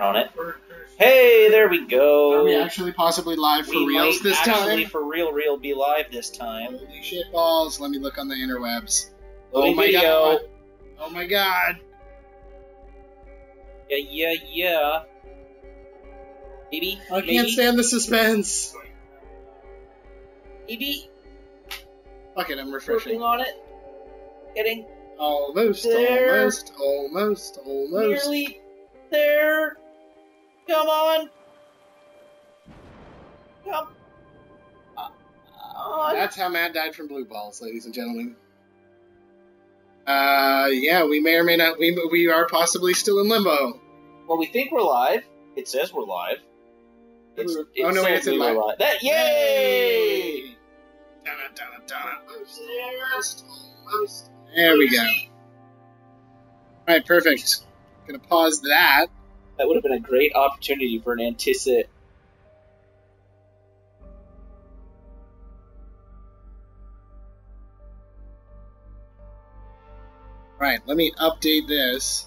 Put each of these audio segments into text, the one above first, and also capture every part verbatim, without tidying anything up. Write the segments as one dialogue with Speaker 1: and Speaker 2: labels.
Speaker 1: on it. Hey, there we go.
Speaker 2: Are we actually possibly live for
Speaker 1: we
Speaker 2: reals
Speaker 1: might
Speaker 2: this
Speaker 1: actually
Speaker 2: time?
Speaker 1: for real, real be live this time.
Speaker 2: Holy shit balls! Let me look on the interwebs.
Speaker 1: Loading
Speaker 2: oh my
Speaker 1: video.
Speaker 2: god! Oh my god!
Speaker 1: Yeah, yeah, yeah. Maybe.
Speaker 2: I
Speaker 1: maybe,
Speaker 2: can't stand the suspense.
Speaker 1: Maybe.
Speaker 2: Fuck it, I'm refreshing.
Speaker 1: Working on it. Getting
Speaker 2: Almost,
Speaker 1: there.
Speaker 2: almost, almost, almost.
Speaker 1: Nearly there. Come on. Come on.
Speaker 2: That's how Matt died from blue balls, ladies and gentlemen. Uh, yeah, we may or may not. We we are possibly still in limbo.
Speaker 1: Well, we think we're live. It says we're live. It's,
Speaker 2: oh
Speaker 1: it
Speaker 2: no, wait,
Speaker 1: says
Speaker 2: it's in
Speaker 1: we were
Speaker 2: live.
Speaker 1: live. That yay!
Speaker 2: Dun, dun, dun, almost, almost. There we go. All right, perfect. Gonna pause that.
Speaker 1: That would have been a great opportunity for an anticipate.
Speaker 2: Right, let me update this.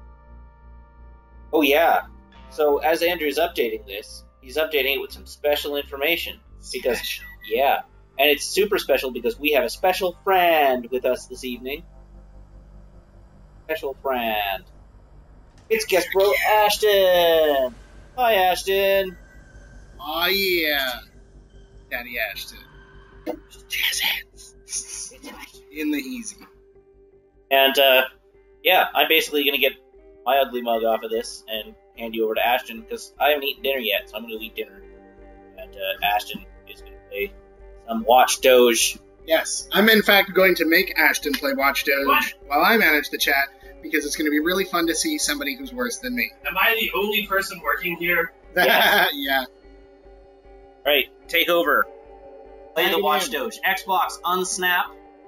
Speaker 1: Oh yeah. So as Andrew's updating this, he's updating it with some special information. Because
Speaker 2: Special.
Speaker 1: yeah. And it's super special because we have a special friend with us this evening. Special friend. It's GuestBro Ashton! Hi Ashton!
Speaker 2: Oh yeah. Daddy Ashton. Jazz hands. In the easy.
Speaker 1: And, uh, yeah, I'm basically going to get my ugly mug off of this and hand you over to Ashton, because I haven't eaten dinner yet, so I'm going to eat dinner. And, uh, Ashton is going to play some Watch Doge.
Speaker 2: Yes, I'm in fact going to make Ashton play Watch Doge
Speaker 3: What?
Speaker 2: while I manage the chat, because it's going to be really fun to see somebody who's worse than me.
Speaker 3: Am I the only person working here?
Speaker 1: Yes.
Speaker 2: Yeah.
Speaker 1: Right, take over. Play
Speaker 2: Tag
Speaker 1: the
Speaker 2: him
Speaker 1: Watch
Speaker 2: in.
Speaker 1: Doge. Xbox, unsnap.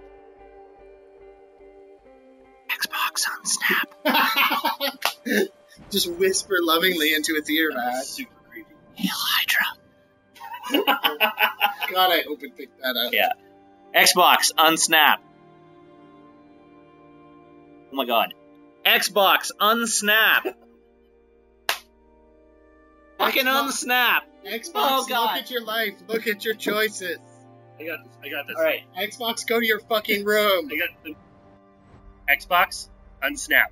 Speaker 2: Xbox on Snap. Just whisper lovingly into its ear, Matt.
Speaker 3: Super creepy.
Speaker 1: Hail Hydra.
Speaker 2: God, I hope it picked that up.
Speaker 1: Yeah. Xbox, unsnap. Oh my god. Xbox, unsnap. Fucking
Speaker 2: Xbox.
Speaker 1: unsnap.
Speaker 2: Xbox,
Speaker 1: Oh, God.
Speaker 2: look at your life. Look at your choices.
Speaker 3: I got this. I got this.
Speaker 1: Alright.
Speaker 2: Xbox, go to your fucking room.
Speaker 3: I got the Xbox unsnap.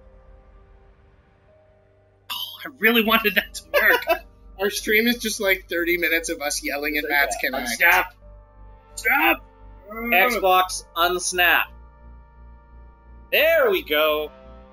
Speaker 3: Oh, I really wanted that to work.
Speaker 2: Our stream is just like thirty minutes of us yelling at Matt's Connect.
Speaker 3: Unsnap. Snap.
Speaker 1: Xbox, unsnap. There we go.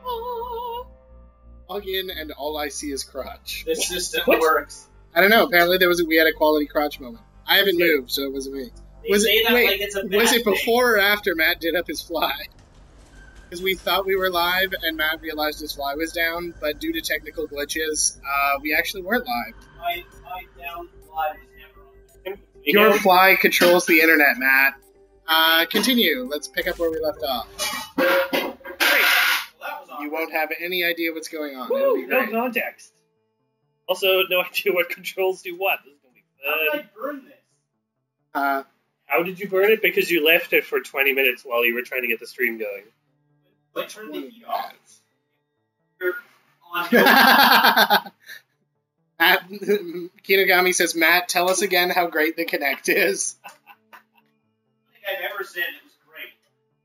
Speaker 2: Log in and all I see is crotch.
Speaker 1: This system
Speaker 3: What?
Speaker 1: works.
Speaker 2: I don't know. Apparently there was a, we had a quality crotch moment. I haven't moved, so it wasn't me.
Speaker 1: They
Speaker 2: Was
Speaker 1: say
Speaker 2: it,
Speaker 1: that
Speaker 2: wait,
Speaker 1: like it's a bad
Speaker 2: was it
Speaker 1: thing.
Speaker 2: before or after Matt did up his fly? Because we thought we were live and Matt realized his fly was down, but due to technical glitches, uh, we actually weren't live.
Speaker 1: My, my down fly was never on.
Speaker 2: Your fly controls the internet, Matt. Uh, continue. Let's pick up where we left off.
Speaker 1: Well, that was on.
Speaker 2: You won't have any idea what's going on. It'll be
Speaker 3: Woo, no
Speaker 2: great.
Speaker 3: context. Also, no idea what controls do what. This is gonna be
Speaker 1: How
Speaker 3: fun.
Speaker 1: did I burn this?
Speaker 2: Uh,
Speaker 3: How did you burn it? Because you left it for twenty minutes while you were trying to get the stream going.
Speaker 1: I turned the heat off. You're on.
Speaker 2: Matt, Kinogami says, Matt, tell us again how great the Kinect is.
Speaker 1: I don't think I've ever said it was great.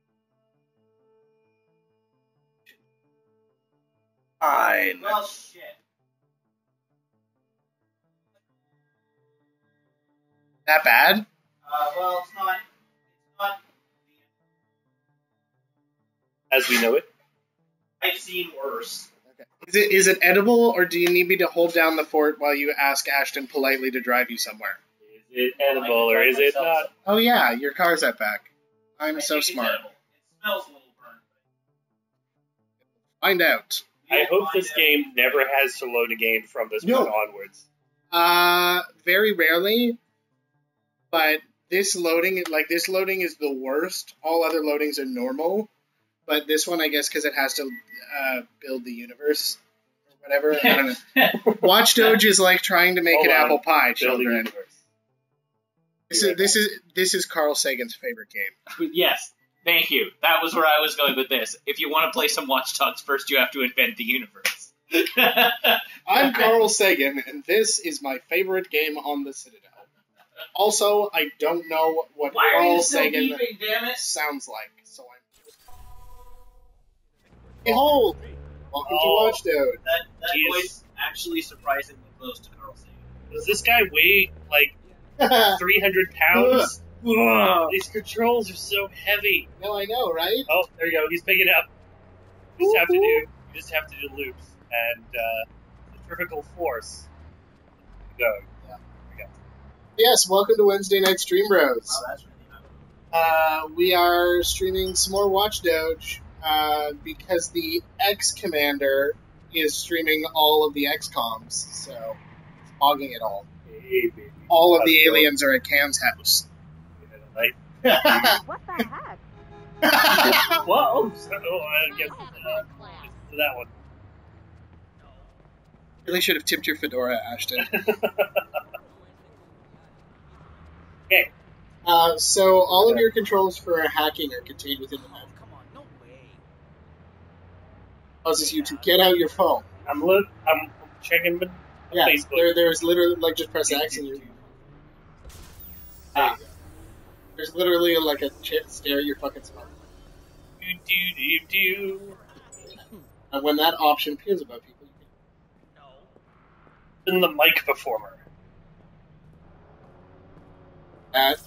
Speaker 2: Fine.
Speaker 1: Well, shit.
Speaker 2: That bad?
Speaker 1: Uh, well, it's not. It's not.
Speaker 3: As we know it.
Speaker 1: I've seen worse.
Speaker 2: Okay. Is it is it edible, or do you need me to hold down the fort while you ask Ashton politely to drive you somewhere?
Speaker 3: Is it edible or is it not?
Speaker 2: Oh yeah, your car's at back. I'm
Speaker 1: I
Speaker 2: so
Speaker 1: think it's
Speaker 2: smart.
Speaker 1: edible. It smells a little burned.
Speaker 2: Find out.
Speaker 1: but
Speaker 3: I
Speaker 1: we'll
Speaker 3: hope
Speaker 1: find
Speaker 3: this
Speaker 1: out.
Speaker 3: game never has to load again from this
Speaker 2: No.
Speaker 3: point onwards.
Speaker 2: Uh, very rarely, but this loading, like this loading is the worst. All other loadings are normal, but this one, I guess, because it has to uh, build the universe or whatever. I don't know. Watch Doge is like trying to make
Speaker 3: Hold
Speaker 2: an
Speaker 3: on.
Speaker 2: apple pie,
Speaker 3: Building
Speaker 2: children.
Speaker 3: universe.
Speaker 2: This is this is this is Carl Sagan's favorite game.
Speaker 1: Yes, thank you. That was where I was going with this. If you want to play some Watch Dogs, first you have to invent the universe.
Speaker 2: I'm Carl Sagan, and this is my favorite game on the Citadel. Also, I don't know what
Speaker 1: Why
Speaker 2: Carl
Speaker 1: are you still
Speaker 2: Sagan
Speaker 1: beeping, damn it?
Speaker 2: sounds like, so I'm... Behold! Welcome
Speaker 3: Oh.
Speaker 2: to Watchdog.
Speaker 1: That, that
Speaker 3: Jeez.
Speaker 1: voice actually surprisingly close to Carl Sagan.
Speaker 3: Does this guy weigh like three hundred pounds? Ugh, these controls are so heavy.
Speaker 2: No, I know, right?
Speaker 3: Oh, there you go. He's picking up. You just have to do. You just have to do loops and uh, centrifugal force. Go.
Speaker 2: Yeah.
Speaker 3: There we go.
Speaker 2: Yes, welcome to Wednesday Night Stream Bros.
Speaker 1: Oh, that's really nice.
Speaker 2: Uh, we are streaming some more Watch Doge uh, because the X Commander is streaming all of the X COMs, so it's hogging it all.
Speaker 3: Hey, baby.
Speaker 2: All of
Speaker 3: How's
Speaker 2: the
Speaker 3: it going?
Speaker 2: aliens are at Cam's house.
Speaker 3: Like,
Speaker 4: What the heck?
Speaker 3: whoa! So, I guess uh, to that one.
Speaker 2: Really should have tipped your fedora, Ashton.
Speaker 3: Okay.
Speaker 2: Uh, so all of your controls for hacking are contained within the map.
Speaker 4: Come on, no way.
Speaker 2: Causes you to get out your phone.
Speaker 3: I'm look. I'm checking the
Speaker 2: Yeah,
Speaker 3: Facebook.
Speaker 2: there, there's literally, like, just press X and you... There you go. There's literally, like, a ch- stare at your fucking smartphone.
Speaker 3: Do do do do.
Speaker 2: And when that option appears above people, you can...
Speaker 3: In the mic performer.
Speaker 2: Add.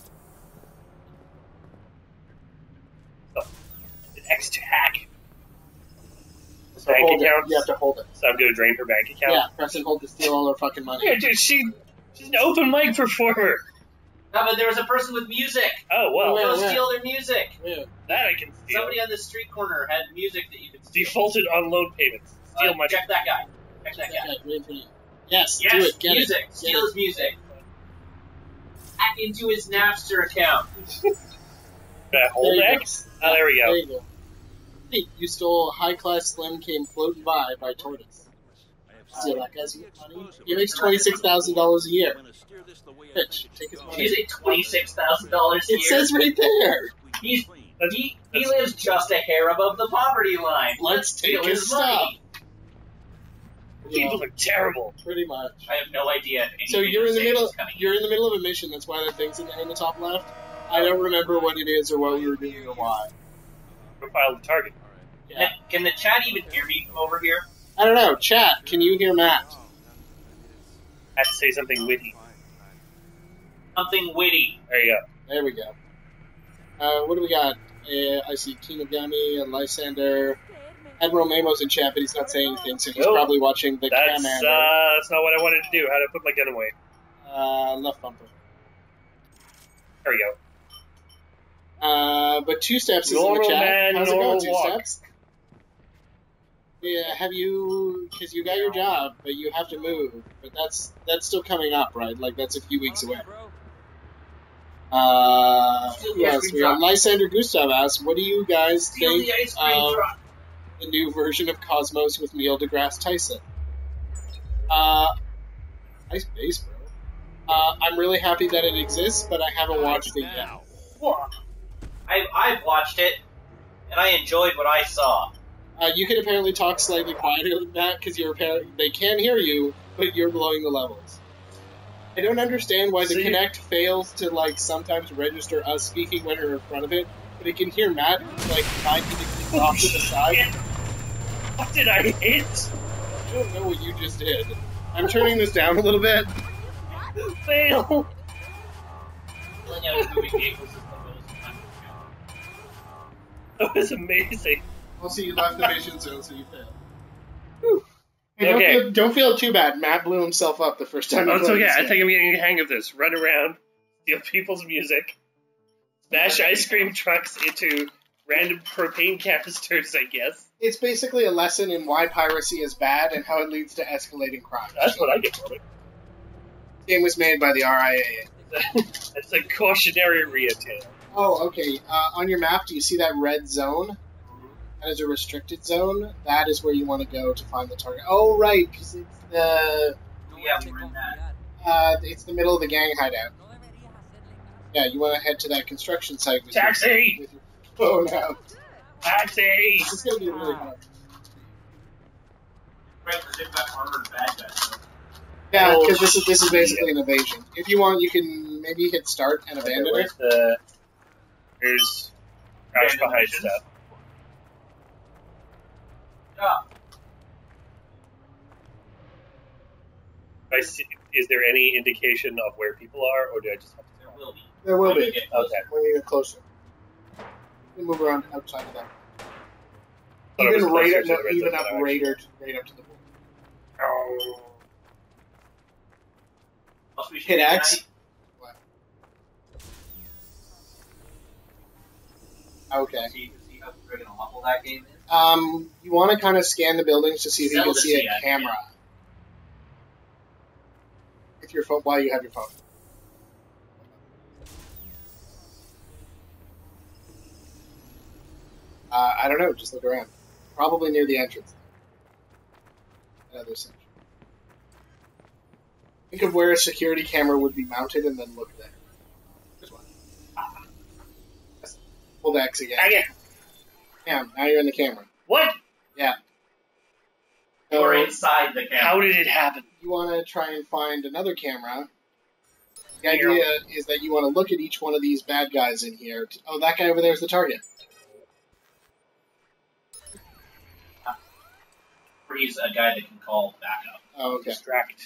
Speaker 3: Oh, an X to hack.
Speaker 2: So
Speaker 3: Bank
Speaker 2: hold it.
Speaker 3: accounts?
Speaker 2: You have to hold it.
Speaker 3: So I'm gonna drain her bank account.
Speaker 2: Yeah, press and hold to steal all her fucking money.
Speaker 3: Yeah, dude, she she's an open mic performer.
Speaker 1: No, but there was a person with music.
Speaker 3: Oh well,
Speaker 2: Yeah,
Speaker 1: Go
Speaker 2: yeah.
Speaker 1: steal their music.
Speaker 2: Yeah.
Speaker 3: that I can steal.
Speaker 1: Somebody on the street corner had music that you could steal.
Speaker 3: Defaulted on loan payments. Steal
Speaker 1: Uh,
Speaker 3: my.
Speaker 1: Check that guy. Check that guy.
Speaker 2: Okay, wait for you. Yes,
Speaker 1: Yes,
Speaker 2: do it. Get
Speaker 1: music.
Speaker 2: it. Get
Speaker 1: Steal
Speaker 2: it.
Speaker 1: his music. Hack into his Napster account.
Speaker 3: Can I hold
Speaker 2: There you go.
Speaker 3: X? Oh, there we
Speaker 2: There
Speaker 3: go.
Speaker 2: you go. Hey, you stole High Class Slim Came Floating By by Tortoise. Steal that guy's money. He makes twenty-six thousand dollars a year. Bitch, take his money.
Speaker 1: He's at twenty-six thousand dollars a
Speaker 2: It
Speaker 1: year.
Speaker 2: says right there.
Speaker 1: He's,
Speaker 3: That's-
Speaker 1: he, he
Speaker 3: that's-
Speaker 1: lives just a hair above the poverty line.
Speaker 2: Let's take
Speaker 1: steal
Speaker 2: his
Speaker 1: money.
Speaker 3: People are terrible.
Speaker 2: Pretty much.
Speaker 1: I have no idea. if
Speaker 2: So
Speaker 1: anything
Speaker 2: you're in the
Speaker 1: is
Speaker 2: middle.
Speaker 1: coming.
Speaker 2: You're in the middle of a mission. That's why the thing's in the, in the top left. I don't remember what it is or what we were doing or why.
Speaker 3: Profile the target.
Speaker 2: Yeah.
Speaker 1: Can the chat even hear me from over here?
Speaker 2: I don't know. Chat, can you hear Matt?
Speaker 3: I have to say something witty.
Speaker 1: Something witty.
Speaker 3: There you go.
Speaker 2: There we go. Uh, what do we got? Uh, I see King of Gami and Lysander. Admiral Mamo's in chat, but he's not saying anything, so he's
Speaker 3: Nope.
Speaker 2: probably watching the
Speaker 3: That's
Speaker 2: Commander.
Speaker 3: uh, that's not what I wanted to do. How to put my gun away.
Speaker 2: Uh, left bumper.
Speaker 3: There we go.
Speaker 2: Uh, but Two Steps is in the
Speaker 3: Normal
Speaker 2: chat.
Speaker 3: man,
Speaker 2: How's it
Speaker 3: normal
Speaker 2: going, Two
Speaker 3: walk.
Speaker 2: Steps? Yeah, have you? Because you got your job, but you have to move. But that's that's still coming up, right? Like that's a few weeks away. Uh,
Speaker 1: Steal
Speaker 2: who
Speaker 1: the ice
Speaker 2: else?
Speaker 1: cream
Speaker 2: We got
Speaker 1: truck.
Speaker 2: Lysander Gustav asks, "What do you guys
Speaker 1: Steal
Speaker 2: think
Speaker 1: the ice cream
Speaker 2: of
Speaker 1: truck.
Speaker 2: the new version of Cosmos with Neil deGrasse Tyson?" Uh, nice base, bro. Uh, I'm really happy that it exists, but I haven't watched it yet.
Speaker 1: What? I, I've watched it, and I enjoyed what I saw.
Speaker 2: Uh, you can apparently talk slightly quieter than that because you're apparently they can hear you, but you're blowing the levels. I don't understand why the
Speaker 3: See?
Speaker 2: Kinect fails to like sometimes register us speaking when we're in front of it, but it can hear Matt like ninety degrees off to the side.
Speaker 3: What did I hit?
Speaker 2: I don't know what you just did. I'm turning this down a little bit.
Speaker 3: Fail.
Speaker 1: Filling out his movie vehicle system goes.
Speaker 3: That was amazing.
Speaker 2: Also, you left the mission zone, so you failed. Whew. Hey, don't,
Speaker 3: Okay.
Speaker 2: feel, don't feel too bad. Matt blew himself up the first time. he
Speaker 3: Oh, it's
Speaker 2: played
Speaker 3: okay.
Speaker 2: this
Speaker 3: I
Speaker 2: game.
Speaker 3: think I'm getting the hang of this. Run around, steal people's music, smash ice cream trucks into random propane canisters, I guess.
Speaker 2: It's basically a lesson in why piracy is bad and how it leads to escalating crime.
Speaker 3: That's what I get from it.
Speaker 2: The game was made by the R I A A.
Speaker 3: It's a cautionary Rio tale.
Speaker 2: Oh, okay. Uh, on your map, do you see that red zone? That is a restricted zone. That is where you want to go to find the target. Oh, right, because it's the
Speaker 1: Yeah, we were in that.
Speaker 2: uh, it's the middle of the gang hideout. Yeah, you want to head to that construction site with
Speaker 3: Taxi!
Speaker 2: Your, with your phone out.
Speaker 3: Taxi!
Speaker 2: This is gonna be really hard.
Speaker 1: Right, 'cause they've got armored bad guys. So.
Speaker 2: Yeah,
Speaker 3: Oh,
Speaker 2: because this is this is basically an evasion. If you want, you can maybe hit start and
Speaker 3: Okay,
Speaker 2: abandon it.
Speaker 3: where's the... Here's... Crouch
Speaker 1: Abandon
Speaker 3: behind
Speaker 1: missions?
Speaker 3: stuff.
Speaker 1: Yeah.
Speaker 3: I see, is there any indication of where people are, or do I just have to...
Speaker 1: There will be.
Speaker 2: There will
Speaker 1: When
Speaker 2: be
Speaker 1: you get closer.
Speaker 3: Okay.
Speaker 2: when you get closer. You can move around outside of that.
Speaker 3: Thought it was
Speaker 2: Even right,
Speaker 3: closer
Speaker 2: up,
Speaker 3: to
Speaker 2: no,
Speaker 3: the red
Speaker 2: even
Speaker 3: zone
Speaker 2: up
Speaker 3: than I
Speaker 2: right, or, right up to the board.
Speaker 3: Oh.
Speaker 1: Plus, we should
Speaker 2: Hit
Speaker 1: do
Speaker 2: X.
Speaker 1: tonight.
Speaker 2: Okay.
Speaker 1: So you can see how friggin' awful that game is.
Speaker 2: Um, you want to kind of scan the buildings to see if you can
Speaker 1: Zelda
Speaker 2: see a
Speaker 1: C I,
Speaker 2: camera. With your phone, while you have your phone. Uh, I don't know. Just look around. Probably near the entrance. Another section. Think of where a security camera would be mounted, and then look there. There's one. Ah. Hold X again.
Speaker 3: Again.
Speaker 2: Cam. Now you're in the camera.
Speaker 3: What?
Speaker 2: Yeah.
Speaker 1: Or
Speaker 2: So
Speaker 1: inside the camera.
Speaker 3: How did it happen?
Speaker 2: you want to try and find another camera. The idea is that you want to look at each one of these bad guys in here. Oh, that guy over there is the target.
Speaker 1: Or he's a guy that can call backup.
Speaker 2: Oh, okay.
Speaker 3: Distract.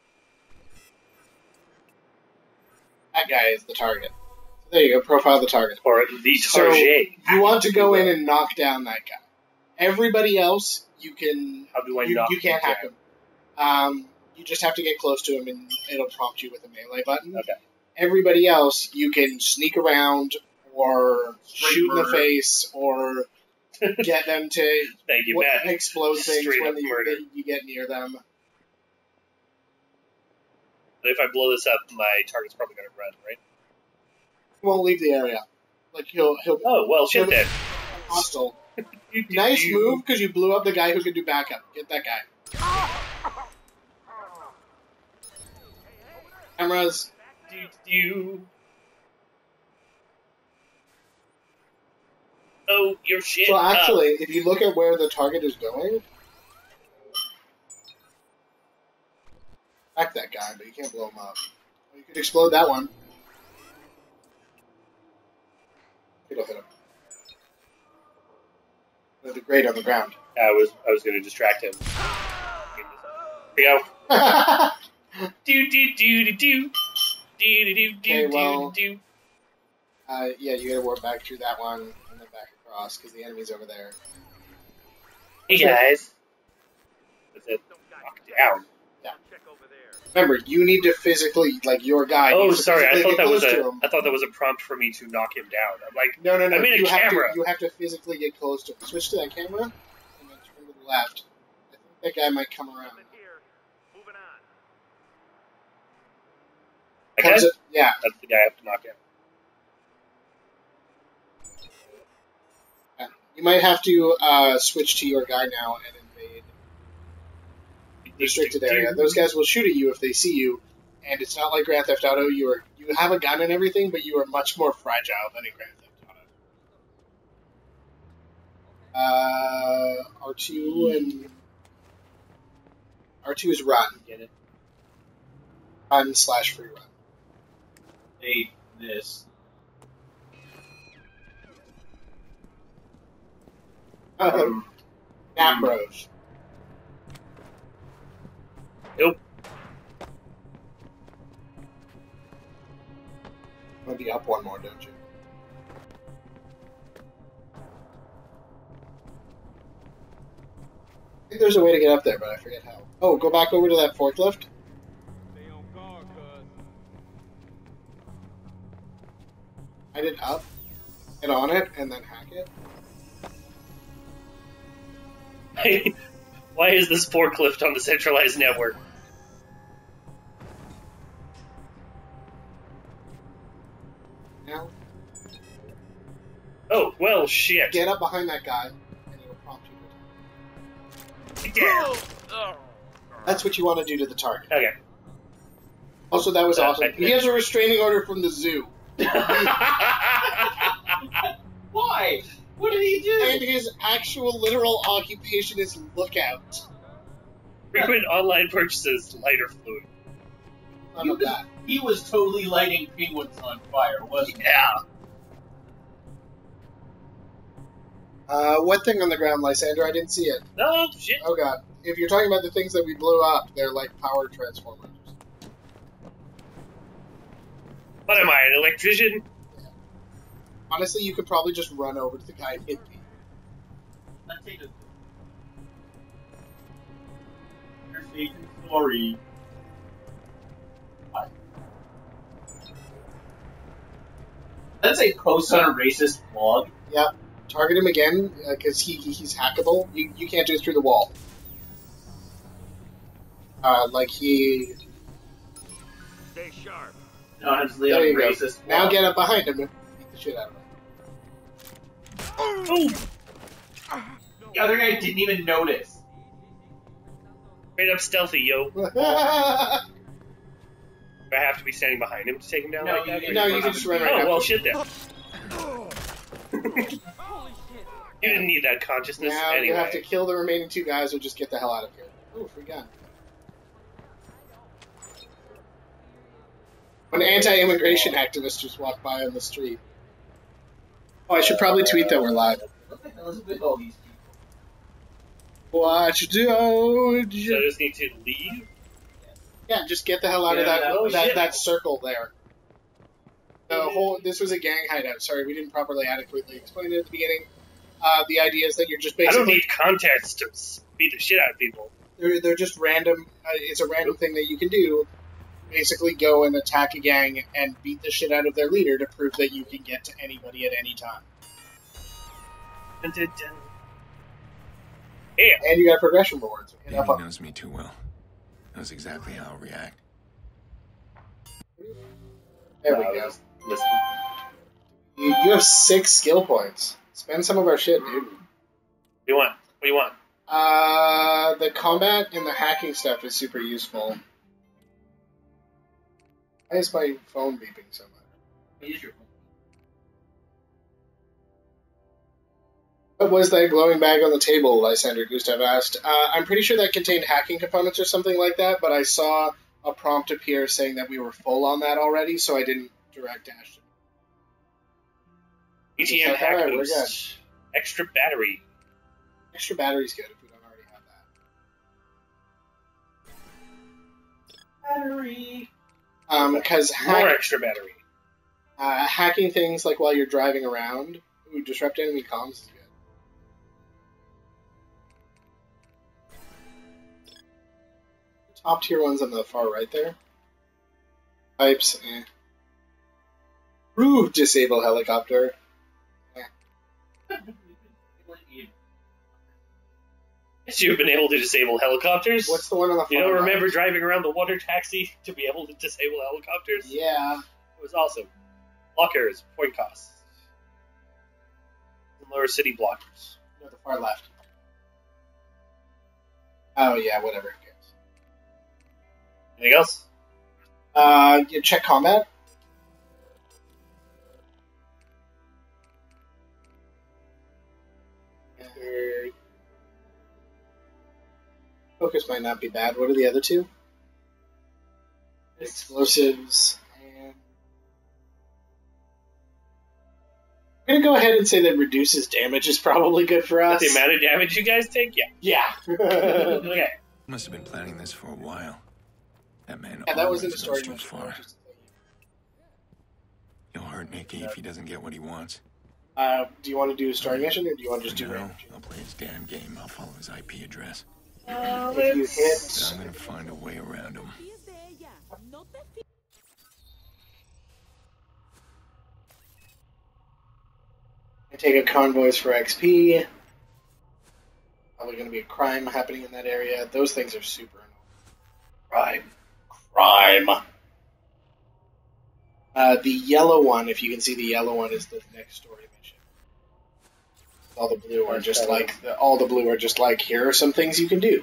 Speaker 2: That guy is the target. So there you go. Profile the target.
Speaker 3: Or the
Speaker 2: So
Speaker 3: target.
Speaker 2: you want to go in and knock down that guy. Everybody else, you can.
Speaker 3: How do I
Speaker 2: you,
Speaker 3: knock
Speaker 2: you can't
Speaker 3: him
Speaker 2: hack him. Um, you just have to get close to him, and it'll prompt you with a melee button.
Speaker 3: Okay.
Speaker 2: Everybody else, you can sneak around, or
Speaker 1: Straight
Speaker 2: shoot in the
Speaker 1: murder.
Speaker 2: face, or get them to
Speaker 3: Thank you,
Speaker 2: what,
Speaker 3: Matt.
Speaker 2: explode things
Speaker 3: Straight
Speaker 2: when
Speaker 3: up
Speaker 2: you,
Speaker 3: murder.
Speaker 2: you get near them.
Speaker 3: But if I blow this up, my target's probably going to run, right?
Speaker 2: He won't leave the area. Like he'll he'll
Speaker 3: Oh, well, shit
Speaker 2: he'll be
Speaker 3: then.
Speaker 2: hostile. Nice move because you blew up the guy who could do backup. Get that guy. Cameras.
Speaker 3: Do, do. Oh, your shit.
Speaker 2: So
Speaker 3: up.
Speaker 2: actually, if you look at where the target is going, back that guy, but you can't blow him up. You could explode that one. It'll hit him. It'll do great on the ground.
Speaker 3: I was I was going to distract him. Here we go. Do do do do do. Do do do
Speaker 2: Okay,
Speaker 3: do
Speaker 2: well-
Speaker 3: do do.
Speaker 2: uh, yeah, you gotta warp back through that one and then back across because the enemy's over there.
Speaker 3: Hey guys. That's it. Knock down.
Speaker 2: Remember, you need to physically, like your guy.
Speaker 3: Oh,
Speaker 2: needs to
Speaker 3: sorry. I
Speaker 2: physically
Speaker 3: thought
Speaker 2: get
Speaker 3: that was
Speaker 2: close to
Speaker 3: a
Speaker 2: him.
Speaker 3: I thought that was a prompt for me to knock him down. I'm like,
Speaker 2: No, no, no.
Speaker 3: I mean a
Speaker 2: you have
Speaker 3: camera.
Speaker 2: to. You have to physically get close to him. Switch to that camera and then turn to the left. I think that guy might come around.
Speaker 3: I
Speaker 2: Comes
Speaker 3: guess
Speaker 2: it- yeah.
Speaker 3: that's the guy I have to knock down.
Speaker 2: yeah. You might have to uh, switch to your guy now and invade restricted area. Those guys will shoot at you if they see you, and it's not like Grand Theft Auto. You are you have a gun and everything, but you are much more fragile than in Grand Theft Auto. Uh, R two and R two is run.
Speaker 3: Get it?
Speaker 2: Run slash free run.
Speaker 1: Hey, this.
Speaker 2: Um, Nap Bros.
Speaker 3: Nope.
Speaker 2: You want to be up one more, don't you? I think there's a way to get up there, but I forget how. Oh, go back over to that forklift. Hide it up, get on it, and then hack it.
Speaker 3: Why is this forklift on the centralized network?
Speaker 2: Now,
Speaker 3: Oh, well, shit.
Speaker 2: get up behind that guy, and it'll prompt you to
Speaker 3: Down.
Speaker 2: That's what you want to do to the target.
Speaker 3: Okay.
Speaker 2: Also, that was
Speaker 3: Uh,
Speaker 2: awesome.
Speaker 3: I-
Speaker 2: He has a restraining order from the zoo.
Speaker 1: Why? What did he do?
Speaker 2: And his actual literal occupation is lookout.
Speaker 3: Frequent online purchases, lighter fluid.
Speaker 2: None of that.
Speaker 1: He was totally lighting penguins on fire, wasn't he?
Speaker 3: Yeah.
Speaker 2: Uh, what thing on the ground, Lysander? I didn't see it.
Speaker 3: No, shit.
Speaker 2: Oh god. If you're talking about the things that we blew up, they're like power transformers.
Speaker 3: What am I, an electrician?
Speaker 2: Honestly, you could probably just run over to the guy and hit me.
Speaker 1: Let's take a... You're speaking sorry. What? That's a post on a racist blog.
Speaker 2: Yep. Target him again, because he, he's hackable. You, you can't do it through the wall. Uh, like he...
Speaker 5: Stay sharp.
Speaker 1: No, honestly,
Speaker 2: There
Speaker 1: I'm
Speaker 2: you go.
Speaker 1: racist.
Speaker 2: Now
Speaker 1: blog.
Speaker 2: get up behind him and beat the shit out of him.
Speaker 3: Oh!
Speaker 1: The other guy didn't even notice.
Speaker 3: Straight up stealthy, yo. Do I have to be standing behind him to take him down
Speaker 1: No,
Speaker 3: like that?
Speaker 1: you-
Speaker 2: No, you can just run right
Speaker 3: Oh,
Speaker 2: up.
Speaker 3: well, shit then. You didn't need that consciousness
Speaker 2: Now
Speaker 3: anyway.
Speaker 2: you have to kill the remaining two guys or just get the hell out of here. Ooh, free gun. An anti-immigration activist just walked by on the street. Oh, I should probably tweet that we're live.
Speaker 1: What the hell is with all these people?
Speaker 2: Watch Doge.
Speaker 3: So I just need to leave?
Speaker 2: Yeah, just get the hell out of
Speaker 1: Yeah,
Speaker 2: that
Speaker 1: that was
Speaker 2: that,
Speaker 1: shit.
Speaker 2: that circle there. The whole this was a gang hideout. Sorry, we didn't properly adequately explain it at the beginning. Uh, the idea is that you're just
Speaker 3: I don't
Speaker 2: basically
Speaker 3: need context to beat the shit out of people.
Speaker 2: they're, they're just random. Uh, it's a random thing that you can do. Basically, go and attack a gang and beat the shit out of their leader to prove that you can get to anybody at any time.
Speaker 3: Dun, dun, dun. Yeah.
Speaker 2: And you got progression rewards. Hit
Speaker 5: Baby
Speaker 2: up on-
Speaker 5: knows me too well. Knows exactly how I'll react.
Speaker 2: There we
Speaker 3: Uh,
Speaker 2: go.
Speaker 3: Listen.
Speaker 2: You, you have six skill points. Spend some of our shit, dude.
Speaker 3: What do you want? What do you want?
Speaker 2: Uh, the combat and the hacking stuff is super useful. Why is my phone beeping so much?
Speaker 1: Use your phone.
Speaker 2: What was that glowing bag on the table, Lysander Gustav asked? Uh, I'm pretty sure that contained hacking components or something like that, but I saw a prompt appear saying that we were full on that already, so I didn't direct Ashton.
Speaker 3: A T M
Speaker 2: Alright,
Speaker 3: hack
Speaker 2: we're
Speaker 3: boost. Extra battery.
Speaker 2: Extra battery's good if we don't already have that.
Speaker 1: Battery.
Speaker 2: Um, because
Speaker 3: More
Speaker 2: hack,
Speaker 3: extra battery.
Speaker 2: uh, hacking things like while you're driving around, ooh, disrupt enemy comms is good. Top tier ones on the far right there. Pipes, eh. Ooh, disable helicopter.
Speaker 3: Yes, you've been able to disable helicopters.
Speaker 2: What's the one on the far
Speaker 3: You don't
Speaker 2: right?
Speaker 3: remember driving around the water taxi to be able to disable helicopters?
Speaker 2: Yeah.
Speaker 3: It was awesome. Blockers, point costs. Lower city blockers.
Speaker 2: No, the far left. Oh yeah, whatever. Who cares?
Speaker 3: Anything else?
Speaker 2: Uh, you check combat. Uh, Focus might not be bad. What are the other two? Explosives. And... I'm gonna go ahead and say that reduces damage is probably good for us.
Speaker 3: The amount of damage you guys take? Yeah.
Speaker 2: Yeah.
Speaker 3: Okay.
Speaker 5: Must have been planning this for a while. That man
Speaker 2: Yeah, that was
Speaker 5: always
Speaker 2: in the story
Speaker 5: goes too
Speaker 2: mission.
Speaker 5: far. He'll hurt Nicky if he doesn't get what he wants.
Speaker 2: Uh, do you want to do a story mission, or do you want to just
Speaker 5: For
Speaker 2: do
Speaker 5: now,
Speaker 2: range?
Speaker 5: I'll play his damn game. I'll follow his I P address.
Speaker 3: Uh,
Speaker 2: If you
Speaker 3: let's-
Speaker 2: hit,
Speaker 5: I'm gonna find a way around him.
Speaker 2: I take a convoys for X P. Probably going to be a crime happening in that area. Those things are super annoying. Crime. Crime. Uh, the yellow one, if you can see the yellow one, is the next story mission. All the blue are just like the, all the blue are just like here are some things you can do.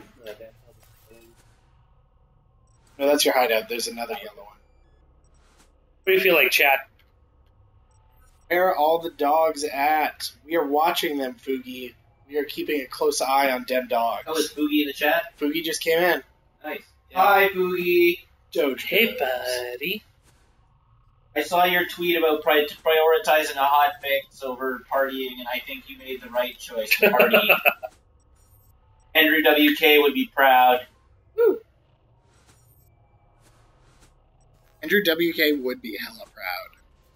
Speaker 2: No, that's your hideout. There's another yellow one.
Speaker 3: What do you feel like, chat?
Speaker 2: Where are all the dogs at? We are watching them, Fugi. We are keeping a close eye on dem dogs.
Speaker 1: Oh, is Boogie in the chat?
Speaker 2: Fugi just came in.
Speaker 1: Nice. Hi, Boogie.
Speaker 2: Doge.
Speaker 3: Hey, buddy.
Speaker 1: I saw your tweet about pri- prioritizing a hot fix over partying, and I think you made the right choice to party. Andrew W K would be proud.
Speaker 2: Woo. Andrew W K would be hella proud.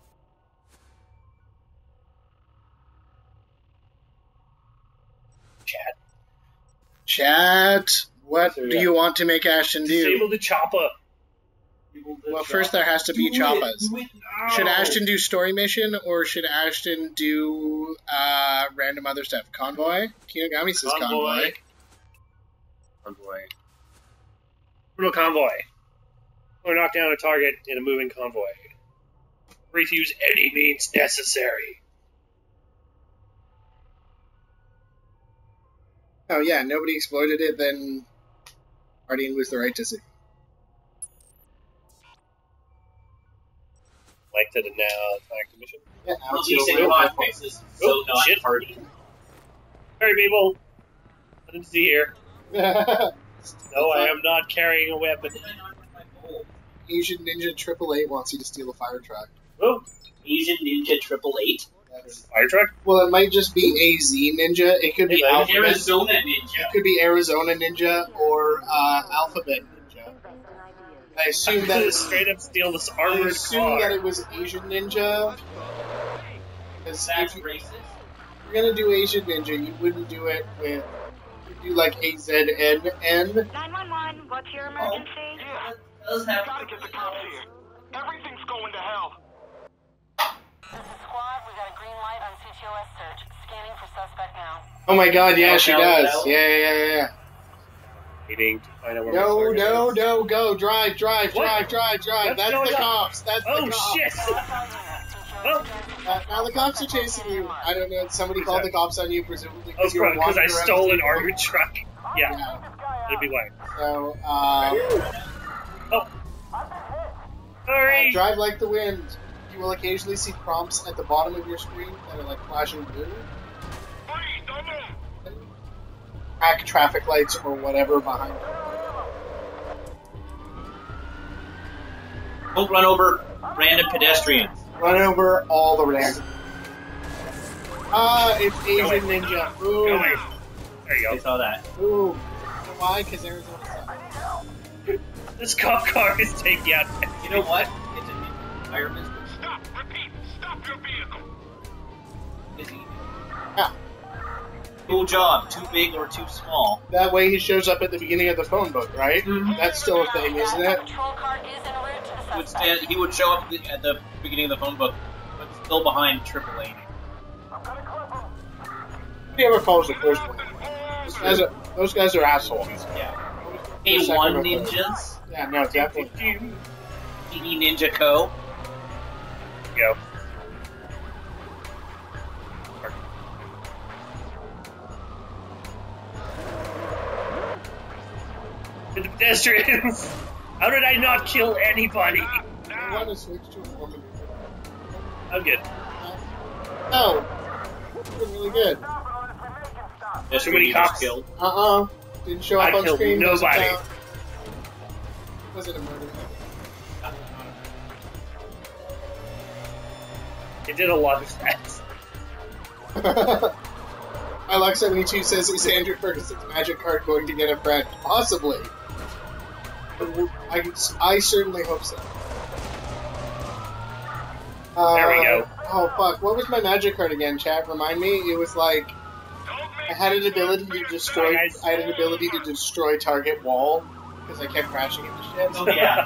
Speaker 3: Chat.
Speaker 2: Chat, what
Speaker 1: So,
Speaker 2: do
Speaker 1: yeah.
Speaker 2: you want to make Ashton do?
Speaker 3: Disable the chopper.
Speaker 2: Well, first there has to be
Speaker 1: Do it,
Speaker 2: choppas.
Speaker 1: do it now.
Speaker 2: Should Ashton do story mission or should Ashton do uh, random other stuff? Convoy? Kinogami says convoy.
Speaker 3: Convoy. Brutal convoy. Or knock down a target in a moving convoy. Free to use any means necessary.
Speaker 2: Oh yeah, nobody exploited it, then partying was the right decision.
Speaker 3: Like to the now fire mission.
Speaker 2: Yeah,
Speaker 1: Releasing hot fixes, so
Speaker 3: Oh,
Speaker 1: not
Speaker 3: shit.
Speaker 1: party.
Speaker 3: Sorry, people. Nothing to see here.
Speaker 2: absolutely.
Speaker 3: No, I am not carrying a weapon.
Speaker 2: Asian Ninja Triple Eight wants you to steal a fire truck.
Speaker 3: Oh,
Speaker 1: Asian Ninja Triple Eight.
Speaker 2: That's,
Speaker 3: fire truck?
Speaker 2: well, it might just be A Z Ninja. It could be
Speaker 3: Hey,
Speaker 2: Alphabet.
Speaker 1: Arizona Ninja.
Speaker 2: It could be Arizona Ninja or uh, Alphabet Ninja. I assume
Speaker 3: I'm
Speaker 2: that
Speaker 3: gonna
Speaker 2: is.
Speaker 3: straight up steal this
Speaker 2: I
Speaker 3: armored
Speaker 2: assume
Speaker 3: car.
Speaker 2: that it was Asian Ninja. Because
Speaker 1: That's
Speaker 2: if you-
Speaker 1: racist.
Speaker 2: if you're gonna do Asian Ninja, you wouldn't do it with. You'd do like A Z N N.
Speaker 4: nine one one, what's your emergency?
Speaker 6: Yeah,
Speaker 1: Does have
Speaker 6: gotta get the cops here. Everything's going to hell.
Speaker 7: This is squad. We got a green light on C T O S search. Scanning for suspect now.
Speaker 2: Oh my god, yeah,
Speaker 1: Hell,
Speaker 2: she
Speaker 1: hell,
Speaker 2: does.
Speaker 1: hell.
Speaker 2: Yeah, yeah, yeah, yeah.
Speaker 3: Waiting to find out where my
Speaker 2: No,
Speaker 3: target
Speaker 2: no,
Speaker 3: is.
Speaker 2: no, go, drive, drive,
Speaker 3: What?
Speaker 2: drive, drive, drive.
Speaker 3: What's
Speaker 2: That's
Speaker 3: going
Speaker 2: the
Speaker 3: on?
Speaker 2: cops. That's
Speaker 3: Oh
Speaker 2: the cops.
Speaker 3: shit!
Speaker 7: Oh.
Speaker 2: Uh, now the cops are chasing you. I don't know. Somebody called the cops on you, presumably
Speaker 3: Oh,
Speaker 2: because you were
Speaker 3: because
Speaker 2: walking
Speaker 3: I
Speaker 2: around
Speaker 3: stole
Speaker 2: the
Speaker 3: an
Speaker 2: vehicle.
Speaker 3: armored truck. Yeah,
Speaker 2: Yeah.
Speaker 3: that'd be why.
Speaker 2: So, um,
Speaker 3: Oh. Sorry.
Speaker 2: uh, drive like the wind. You will occasionally see prompts at the bottom of your screen that are like flashing blue.
Speaker 6: Please, don't move.
Speaker 2: Track traffic lights or whatever behind you.
Speaker 1: Don't run over random pedestrians.
Speaker 2: Run over all the random. Ah, it's Asian
Speaker 3: away.
Speaker 2: Ninja.
Speaker 3: Go away.
Speaker 2: Ooh.
Speaker 3: There you
Speaker 1: I
Speaker 3: go.
Speaker 1: saw that.
Speaker 2: Ooh. You know why? Because Arizona sucks.
Speaker 3: This cop car is taking out.
Speaker 1: You know what? It's an environment.
Speaker 6: Stop. Repeat. Stop your vehicle.
Speaker 2: Yeah.
Speaker 1: Cool job. Too big or too small.
Speaker 2: That way he shows up at the beginning of the phone book, right? That's still a thing, isn't it?
Speaker 7: Patrol car is en route to the
Speaker 1: He would,
Speaker 7: suspect.
Speaker 1: stand, he would show up at the, at the beginning of the phone book, but still behind Triple A.
Speaker 2: Nobody ever follows the first one. Those guys are, those guys are assholes.
Speaker 1: Yeah.
Speaker 2: The
Speaker 1: A
Speaker 2: second
Speaker 1: one
Speaker 2: or third.
Speaker 1: ninjas.
Speaker 2: Yeah, no, definitely.
Speaker 1: T V Ninja Co.
Speaker 3: Go. The pedestrians! How did I not kill anybody?
Speaker 2: I want to switch to a woman.
Speaker 3: I'm good.
Speaker 2: Oh, doing really good.
Speaker 1: That's
Speaker 3: Too
Speaker 1: who
Speaker 3: many
Speaker 1: you just
Speaker 3: cops.
Speaker 1: killed.
Speaker 2: Uh-uh. Didn't show up
Speaker 3: I
Speaker 2: on
Speaker 3: killed
Speaker 2: screen. doesn't
Speaker 3: nobody.
Speaker 2: count. Was it a murder?
Speaker 3: It did a lot of that.
Speaker 2: Alex seventy-two says, is Andrew Ferguson's magic card going to get a friend? Possibly. I, I certainly hope so. Uh,
Speaker 3: There we go.
Speaker 2: Oh, fuck. What was my magic card again, chat? Remind me? It was like... I had an ability to destroy...
Speaker 3: Hi, guys.
Speaker 2: I had an ability to destroy target wall, because I kept crashing into shit.
Speaker 1: Oh, yeah.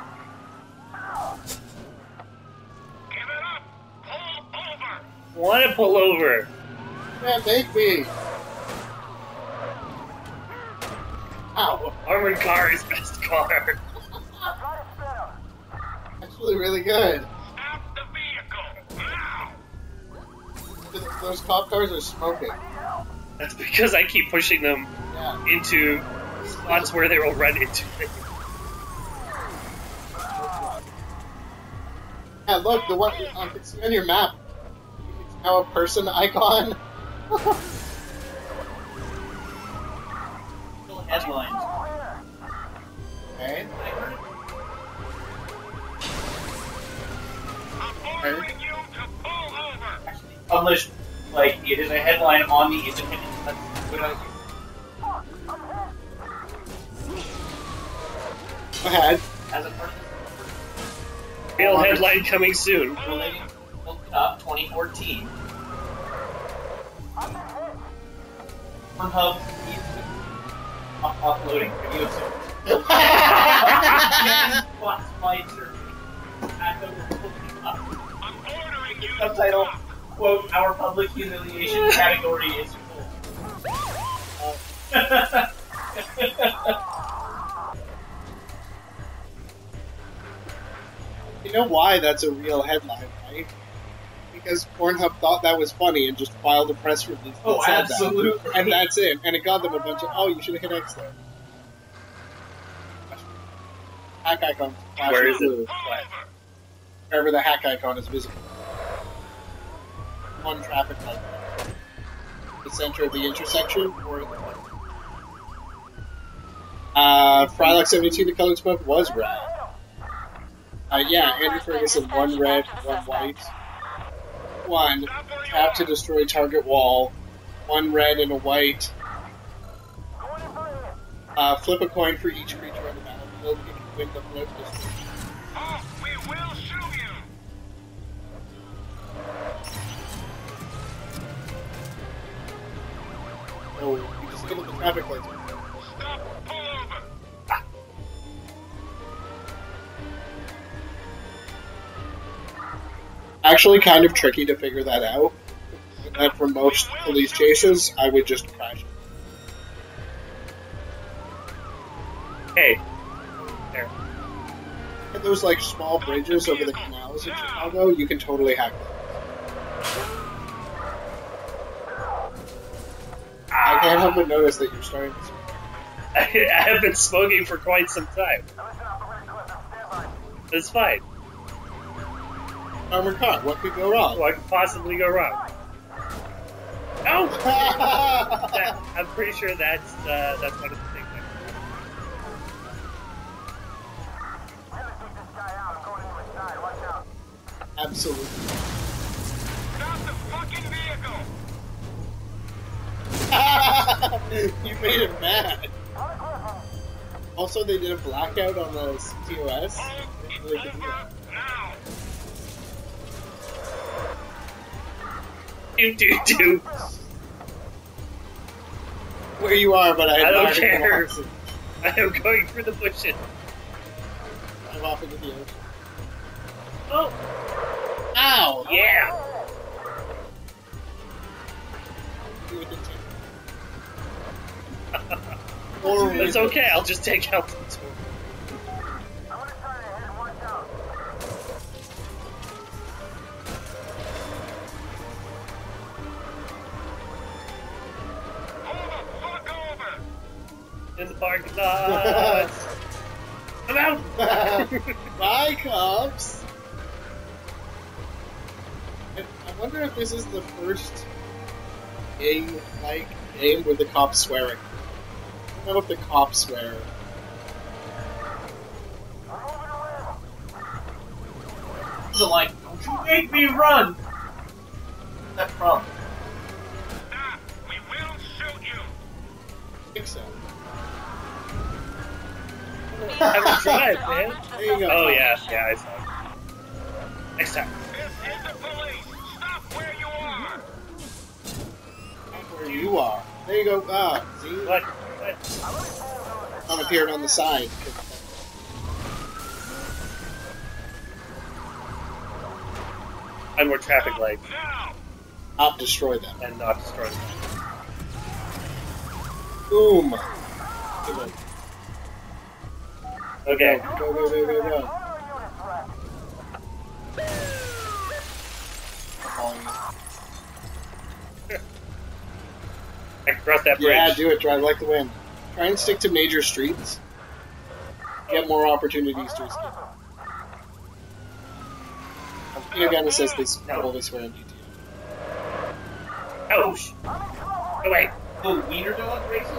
Speaker 6: Give it up. Pull over.
Speaker 3: Want to pull over?
Speaker 2: Yeah, make me. Ow.
Speaker 3: Armored car is best car.
Speaker 2: Actually really good.
Speaker 6: Stop the vehicle. Now.
Speaker 2: Those cop cars are smoking.
Speaker 3: That's because I keep pushing them
Speaker 2: Yeah.
Speaker 3: into spots where they will run into me.
Speaker 2: Yeah, look, the one I can see on your map. It's now a person icon.
Speaker 1: Still headlines. published, like, it is a headline on the Independent. That's what I
Speaker 2: Go ahead.
Speaker 1: as a part of
Speaker 3: Real headline coming soon.
Speaker 1: this relating World Cup twenty fourteen. Pornhub is up- uploading video soon. Classified survey. At the World Cup.
Speaker 6: I'm ordering you to
Speaker 1: Subtitle,
Speaker 6: stop.
Speaker 1: quote, our public humiliation category is full. Uh,
Speaker 2: You know why that's a real headline, right? Because Pornhub thought that was funny and just filed a press release that
Speaker 1: oh,
Speaker 2: said
Speaker 1: absolutely.
Speaker 2: that. And that's it. And it got them a bunch of, oh, you should have hit X there. Hack icon.
Speaker 3: Where is it?
Speaker 2: blue,
Speaker 6: Over.
Speaker 2: Wherever the hack icon is visible. One traffic light. The center of the intersection or the Uh, Frylock seventy-two, the colored smoke was red. Uh, yeah, Andrew Ferguson, one red, one white. One, tap to destroy target wall. One red and a white. Uh, flip a coin for each creature on the battlefield. If you win the flip, destroy.
Speaker 6: Oh, we will shoot you.
Speaker 2: Oh, you just get at the traffic lights.
Speaker 6: Stop. Pull over.
Speaker 2: Actually, kind of tricky to figure that out. And for most police chases, I would just crash it.
Speaker 3: Hey. There.
Speaker 2: And those like small bridges over the canals in Chicago, you can totally hack them. I can't help but notice that you're starting to smoke.
Speaker 3: I, I have been smoking for quite some time. It's fine.
Speaker 2: Armored car, what could go wrong?
Speaker 3: What could possibly go wrong? No! That, I'm pretty sure that's uh, that's one of the things.
Speaker 2: Absolutely.
Speaker 6: Stop the fucking vehicle.
Speaker 2: You made him mad. Also, they did a blackout on the C T O S.
Speaker 6: Pull
Speaker 2: Really good.
Speaker 6: over now.
Speaker 3: Do do do.
Speaker 2: Where you are, but I,
Speaker 3: I don't
Speaker 2: admire the
Speaker 3: care.
Speaker 2: velocity.
Speaker 3: I am going through the bushes.
Speaker 2: I'm off into the ocean.
Speaker 3: Oh,
Speaker 2: Ow!
Speaker 3: yeah.
Speaker 2: Do it the Or
Speaker 3: It's okay. I'll just take out the tool.
Speaker 6: Pull the fuck over.
Speaker 3: In the parking lot. I'm out.
Speaker 2: Bye, cops! I I wonder if this is the first game, like, game with the cops swearing. I don't know if the cops swear.
Speaker 1: So like, don't you make me run! That's the problem.
Speaker 6: Stop. We will shoot you.
Speaker 2: I think so.
Speaker 3: Have a drive, man.
Speaker 2: There you go.
Speaker 3: Oh yeah, yeah, I saw it. Next time.
Speaker 6: This is the police. Stop where you are.
Speaker 2: Where you are. There you go. Ah, see?
Speaker 3: What? What?
Speaker 2: One appeared on the side.
Speaker 3: And more traffic lights
Speaker 6: Now.
Speaker 2: Not destroy them.
Speaker 3: and not destroy them.
Speaker 2: Boom! Go,
Speaker 3: Okay.
Speaker 2: go, go, go, go, go. Following you.
Speaker 3: I can cross that bridge.
Speaker 2: Yeah, do it. Drive like the wind. Try and stick to major streets. Get more opportunities to escape. Peter Gunner says they probably swear on G T A.
Speaker 3: Ouch! Oh wait.
Speaker 1: The wiener dog racing?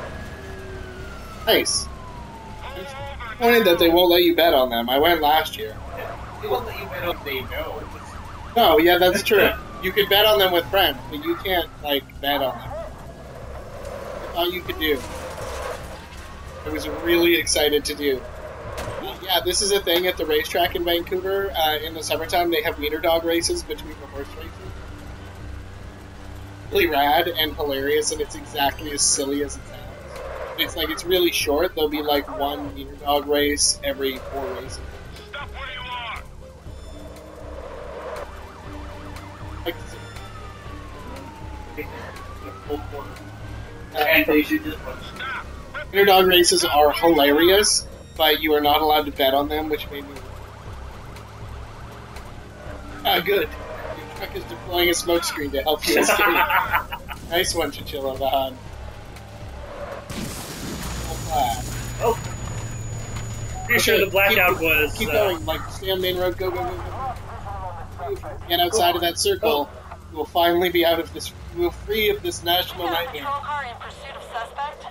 Speaker 2: Nice.
Speaker 6: Pull over
Speaker 2: Pointed that they won't let you bet on them. I went last year.
Speaker 1: They won't let you bet on they know.
Speaker 2: Oh, yeah, that's true. You could bet on them with friends, but you can't, like, bet on them. I thought you could do. I was really excited to do. Yeah, this is a thing at the racetrack in Vancouver. Uh, in the summertime, they have wiener dog races between the horse races. Really rad and hilarious, and it's exactly as silly as it sounds. It's like, it's really short. There'll be like one wiener dog race every four races.
Speaker 6: Stop where you are!
Speaker 2: Like,
Speaker 1: And they should just
Speaker 6: Stop!
Speaker 2: wiener dog races are hilarious, but you are not allowed to bet on them, which made me... Ah, good. Your truck is deploying a smoke screen to help you escape. Nice one, Chinchilla Vahan.
Speaker 3: Oh. Pretty sure the blackout
Speaker 2: keep,
Speaker 3: was.
Speaker 2: Keep
Speaker 3: uh,
Speaker 2: going, like, stay on main road, go, go, go, go. Get outside of that circle. You will finally be out of this, you will free of this national
Speaker 7: Got a
Speaker 2: nightmare.
Speaker 7: patrol car in pursuit of suspect.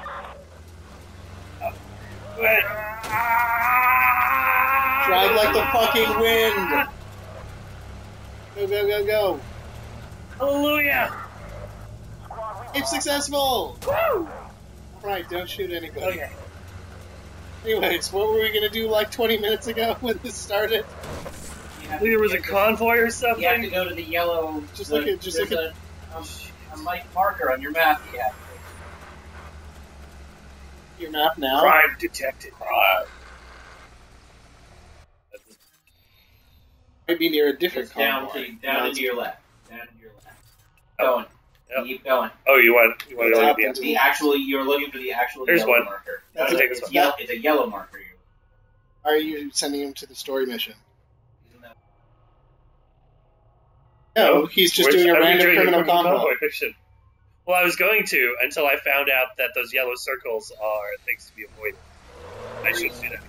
Speaker 2: Drive like the fucking wind! Go, go, go, go.
Speaker 3: Hallelujah!
Speaker 2: It's successful!
Speaker 3: Woo!
Speaker 2: Alright, don't shoot anybody.
Speaker 3: Okay.
Speaker 2: Anyways, what were we gonna do like twenty minutes ago when this started?
Speaker 1: You have
Speaker 3: I think there was a convoy or something.
Speaker 1: You have to go to the yellow.
Speaker 2: Just
Speaker 1: the,
Speaker 2: look at- just
Speaker 1: there's
Speaker 2: look at-
Speaker 1: a, a, a light marker on your map. You have to.
Speaker 2: Your map now?
Speaker 3: Crime detected.
Speaker 2: Might be near a different
Speaker 1: It's down
Speaker 2: convoy.
Speaker 1: to down
Speaker 2: Not-
Speaker 1: to your left. Down to your left.
Speaker 3: Oh.
Speaker 1: Going.
Speaker 3: Yep.
Speaker 1: Keep going.
Speaker 3: Oh, you want you want to
Speaker 2: What's
Speaker 3: go to
Speaker 2: happened?
Speaker 3: the
Speaker 1: The actual you're looking for the actual
Speaker 3: Here's
Speaker 1: yellow
Speaker 3: one.
Speaker 1: marker.
Speaker 2: That's
Speaker 3: I'll
Speaker 2: it.
Speaker 3: take this
Speaker 1: It's
Speaker 3: one.
Speaker 1: yellow. It's a yellow marker.
Speaker 2: Are you sending him to the story mission?
Speaker 1: Isn't that-
Speaker 2: No, he's just
Speaker 3: Where's-
Speaker 2: doing a
Speaker 3: I'm
Speaker 2: random
Speaker 3: doing
Speaker 2: criminal convoy.
Speaker 3: mission. Well, I was going to until I found out that those yellow circles are things to be avoided. I should do that.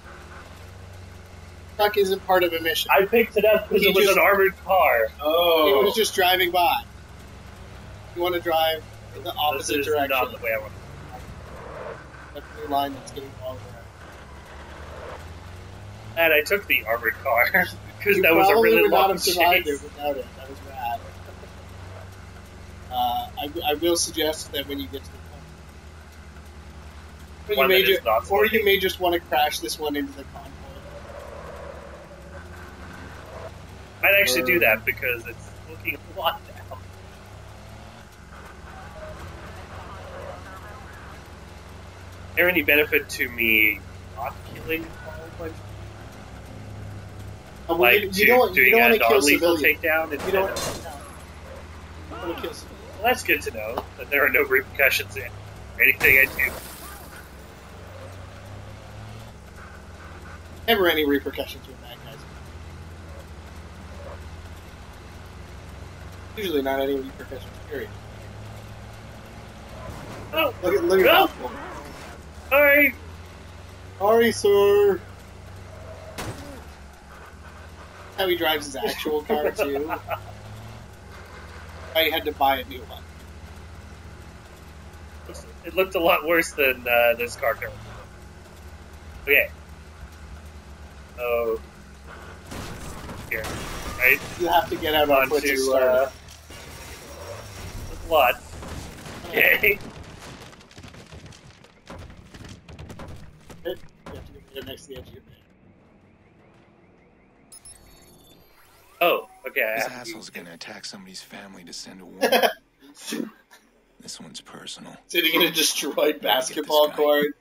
Speaker 2: Truck isn't part of a mission.
Speaker 3: I picked it up because
Speaker 2: He
Speaker 3: it was
Speaker 2: just-
Speaker 3: an armored car.
Speaker 2: He
Speaker 1: Oh.
Speaker 2: was just driving by. You want to drive in the
Speaker 3: This
Speaker 2: opposite
Speaker 3: is
Speaker 2: direction.
Speaker 3: not the way I want.
Speaker 2: That's the line that's getting longer.
Speaker 3: And I took the armored car because
Speaker 2: You
Speaker 3: that was a
Speaker 2: probably
Speaker 3: really
Speaker 2: would not
Speaker 3: long
Speaker 2: have survived
Speaker 3: chase.
Speaker 2: it without it. That was rad. Uh, I, I will suggest that when you get to the convoy, or you
Speaker 3: One
Speaker 2: may
Speaker 3: that
Speaker 2: ju-
Speaker 3: is not
Speaker 2: or you
Speaker 3: smoking.
Speaker 2: may just want to crash this one into the convoy.
Speaker 3: I'd actually do that because it's looking a lot now. Is there any benefit to me not killing all a bunch
Speaker 2: Uh, well,
Speaker 3: like
Speaker 2: you, you
Speaker 3: to-
Speaker 2: don't, you
Speaker 3: doing
Speaker 2: don't
Speaker 3: a
Speaker 2: want to kill
Speaker 3: non-lethal
Speaker 2: civilians.
Speaker 3: takedown?
Speaker 2: You
Speaker 3: instead
Speaker 2: don't,
Speaker 3: of-
Speaker 2: no. You don't want to kill civilians.
Speaker 3: Well, that's good to know that there are no repercussions in anything I do.
Speaker 2: Never any repercussions with bad guys. Usually not any repercussions, period.
Speaker 3: Oh,
Speaker 2: Look at, look at
Speaker 3: No.
Speaker 2: that.
Speaker 3: sorry.
Speaker 2: Sorry, sir. How he drives his actual car, too. I had to buy a new one.
Speaker 3: It looked a lot worse than uh, this car currently. Okay. Oh. Here. Right?
Speaker 2: You have to get out on
Speaker 3: On
Speaker 2: foot to
Speaker 3: to,
Speaker 2: start
Speaker 3: uh,
Speaker 2: it.
Speaker 3: There's a lot. Okay.
Speaker 2: You have to get next to the edge of your bed.
Speaker 3: Oh, okay.
Speaker 5: This
Speaker 3: I have to-
Speaker 5: asshole's gonna attack somebody's family to send a warning. This one's personal.
Speaker 2: Sitting in a destroyed basketball
Speaker 5: guy.
Speaker 2: court.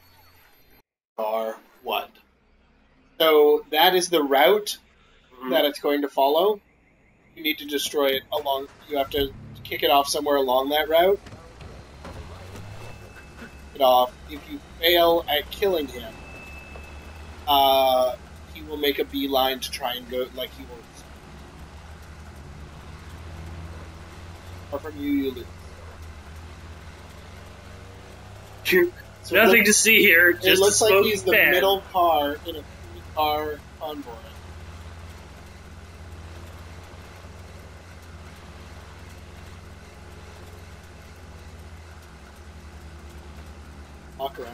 Speaker 2: Or what? So that is the route that it's going to follow. You need to destroy it along. You have to kick it off somewhere along that route. Kick it off. If you fail at killing him, uh, he will make a beeline to try and go. Like he will. Or from you, you lose. So it
Speaker 3: Nothing
Speaker 2: look-
Speaker 3: to see here.
Speaker 2: It
Speaker 3: Just
Speaker 2: looks
Speaker 3: a
Speaker 2: like
Speaker 3: smoking
Speaker 2: he's the
Speaker 3: fan.
Speaker 2: middle car in a three-car convoy. Walk around.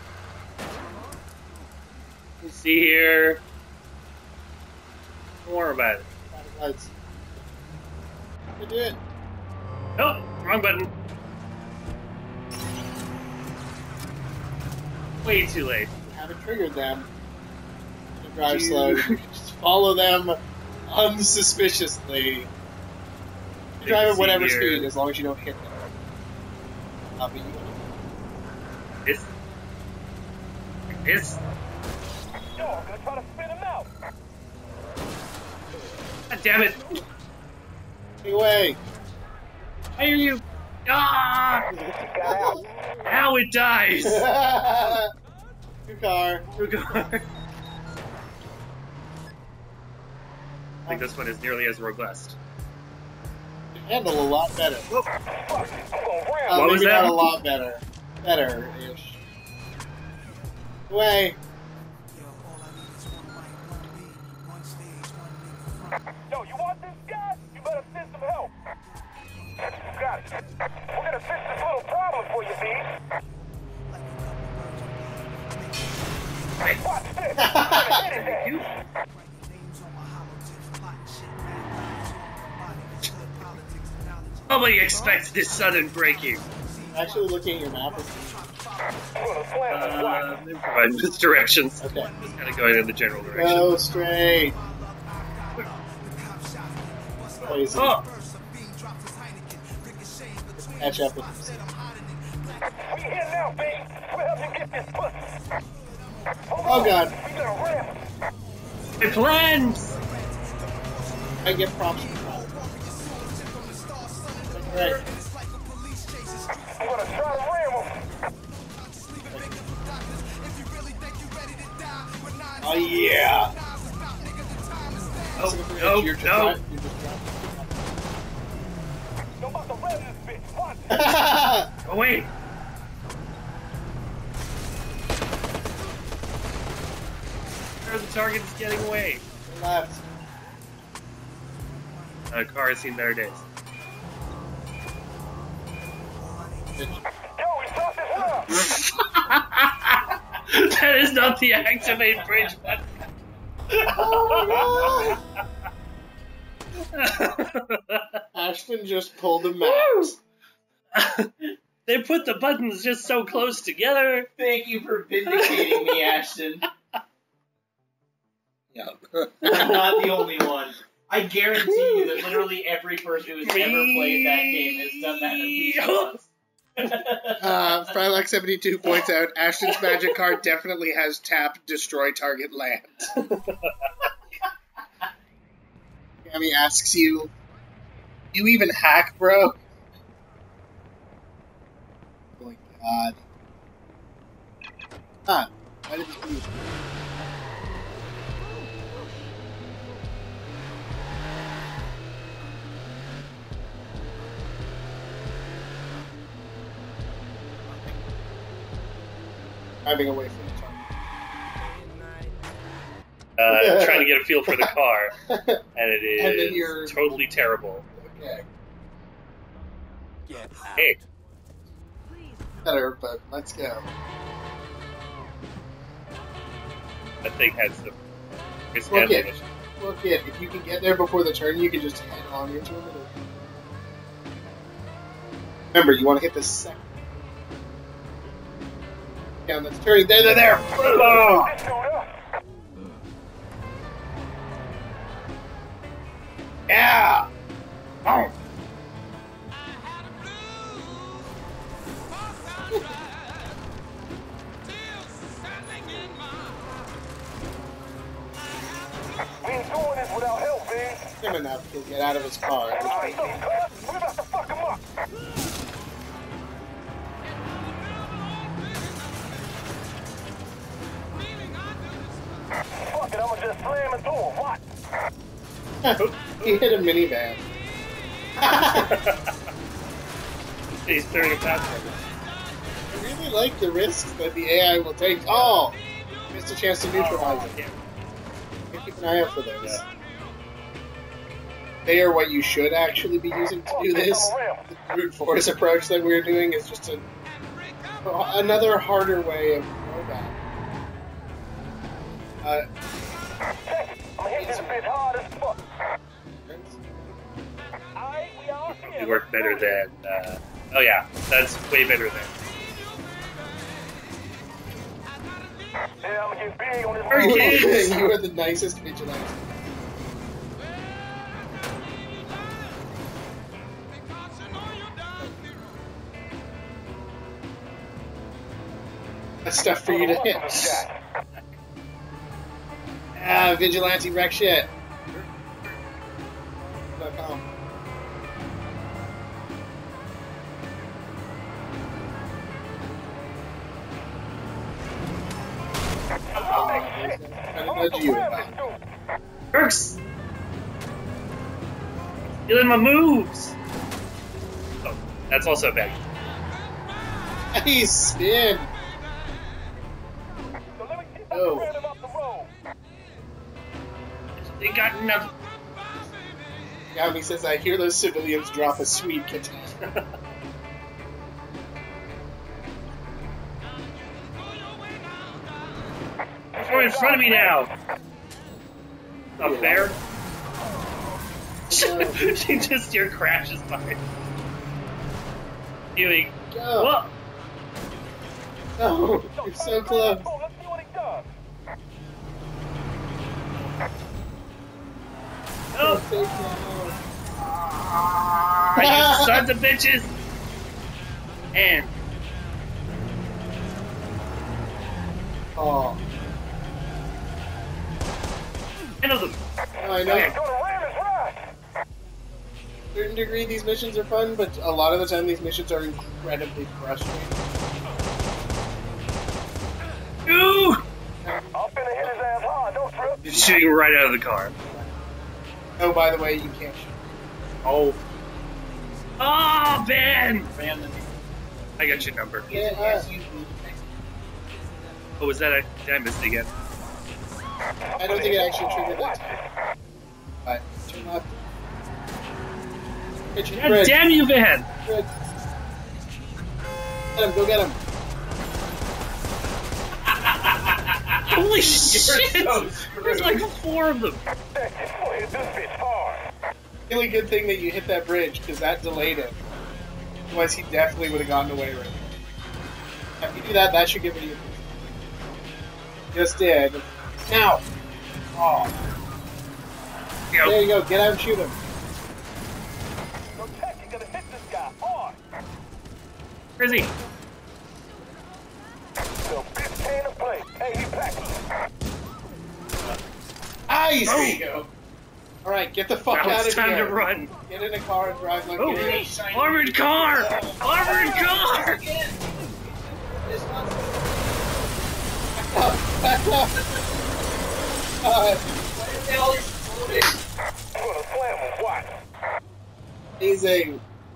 Speaker 3: Let's see here. More about it.
Speaker 2: Lights. I did.
Speaker 3: Oh, wrong button. Way too late.
Speaker 2: You haven't triggered them. You drive slow. You just follow them unsuspiciously. You drive at whatever
Speaker 3: here.
Speaker 2: speed as long as you don't hit them. I'll be you.
Speaker 3: This. This.
Speaker 6: Yo, I'm gonna try to spin him out.
Speaker 3: God damn it!
Speaker 2: Get away.
Speaker 3: Why are you? Ah!
Speaker 6: Got out.
Speaker 3: Now it dies.
Speaker 2: Your car.
Speaker 3: I think this one is nearly as robust.
Speaker 2: You handle a lot better.
Speaker 6: Fuck, I'm gonna ram.
Speaker 2: Uh,
Speaker 3: What was
Speaker 2: maybe
Speaker 3: that?
Speaker 2: not a lot better. Better-ish. Away.
Speaker 6: Yo, you want this guy? You better send some help. Got it. We're gonna fix this little problem for you, B. Hey, watch this. I'm gonna hit his ass.
Speaker 3: Nobody expects this sudden breaking.
Speaker 2: Actually, looking at your map. is-
Speaker 6: I'm gonna slam the block.
Speaker 3: Uh, they provide misdirections.
Speaker 2: Okay.
Speaker 3: Just kind of going in the general direction.
Speaker 2: Go straight. Crazy.
Speaker 3: Oh!
Speaker 2: Catch up with him.
Speaker 6: We here now, B. We'll help you get this pussy. Hold
Speaker 2: Oh,
Speaker 6: on.
Speaker 2: God.
Speaker 6: We gonna ram.
Speaker 3: My plans!
Speaker 2: I get props from that. Right.
Speaker 6: I'm gonna try to ram him.
Speaker 2: Oh, yeah.
Speaker 3: Oh,
Speaker 2: So
Speaker 3: no,
Speaker 2: you're just
Speaker 3: no.
Speaker 2: dri- you're just
Speaker 6: I'm about to ram this bitch. Watch it.
Speaker 2: driving.
Speaker 3: Oh, wait! Where the target is getting away.
Speaker 2: Left.
Speaker 3: Uh, car has seen better days.
Speaker 6: Yo, we stopped this round.
Speaker 3: That is not the activate bridge button.
Speaker 2: Oh, my God. Ashton just pulled a max.
Speaker 3: They put the buttons just so close together.
Speaker 1: Thank you for vindicating me, Ashton.
Speaker 2: Yeah.
Speaker 1: I'm not the only one. I guarantee you that literally every person who's ever played that game has done that at least once.
Speaker 2: Uh, Frylock seventy-two points out Ashton's magic card definitely has tap, destroy target land. Cammy asks you, you even hack, bro? Oh my god. Huh. Why did you do that? Driving away from the target.
Speaker 3: Uh, trying to get a feel for the car, and it
Speaker 2: And then
Speaker 3: is
Speaker 2: you're-
Speaker 3: totally terrible.
Speaker 2: Okay.
Speaker 5: Get out.
Speaker 3: Hey,
Speaker 2: Better, but let's go.
Speaker 3: that thing has the it's
Speaker 2: Look
Speaker 3: handling
Speaker 2: it.
Speaker 3: issue.
Speaker 2: Look it. If you can get there before the turn, you can just head on into it. Remember, you want to hit the second. Down that's turning. There, there, there! Oh!
Speaker 6: This dude up.
Speaker 2: Yeah! Oh!
Speaker 6: We ain't doing this without help, B.
Speaker 2: Him enough to get out of his car.
Speaker 6: Alright, so, cuz, we about to fuck him up. Fuck it, I'ma just slam into him. Watch.
Speaker 2: He hit a minivan.
Speaker 3: He's turning a pass for me.
Speaker 2: I really like the risks that the A I will take. Oh! Missed a chance to neutralize it. Keep an eye out for those.
Speaker 3: Yeah.
Speaker 2: They are what you should actually be using to do this. The brute force approach that we're doing is just a, another harder way of throwback. Uh,
Speaker 6: Check it. I'ma hit this bitch hard as fuck. Alright, we
Speaker 3: Probably work better than. Uh, oh yeah, that's way better than.
Speaker 6: Yeah, I'm gonna get big on this
Speaker 3: Are
Speaker 6: road.
Speaker 3: you?
Speaker 2: You are the nicest vigilante. That's stuff for you to hit. Ah, vigilante wreck shit. .com. How did you about?
Speaker 3: Perks! Stealing my moves! Oh, that's also a bad.
Speaker 2: Nice spin. Oh.
Speaker 3: They got another.
Speaker 2: Yami says, I hear those civilians drop a sweet katana.
Speaker 3: They're in front of me now! Up there? She just your crashes by. Doing.
Speaker 2: Go.
Speaker 3: Whoa!
Speaker 2: Oh, you're so close.
Speaker 6: Let's see what he does.
Speaker 3: Oh!
Speaker 2: Take down.
Speaker 3: You sons of bitches! And.
Speaker 2: Oh.
Speaker 3: Handle them!
Speaker 2: Oh, I know.
Speaker 3: Okay.
Speaker 6: Gonna ram his ride.
Speaker 2: To a certain degree, these missions are fun, but a lot of the time, these missions are incredibly frustrating.
Speaker 3: Ooh!
Speaker 6: I'm finna hit his ass hard. Don't trip.
Speaker 3: You're shooting right out of the car.
Speaker 2: Oh, by the way, you can't shoot.
Speaker 3: Oh. Oh, Ben! I got your number.
Speaker 2: Yeah,
Speaker 3: Oh, was that a. Did I miss it again?
Speaker 2: I don't think it actually triggered that time. But, turn left. Hit your
Speaker 3: God
Speaker 2: bridge.
Speaker 3: damn you, Ben!
Speaker 2: Bridge. Get him, go get him.
Speaker 3: Holy shit! There's like four of them.
Speaker 6: Hit this bitch hard.
Speaker 2: Really good thing that you hit that bridge, because that delayed him. Otherwise, he definitely would have gotten away with it. If you do that, that should give it you. Just did. Now! Oh.
Speaker 3: Go.
Speaker 2: There you go, get out and shoot him.
Speaker 6: So Tech, you gotta hit this guy hard.
Speaker 3: Where is he?
Speaker 6: So bitch came to play. Hey, he back.
Speaker 2: Nice!
Speaker 3: Oh.
Speaker 2: There you go. Alright, get the fuck
Speaker 3: Now
Speaker 2: out
Speaker 3: it's
Speaker 2: of
Speaker 3: time
Speaker 2: here.
Speaker 3: to run.
Speaker 2: Get in a car and drive like
Speaker 3: Oh,
Speaker 2: you're
Speaker 3: armored car! Armored car!
Speaker 2: Back up! Uh,
Speaker 6: Gonna slam him. Watch.
Speaker 2: amazing.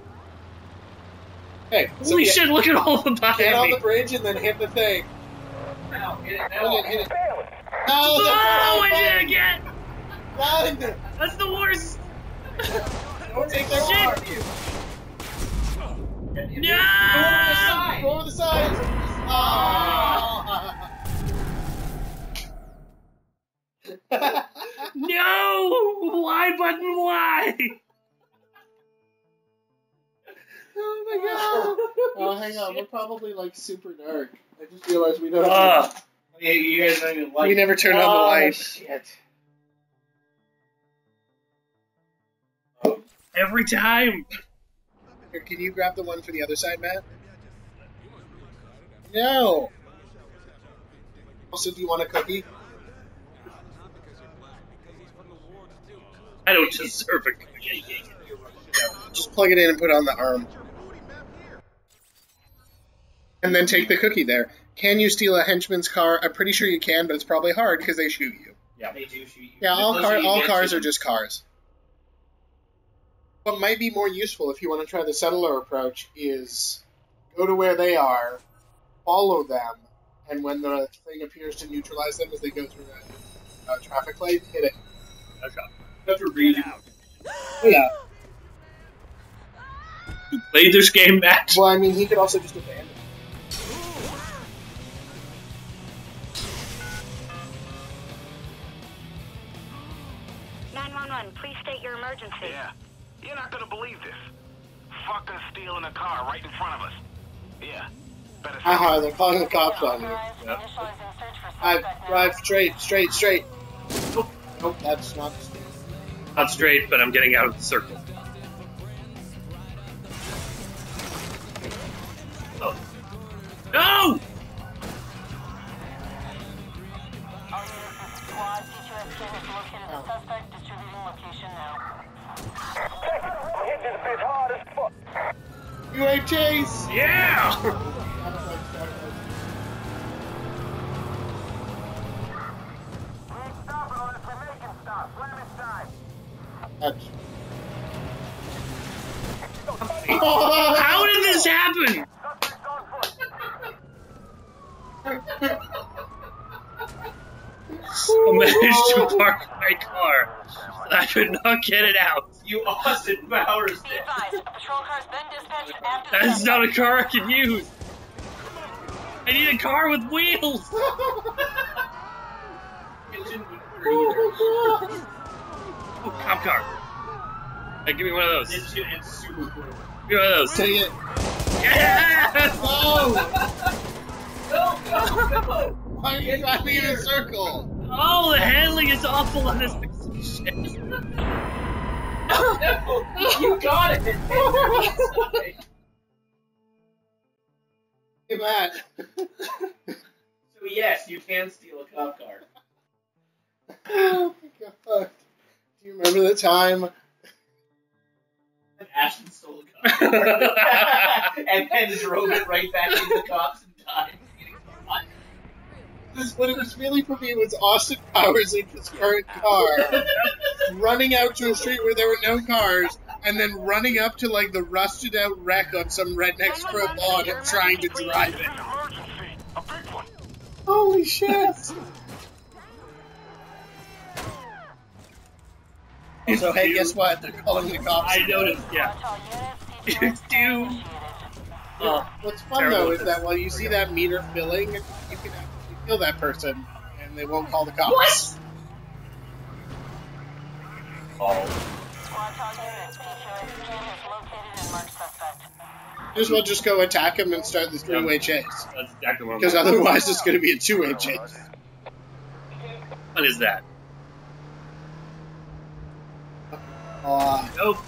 Speaker 2: Hey, so
Speaker 3: Holy
Speaker 2: get,
Speaker 3: shit, look at all the
Speaker 2: get
Speaker 3: behind
Speaker 2: on
Speaker 3: me.
Speaker 2: the bridge and then hit the thing.
Speaker 6: Now, hit it
Speaker 2: Hit it, hit it.
Speaker 6: Failing.
Speaker 2: No,
Speaker 3: Oh, I
Speaker 2: that's
Speaker 3: did it again!
Speaker 2: Run!
Speaker 3: That's the worst!
Speaker 2: Don't take their
Speaker 3: Shit.
Speaker 2: car.
Speaker 3: No!
Speaker 2: Go over the side. Oh.
Speaker 3: No! Why button why?
Speaker 2: Oh my god! Oh, hang on. We're probably like super dark. I just realized we don't.
Speaker 3: Ugh.
Speaker 1: Yeah, you guys don't even like
Speaker 2: we never turned on the
Speaker 3: Oh,
Speaker 2: light.
Speaker 3: shit. Every time.
Speaker 2: Here, can you grab the one for the other side, Matt? No. Also, do you want a cookie?
Speaker 3: I don't deserve a cookie.
Speaker 2: Just plug it in and put it on the arm. And then take the cookie there. Can you steal a henchman's car? I'm pretty sure you can, but it's probably hard because they shoot you.
Speaker 1: Yeah, they do shoot you.
Speaker 2: Yeah, all,
Speaker 1: Those
Speaker 2: car,
Speaker 1: you
Speaker 2: all
Speaker 1: get
Speaker 2: cars
Speaker 1: to
Speaker 2: are
Speaker 1: them.
Speaker 2: just cars. What might be more useful if you want to try the settler approach is go to where they are, follow them, and when the thing appears to neutralize them as they go through a uh, traffic light, hit it.
Speaker 3: Okay.
Speaker 1: You have to read out.
Speaker 2: Yeah.
Speaker 3: You played this game, Matt?
Speaker 2: Well, I mean, he could also just abandon it.
Speaker 4: nine one one, please state your emergency.
Speaker 5: Yeah.
Speaker 6: You're not gonna believe this. Fucking stealing a car right in front of us. Yeah. Better
Speaker 2: Haha, they're calling the cops on you.
Speaker 7: Authorized,
Speaker 3: Yeah.
Speaker 7: initializing search for
Speaker 2: Drive,
Speaker 7: suspect now.
Speaker 2: drive straight, straight, straight. Nope, nope, that's not.
Speaker 3: Not straight, but I'm getting out of the circle. Oh. No!
Speaker 7: All units, this is squad. C two S K has located the suspect. Distributing location now.
Speaker 6: hit this bitch hard as fuck.
Speaker 2: You ain't chase!
Speaker 3: Yeah!
Speaker 6: We ain't stopping unless we make him stop. Slam inside.
Speaker 2: That's...
Speaker 3: How did this happen?
Speaker 6: Suspect's on foot.
Speaker 3: I managed to park my car. I could not get it out.
Speaker 1: You Austin Powers
Speaker 7: Be advised, a patrol car's been dispatched after the
Speaker 3: That's
Speaker 7: suspect.
Speaker 3: not a car I can use. I need a car with wheels. Oh, cop car. Hey, give me one of those.
Speaker 1: It's, it's super cool.
Speaker 3: Give me one of those.
Speaker 2: Take it.
Speaker 3: Yes!
Speaker 2: Oh!
Speaker 1: No, no, no!
Speaker 2: Why are you driving in a circle?
Speaker 3: Oh, the handling is awful on this piece of shit.
Speaker 1: No, you got it!
Speaker 2: Hey, Matt.
Speaker 1: So yes, you can steal a cop car.
Speaker 2: Oh my god. Do you remember the time?
Speaker 1: And Ashton stole a cop car. and then drove it right back into the cops in time.
Speaker 2: What it was really for me was Austin Powers in his current car, running out to a street where there were no cars, and then running up to like the rusted out wreck on some redneck's front lawn and trying to drive it.
Speaker 6: Emergency. A big one.
Speaker 2: Holy shit! So hey, guess what? They're calling the cops.
Speaker 3: I noticed, yeah.
Speaker 7: Watch all units. C two S K
Speaker 3: Do.
Speaker 7: initiated.
Speaker 3: Oh,
Speaker 2: What's fun
Speaker 3: Terrible.
Speaker 2: though is that while you see that meter filling, you can actually kill that person, and they won't call the cops.
Speaker 3: What? Oh.
Speaker 7: Squad to all units. C two S K has located and marked suspect.
Speaker 2: Might as well just go attack him and start the three-way chase,
Speaker 3: That's exactly what I'm
Speaker 2: because otherwise it's going to be a two-way chase.
Speaker 3: What is that?
Speaker 2: Uh,
Speaker 3: Nope.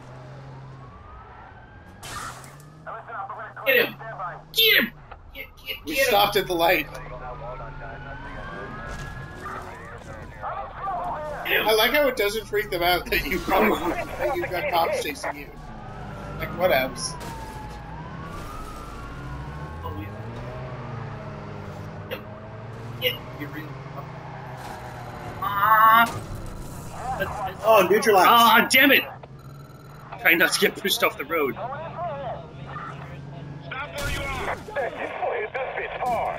Speaker 1: Get him!
Speaker 3: Get him!
Speaker 1: Get, get,
Speaker 2: we
Speaker 1: get him!
Speaker 2: stopped at the light. I like how it doesn't freak them out that you that you've got cops chasing you. Like what else?
Speaker 1: Get, you really...
Speaker 3: Ah!
Speaker 2: Oh, neutralize.
Speaker 3: Ah, damn it! Trying not to get pushed off the road.
Speaker 6: Stop where you are. Hit this bitch hard.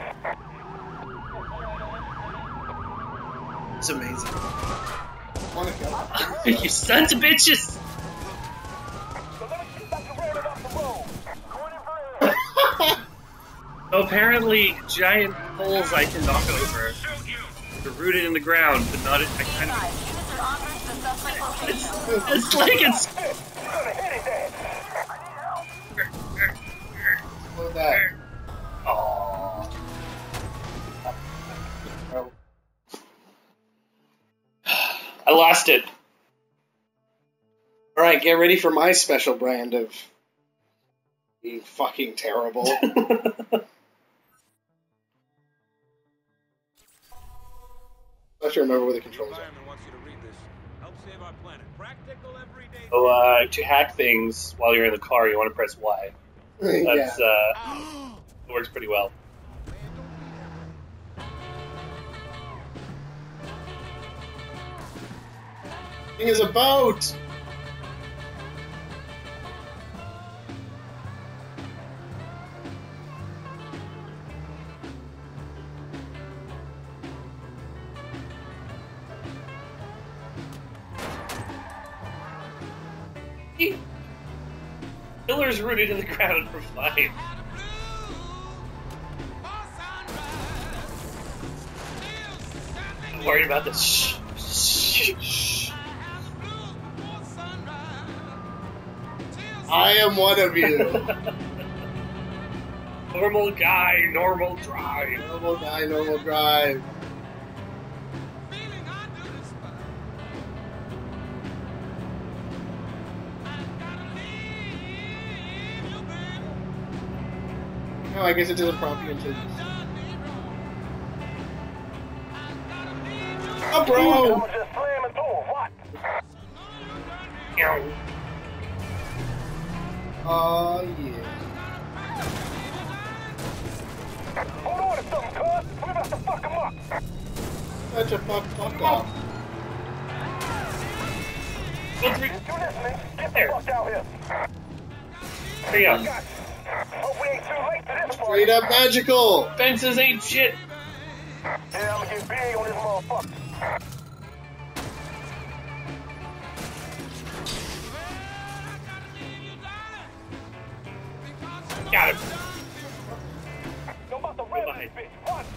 Speaker 2: It's amazing. Wanna go?
Speaker 3: You sons of bitches!
Speaker 6: So let me see if I can ram it off the road. Going in for air.
Speaker 3: Apparently, giant poles I can knock over. They're rooted in the ground, but not. I kind of.
Speaker 7: Advised, units are en route to the suspect location.
Speaker 3: It's, it's like it's.
Speaker 6: You're gonna hit his ass. I need help.
Speaker 2: Look at that.
Speaker 3: Oh.
Speaker 2: Oh.
Speaker 3: I lost it.
Speaker 2: All right, get ready for my special brand of being fucking terrible. I have to remember where the controls are.
Speaker 3: So, uh, to hack things while you're in the car, you want to press Y.
Speaker 2: yeah.
Speaker 3: That's, uh, it works pretty well.
Speaker 2: Thing is a boat.
Speaker 3: Pillars rooted in the ground for fine. I'm worried about this. Shh. Shh. Shh.
Speaker 2: I am one of you.
Speaker 3: Normal guy, normal drive.
Speaker 2: Normal guy, normal drive. No, I guess it doesn't prompt you until you... Oh, bro!
Speaker 6: I'm just slamming through him. What?
Speaker 2: Oh, yeah.
Speaker 6: Hold on to something, cuz. We about to fuck him up.
Speaker 2: Such a fuck fuck up.
Speaker 3: Go three.
Speaker 6: You listening? Get the
Speaker 3: There.
Speaker 6: fuck out here.
Speaker 3: There you
Speaker 6: I
Speaker 3: go.
Speaker 6: got you. Hope we ain't too late to this part.
Speaker 2: Straight up magical!
Speaker 3: Fences ain't shit.
Speaker 6: Yeah, I'm gonna get big on this motherfucker.
Speaker 3: Got him.
Speaker 6: I'm about to ram this bitch. What?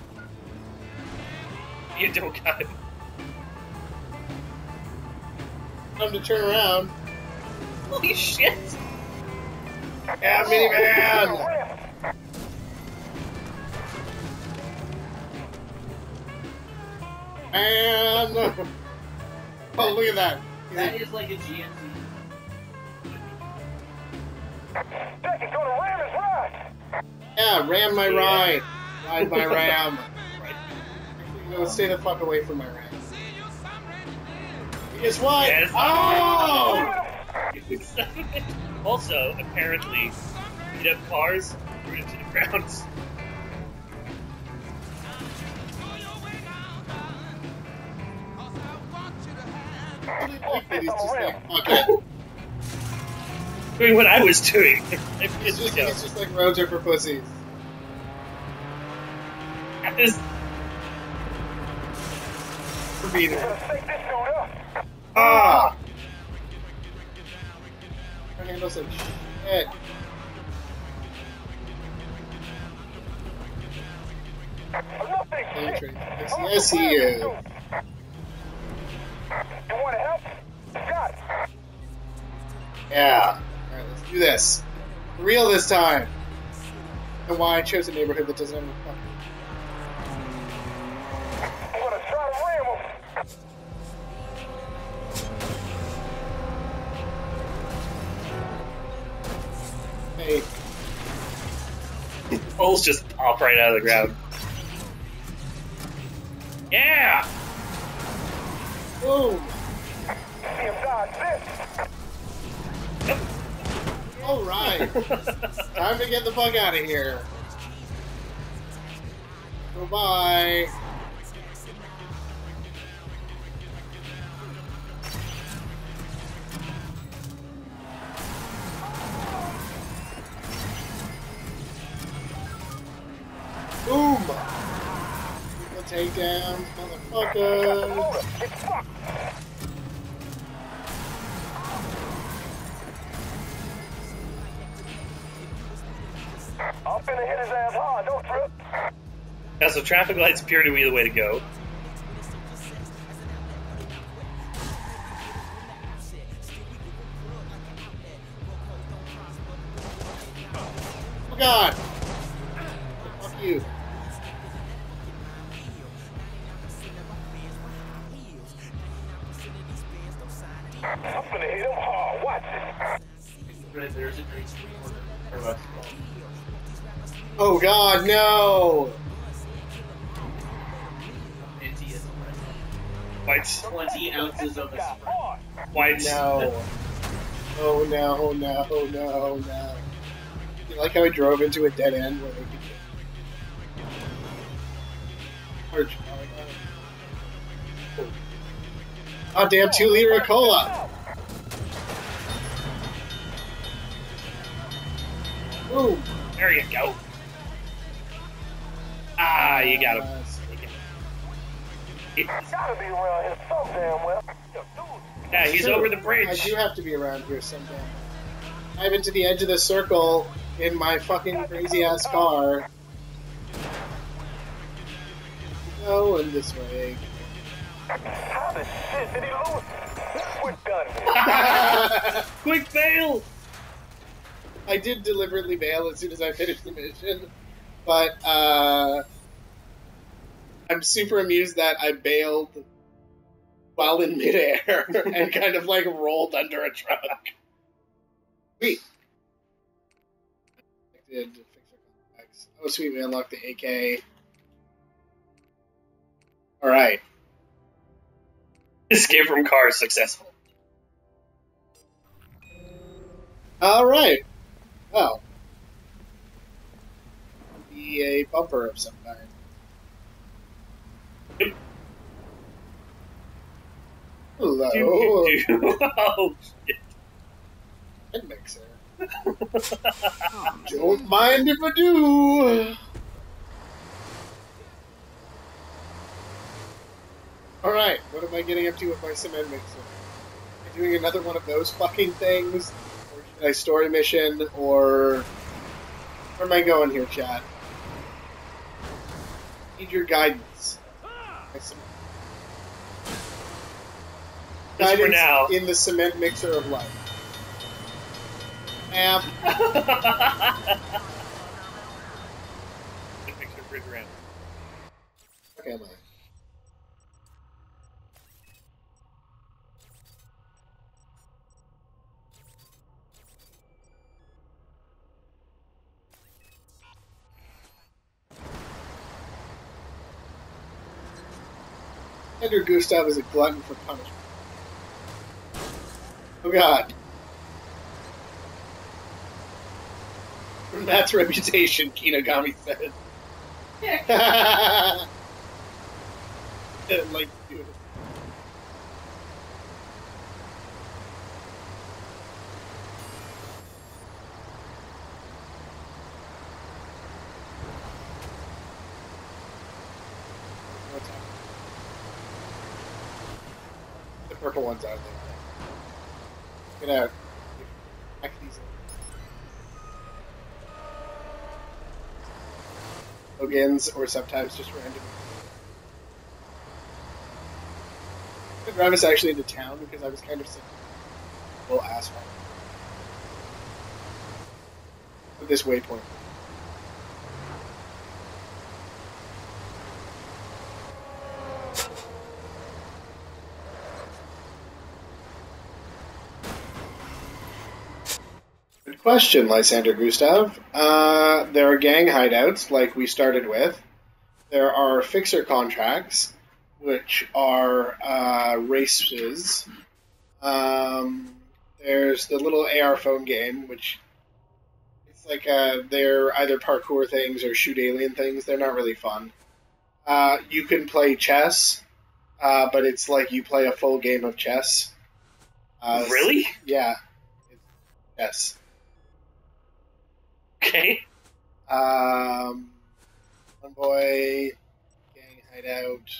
Speaker 3: You don't got him.
Speaker 2: Time to turn around.
Speaker 3: Holy shit.
Speaker 2: Yeah, minivan! Man! Oh, look at that.
Speaker 1: That is like a G M C.
Speaker 6: That is gonna ram his ride.
Speaker 2: Yeah, ram my
Speaker 3: Yeah.
Speaker 2: ride. Ride my ram.
Speaker 3: Right.
Speaker 2: No, stay the fuck away from my ram. Guess what?
Speaker 3: Yes.
Speaker 2: Oh!
Speaker 3: Also, apparently, beat up cars, rooted to the ground.
Speaker 2: He's just like, fuck it.
Speaker 3: Doing what I was doing.
Speaker 2: He's just, he's just like roads are for pussies.
Speaker 3: At this,
Speaker 2: For beating.
Speaker 6: Gonna shake this dude up.
Speaker 2: Ah! Her handles like shit.
Speaker 6: Enough this
Speaker 2: Plane
Speaker 6: shit.
Speaker 2: train. Yes,
Speaker 6: I'm
Speaker 2: yes, he
Speaker 6: gonna ram
Speaker 2: is.
Speaker 6: this dude. You wanna help? Got it.
Speaker 2: Yeah. Alright, let's do this. For real this time. And why I chose a neighborhood that doesn't have a fucking.
Speaker 6: I'm gonna try to ram him.
Speaker 2: Hey,
Speaker 3: poles just pop right out of the ground. Yeah!
Speaker 2: boom!
Speaker 6: See him dodge this.
Speaker 2: Alright. Time to get the fuck out of here. Goodbye. Boom! The takedowns, motherfuckers.
Speaker 6: It's fucked. I'm finna hit his ass hard, don't trip.
Speaker 3: Yeah, so traffic lights appear to be the way to go.
Speaker 2: Oh god! Fuck you.
Speaker 6: I'm finna hit him hard, watch it.
Speaker 1: There's a great screen corner.
Speaker 2: Oh god, no!
Speaker 3: Whites.
Speaker 1: twenty ounces of
Speaker 6: Got
Speaker 1: a
Speaker 6: hard.
Speaker 3: Whites.
Speaker 2: No. Oh no, no, no, no. You like how I drove into a dead end where they could Arch, oh my god. Oh damn, two liter of cola! Boom!
Speaker 3: There you go. Ah, you got him.
Speaker 2: Nice.
Speaker 3: It-
Speaker 6: Gotta be around here some damn well. Yo, dude.
Speaker 3: yeah, he's
Speaker 2: True.
Speaker 3: over the
Speaker 2: I
Speaker 3: bridge.
Speaker 2: do have to be around here someday. I'm into the edge of the circle in my fucking crazy ass car. Going this way.
Speaker 6: How the shit did he lose? We're done.
Speaker 3: Quick fail!
Speaker 2: I did deliberately bail as soon as I finished the mission, but uh, I'm super amused that I bailed while in midair and kind of like rolled under a truck. Sweet. Did fix our contacts. Oh, sweet, we unlocked the A K. Alright.
Speaker 3: Escape from car is successful.
Speaker 2: Alright. Well. Be a bumper of some kind.
Speaker 3: Yep.
Speaker 2: Hello.
Speaker 3: Do, do, do. Oh, shit.
Speaker 2: Head mixer. Don't mind if I do. Alright, what am I getting up to with my cement mixer? Am I doing another one of those fucking things? Or should I story mission? Or where am I going here, chat? Need your guidance.
Speaker 3: Just
Speaker 2: Guidance
Speaker 3: for now.
Speaker 2: in the cement mixer of life. Amp.
Speaker 3: Mixer bridge around.
Speaker 2: Okay, am I? Ender Gustav is a glutton for punishment. Oh god. From Matt's reputation, Kinogami said. I didn't like to do it. What's happening? The purple one's out there. Get out. Hack these logins, or sometimes just random. I drive us actually into town because I was kind of sick of little asphalt. At this waypoint. Good question, Lysander Gustav. Uh, there are gang hideouts, like we started with. There are fixer contracts, which are uh, races. Um, there's the little A R phone game, which it's like uh, they're either parkour things or shoot alien things. They're not really fun. Uh, you can play chess, uh, but it's like you play a full game of chess. Uh,
Speaker 3: Really?
Speaker 2: Yeah. It's chess.
Speaker 3: Okay.
Speaker 2: Um, Convoy, Gang Hideout.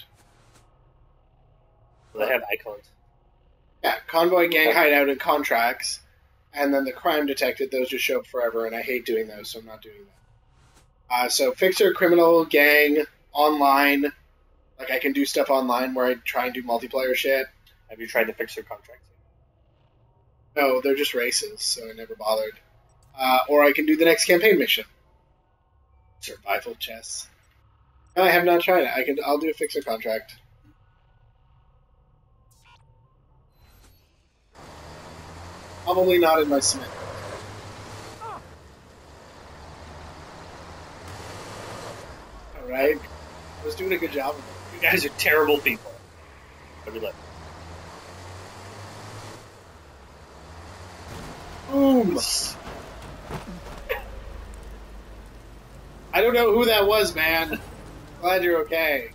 Speaker 3: They have icons.
Speaker 2: Yeah, Convoy, Gang Hideout, and Contracts. And then the Crime Detected, those just show up forever, and I hate doing those, so I'm not doing that. Uh, so Fixer, Criminal, Gang, Online. Like, I can do stuff online where I try and do multiplayer shit.
Speaker 3: Have you tried the fixer contracts?
Speaker 2: No, they're just races, so I never bothered. Uh, or I can do the next campaign mission. Survival chess. No, I have not tried it. I can. I'll do a fixer contract. Probably not in my cement. All right. I was doing a good job of it.
Speaker 3: You guys are terrible people. Every level.
Speaker 2: Boom. I don't know who that was, man. Glad you're okay.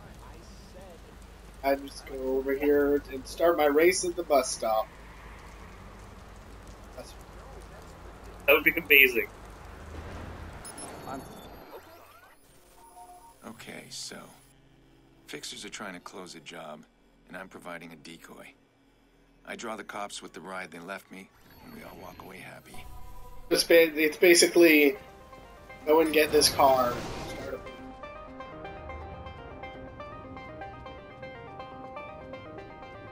Speaker 2: I just go over here and start my race at the bus stop. That's
Speaker 3: That would be amazing.
Speaker 5: Okay, so fixers are trying to close a job, and I'm providing a decoy. I draw the cops with the ride they left me, and we all walk away happy.
Speaker 2: It's, ba- it's basically go and get this car. Start it.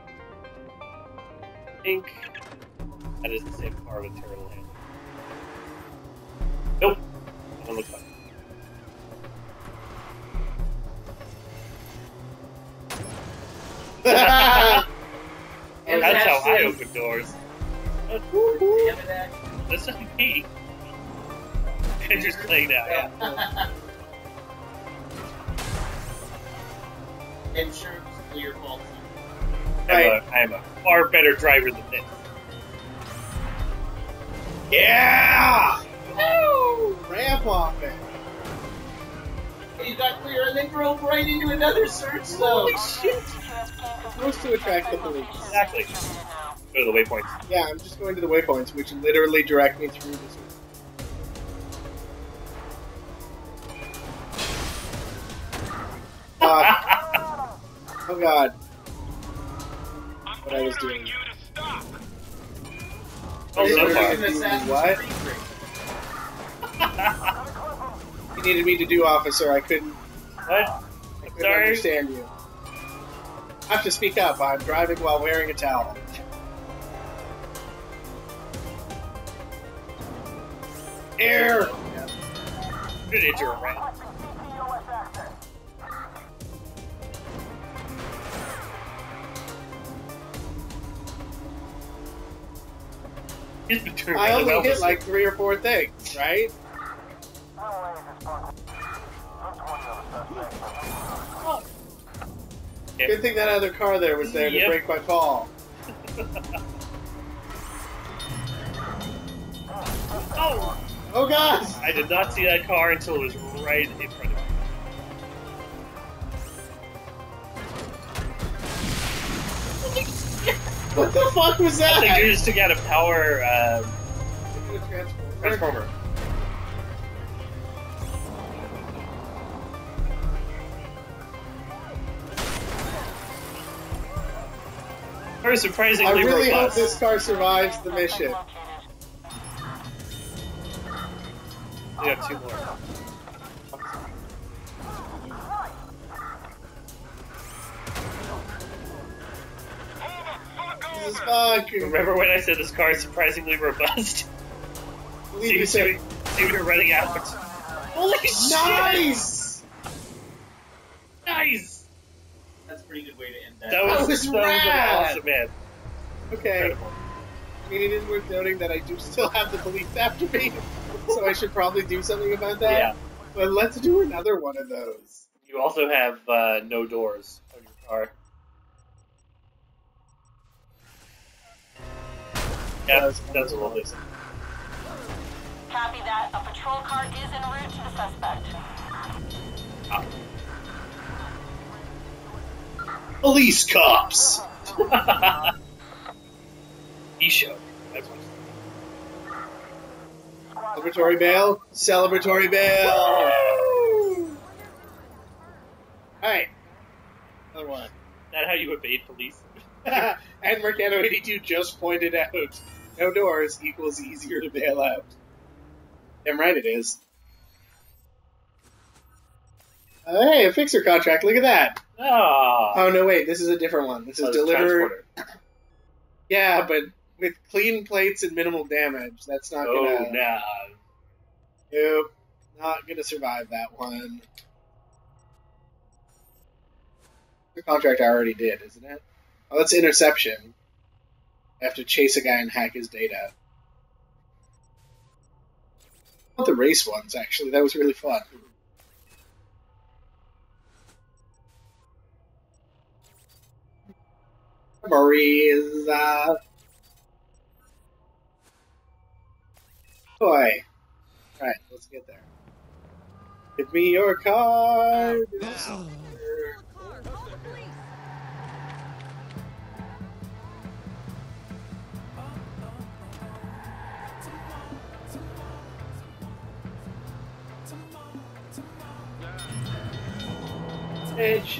Speaker 3: I think that is the same car with turtle handle. Don't look funny. That's how I open doors. That's not me. I'm just playing that.
Speaker 8: Yeah. Insurance is your fault.
Speaker 3: I'm a, I'm a far better driver than this.
Speaker 2: Yeah! Woo! Ramp off it.
Speaker 8: He got clear and then drove right into another search zone.
Speaker 2: Holy shit! It's supposed to attract the police.
Speaker 3: Exactly. Go to the waypoints.
Speaker 2: Yeah, I'm just going to the waypoints, which literally direct me through this. Uh, oh god. What I was doing.
Speaker 3: Oh, so far.
Speaker 2: What? You needed me to do, officer. I couldn't.
Speaker 3: What?
Speaker 2: I couldn't
Speaker 3: Sorry?
Speaker 2: understand you. I have to speak up. I'm driving while wearing a towel. Air!
Speaker 3: Good intro, right? He's been doing
Speaker 2: I
Speaker 3: really
Speaker 2: only
Speaker 3: well
Speaker 2: hit
Speaker 3: this
Speaker 2: like three or four things, right?
Speaker 3: Yeah.
Speaker 2: Good thing that other car there was there to
Speaker 3: Yep.
Speaker 2: break my fall.
Speaker 3: Oh!
Speaker 2: Oh god!
Speaker 3: I did not see that car until it was right in front of me.
Speaker 2: What the fuck was
Speaker 3: I think
Speaker 2: that?
Speaker 3: you just took out a power uh,
Speaker 2: Transformer.
Speaker 3: transformer. Very surprisingly
Speaker 2: I really hope
Speaker 3: robust.
Speaker 2: this car survives the mission.
Speaker 3: We have two more.
Speaker 2: This is fucking.
Speaker 3: Remember when I said this car is surprisingly robust?
Speaker 2: Believe
Speaker 3: see,
Speaker 2: me,
Speaker 3: see,
Speaker 2: sir.
Speaker 3: see when you're running out. Holy shit!
Speaker 2: Nice!
Speaker 3: Nice!
Speaker 8: That's a pretty good way to end that.
Speaker 3: That was,
Speaker 2: That was
Speaker 3: that was
Speaker 2: rad!
Speaker 3: awesome, man.
Speaker 2: Okay.
Speaker 3: Incredible.
Speaker 2: I mean, it is worth noting that I do still have the police after me, so I should probably do something about that.
Speaker 3: Yeah.
Speaker 2: But let's do another one of those.
Speaker 3: You also have uh, no doors on your car. Yeah,
Speaker 2: That's-
Speaker 3: that's what we'll do.
Speaker 7: Copy that. A patrol car is en route to the suspect.
Speaker 3: Ah.
Speaker 2: Police cops!
Speaker 3: E-show. That's what
Speaker 2: Celebratory bail? Celebratory bail! Alright. Another one.
Speaker 3: Not how you evade police.
Speaker 2: And Mercano eighty-two just pointed out, no doors equals easier to bail out. Damn right it is. Uh, hey, a fixer contract, look at that!
Speaker 3: Ah.
Speaker 2: Oh no, wait, this is a different one. This is
Speaker 3: Oh, it's
Speaker 2: deliver...
Speaker 3: transporter.
Speaker 2: Yeah, but with clean plates and minimal damage, that's not
Speaker 3: Oh,
Speaker 2: gonna...
Speaker 3: nah.
Speaker 2: Nope, not gonna survive that one. The contract I already did, isn't it? Oh, that's interception. I have to chase a guy and hack his data. I want the race ones, actually. That was really fun. Marisa. Boy. Alright, let's get there. Give me your car. Edge.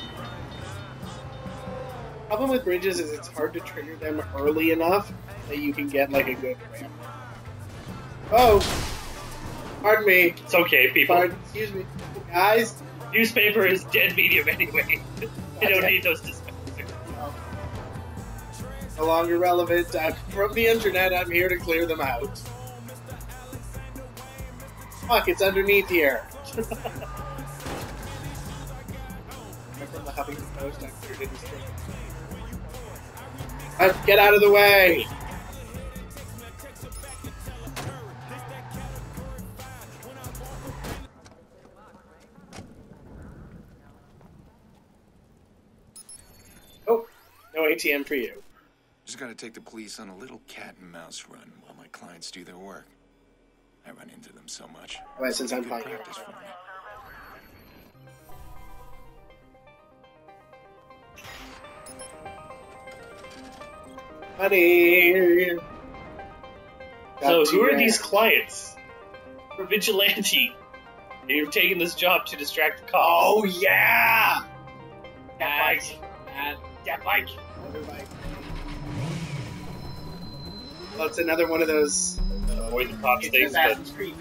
Speaker 2: Problem with bridges is it's hard to trigger them early enough that you can get like a good ramp. Oh, pardon me.
Speaker 3: It's okay, people.
Speaker 2: Pardon, excuse me, guys.
Speaker 3: Newspaper is dead medium anyway. You don't
Speaker 2: Okay.
Speaker 3: need those dispensers.
Speaker 2: No longer relevant. I'm from the internet. I'm here to clear them out. Fuck, it's underneath here. From the Huffington Post, I'm sure it is true. Let's get out of the way! Oh, no A T M for you.
Speaker 5: Just gotta take the police on a little cat and mouse run while my clients do their work. I run into them so much.
Speaker 2: Well, since I'm
Speaker 5: Good
Speaker 2: fine.
Speaker 5: practice for me.
Speaker 2: Buddy!
Speaker 3: So,
Speaker 2: Got
Speaker 3: who are
Speaker 2: two
Speaker 3: these
Speaker 2: grand.
Speaker 3: clients? For vigilante. And you're taking this job to distract the cops.
Speaker 2: Oh, yeah!
Speaker 3: That bike.
Speaker 2: That
Speaker 3: That bike.
Speaker 2: motorbike. Well, it's another one of those.
Speaker 3: Avoid the cops
Speaker 8: It's
Speaker 3: things, but
Speaker 8: Assassin's Creed.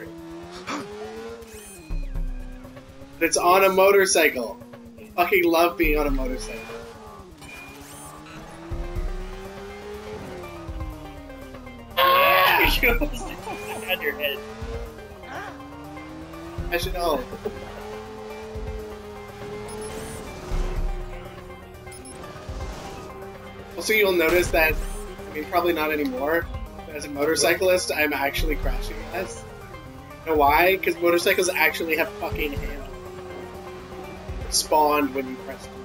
Speaker 2: It's on a motorcycle. Fucking love being on a motorcycle.
Speaker 3: you almost had your head.
Speaker 2: I should know. Also, you'll notice that, I mean, probably not anymore, but as a motorcyclist, I'm actually crashing less. You know why? Because motorcycles actually have fucking handles. Spawned when you press them.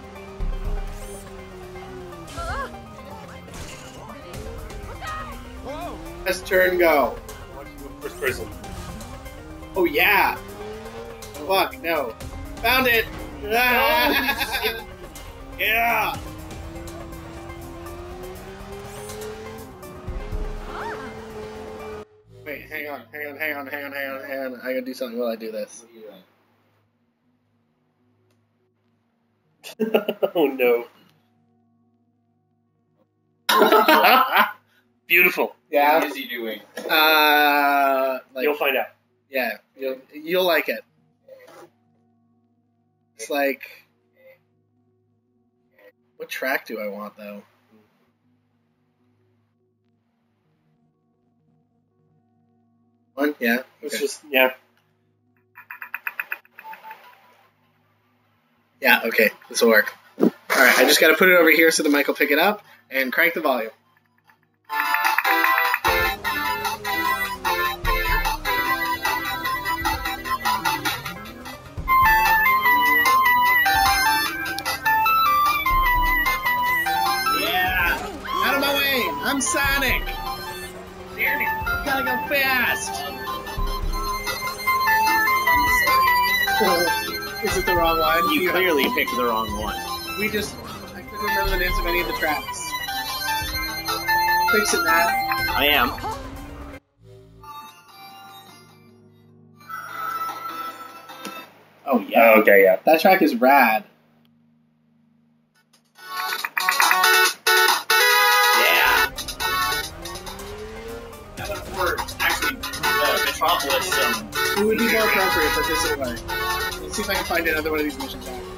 Speaker 2: Press turn go.
Speaker 3: First person.
Speaker 2: Oh yeah! Fuck, no. Found it! Ah! Yeah! Wait, hang on, hang on, hang on, hang on, hang on, hang on. I gotta do something while I do this.
Speaker 3: Oh no. Beautiful.
Speaker 2: Yeah?
Speaker 8: What is he doing?
Speaker 2: Uh, like,
Speaker 3: You'll find out.
Speaker 2: yeah, you'll, you'll like it. It's like, what track do I want though? One? Yeah.
Speaker 3: It's
Speaker 2: Okay.
Speaker 3: just, yeah.
Speaker 2: Yeah, okay, this will work. Alright, I just gotta put it over here so the mic will pick it up, and crank the volume. Yeah! Out of my way! I'm Sonic! Damn it! Gotta go fast! Is it the wrong one?
Speaker 1: You clearly picked the wrong one.
Speaker 2: We just, I couldn't remember the names of any of the tracks. Fixing that.
Speaker 1: I am.
Speaker 2: Oh yeah.
Speaker 3: Oh, okay, yeah.
Speaker 2: That track is rad.
Speaker 1: Yeah. That would work. Actually, uh, Metropolis, um,
Speaker 2: It would be more appropriate for this in a way. Let's see if I can find another one of these missions out.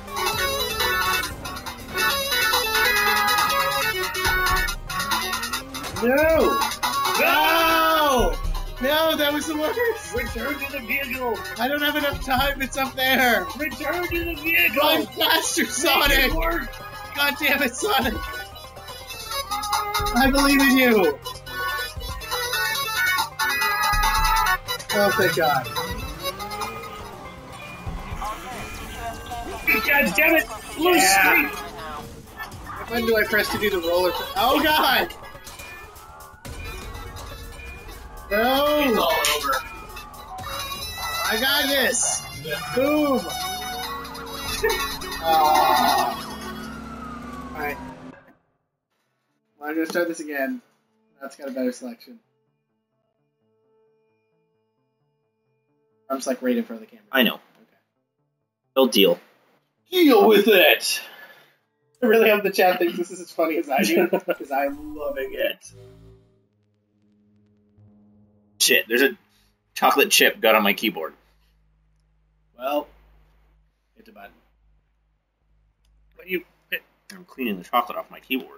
Speaker 2: No! No! No, that was the worst!
Speaker 3: Return to the vehicle!
Speaker 2: I don't have enough time, it's up there!
Speaker 3: Return to the vehicle!
Speaker 2: Run faster, Sonic! God damn it, Sonic! I believe in you! Oh, thank God.
Speaker 3: God damn it! Blue
Speaker 2: Yeah.
Speaker 3: streak!
Speaker 2: What button do I press to do the roller? Oh God! No!
Speaker 8: It's all over.
Speaker 2: I got this! Boom! Aww. Alright. Well, I'm gonna start this again. That's got a better selection. I'm just like right in front of the camera.
Speaker 1: I know.
Speaker 2: Okay.
Speaker 1: No deal.
Speaker 2: Deal with it! I really hope the chat thinks this is as funny as I do, because I'm loving it.
Speaker 1: Shit, there's a chocolate chip got on my keyboard.
Speaker 2: Well, hit the button.
Speaker 3: What you...
Speaker 1: I'm cleaning the chocolate off my keyboard.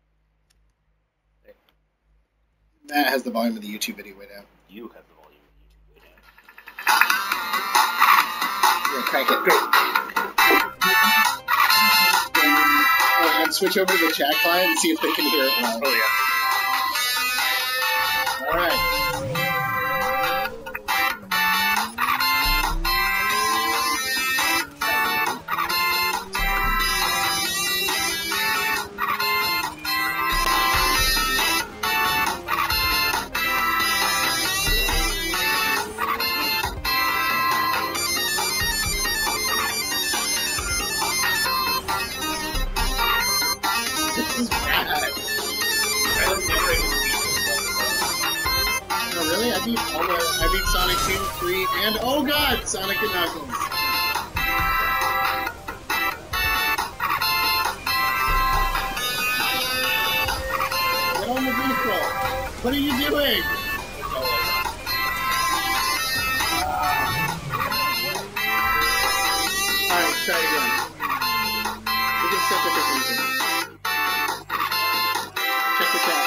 Speaker 2: Matt has the volume of the YouTube video way down.
Speaker 1: You have the volume of
Speaker 2: Yeah, crank it.
Speaker 3: Go.
Speaker 2: Oh, and switch over to the chat client and see if they can hear it well.
Speaker 3: Oh, yeah.
Speaker 2: Alright. This is bad. Oh, really? I beat all the. I beat Sonic two, three, and oh god, Sonic and Knuckles. Get on the vehicle. What are you doing? Alright, try again. We can set the differences. Check the chat.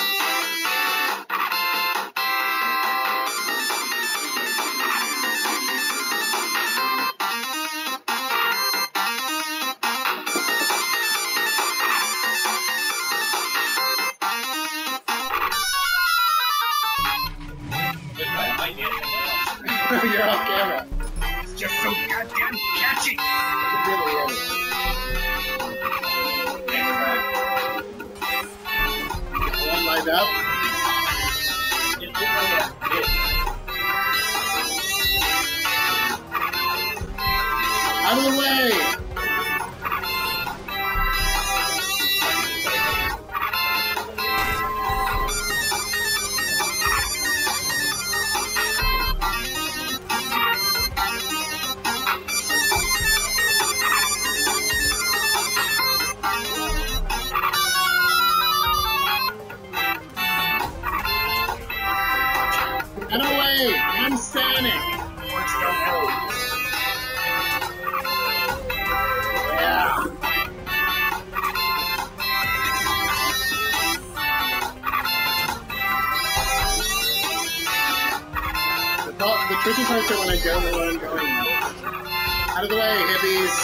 Speaker 2: You're off camera.
Speaker 3: It's just so goddamn catchy.
Speaker 2: It really is. One lined up. Out of the way! Out of the way! I'm Sonic! Yeah! The, pro- the tricky parts are when I don't know where I'm going. Out of the way, hippies!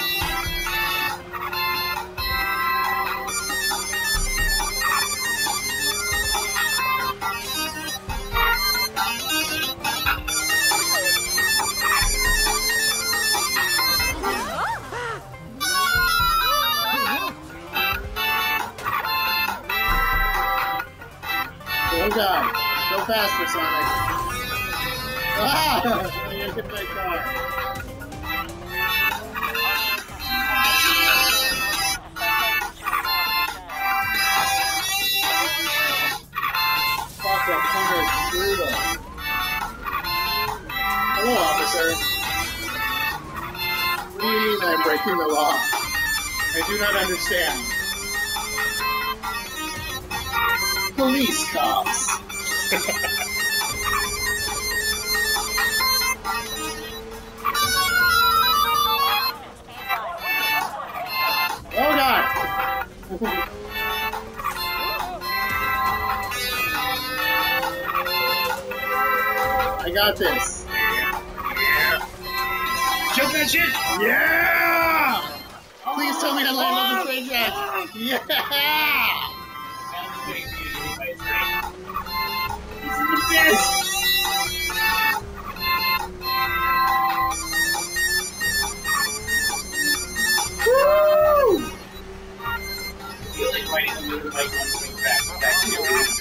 Speaker 2: Oh god, go faster, Sonic. Ah! I hit my car. Fuck, that car is brutal. Hello, officer. What do you mean I'm breaking the law? I do not understand. Police cops. Oh god! I got this.
Speaker 3: Yeah. Jump that shit!
Speaker 2: Yeah! Please tell me I land on the train track. Yeah! This is the best! Woo!
Speaker 8: I feel like riding a motorbike on train track. Back to your like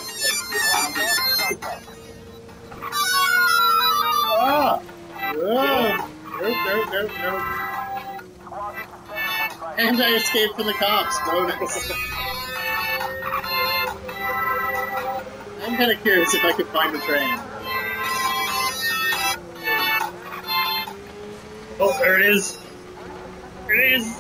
Speaker 2: Ah! Whoa! Nope, nope, nope, nope. And I escaped from the cops. Bonus. I'm kind of curious if I could find the train.
Speaker 3: Oh, there it is. There it is.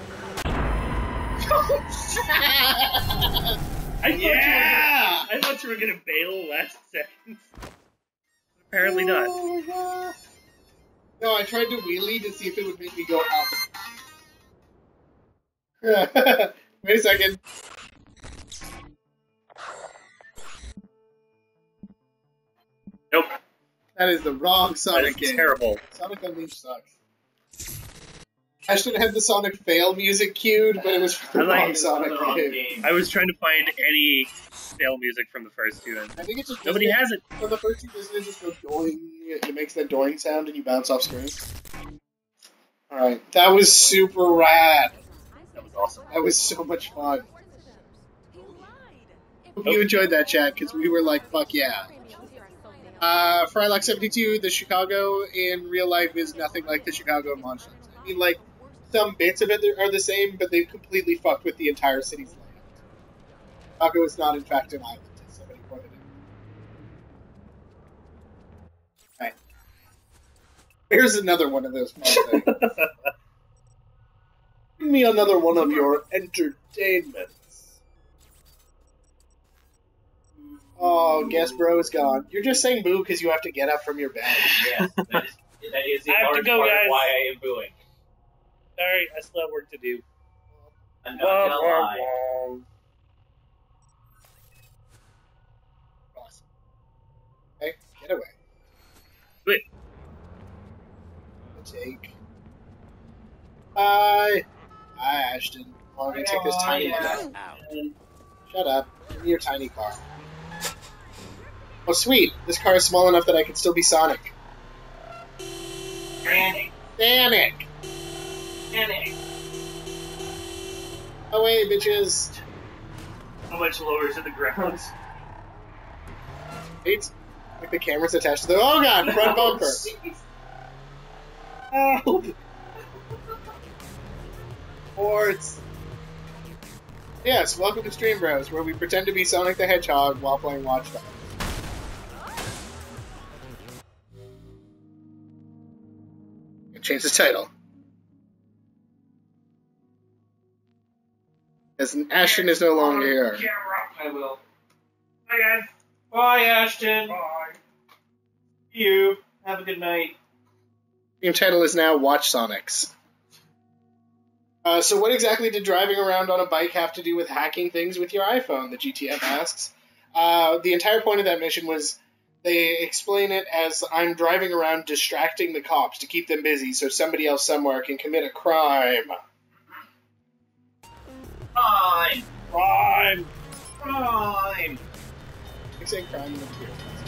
Speaker 3: I thought,
Speaker 2: Yeah!
Speaker 3: you were gonna, I thought you were gonna bail last second. Apparently not.
Speaker 2: Oh my god. No, I tried to wheelie to see if it would make me go up. Wait a second.
Speaker 3: Nope.
Speaker 2: That is the wrong
Speaker 3: That
Speaker 2: Sonic
Speaker 3: is
Speaker 2: game.
Speaker 3: terrible.
Speaker 2: Sonic Unleashed sucks. I should have had the Sonic Fail music queued, but it was for the
Speaker 3: I like
Speaker 2: wrong
Speaker 3: it.
Speaker 2: Sonic
Speaker 8: The wrong
Speaker 2: game.
Speaker 8: game.
Speaker 3: I was trying to find any fail music from the first two, and
Speaker 2: I think it's just
Speaker 3: nobody has it.
Speaker 2: From the first two, doesn't it just go doing? It makes that doing sound and you bounce off screen. Alright, that was super rad.
Speaker 3: That was awesome.
Speaker 2: That was so much fun. Hope you enjoyed that, chat, because we were like, fuck yeah. Uh, Frylock seventy-two, the Chicago in real life is nothing like the Chicago in Monsters. I mean, like, some bits of it are the same, but they completely fucked with the entire city's layout. Chicago is not, in fact, an island, as somebody pointed out. Right. Here's another one of those fun things. Give me another one of your entertainments. Oh, GuestBro is gone. You're just saying boo because you have to get up from your bed.
Speaker 8: Yes, that is, that is the
Speaker 3: I have to
Speaker 8: large
Speaker 3: go,
Speaker 8: part
Speaker 3: guys.
Speaker 8: of why I am booing.
Speaker 3: Sorry, I still have work to do.
Speaker 8: I'm not gonna lie.
Speaker 2: Awesome. Okay, get away.
Speaker 3: Wait.
Speaker 2: Take. Hi. Hi, Ashton. Oh, I'm gonna take this tiny car. Shut up. Give me your tiny car. Oh, sweet. This car is small enough that I can still be Sonic.
Speaker 8: Panic.
Speaker 2: Sonic!
Speaker 8: Panic.
Speaker 2: Away, bitches.
Speaker 3: How much lower is it the ground?
Speaker 2: It's like the camera's attached to the. Oh god, front bumper. Help! Ports. Yes, welcome to Stream Bros, where we pretend to be Sonic the Hedgehog while playing Watch Dogs. Change the title. As Ashton is no longer here.
Speaker 8: I will.
Speaker 3: Hi guys.
Speaker 8: Bye, Ashton.
Speaker 3: Bye.
Speaker 8: You. Have a good night.
Speaker 2: Stream title is now Watch Sonics. Uh, so what exactly did driving around on a bike have to do with hacking things with your iPhone, the G T M asks. Uh, the entire point of that mission was they explain it as I'm driving around distracting the cops to keep them busy so somebody else somewhere can commit a crime.
Speaker 8: Crime.
Speaker 2: Crime!
Speaker 8: Crime.
Speaker 2: I'm saying crime in the computer.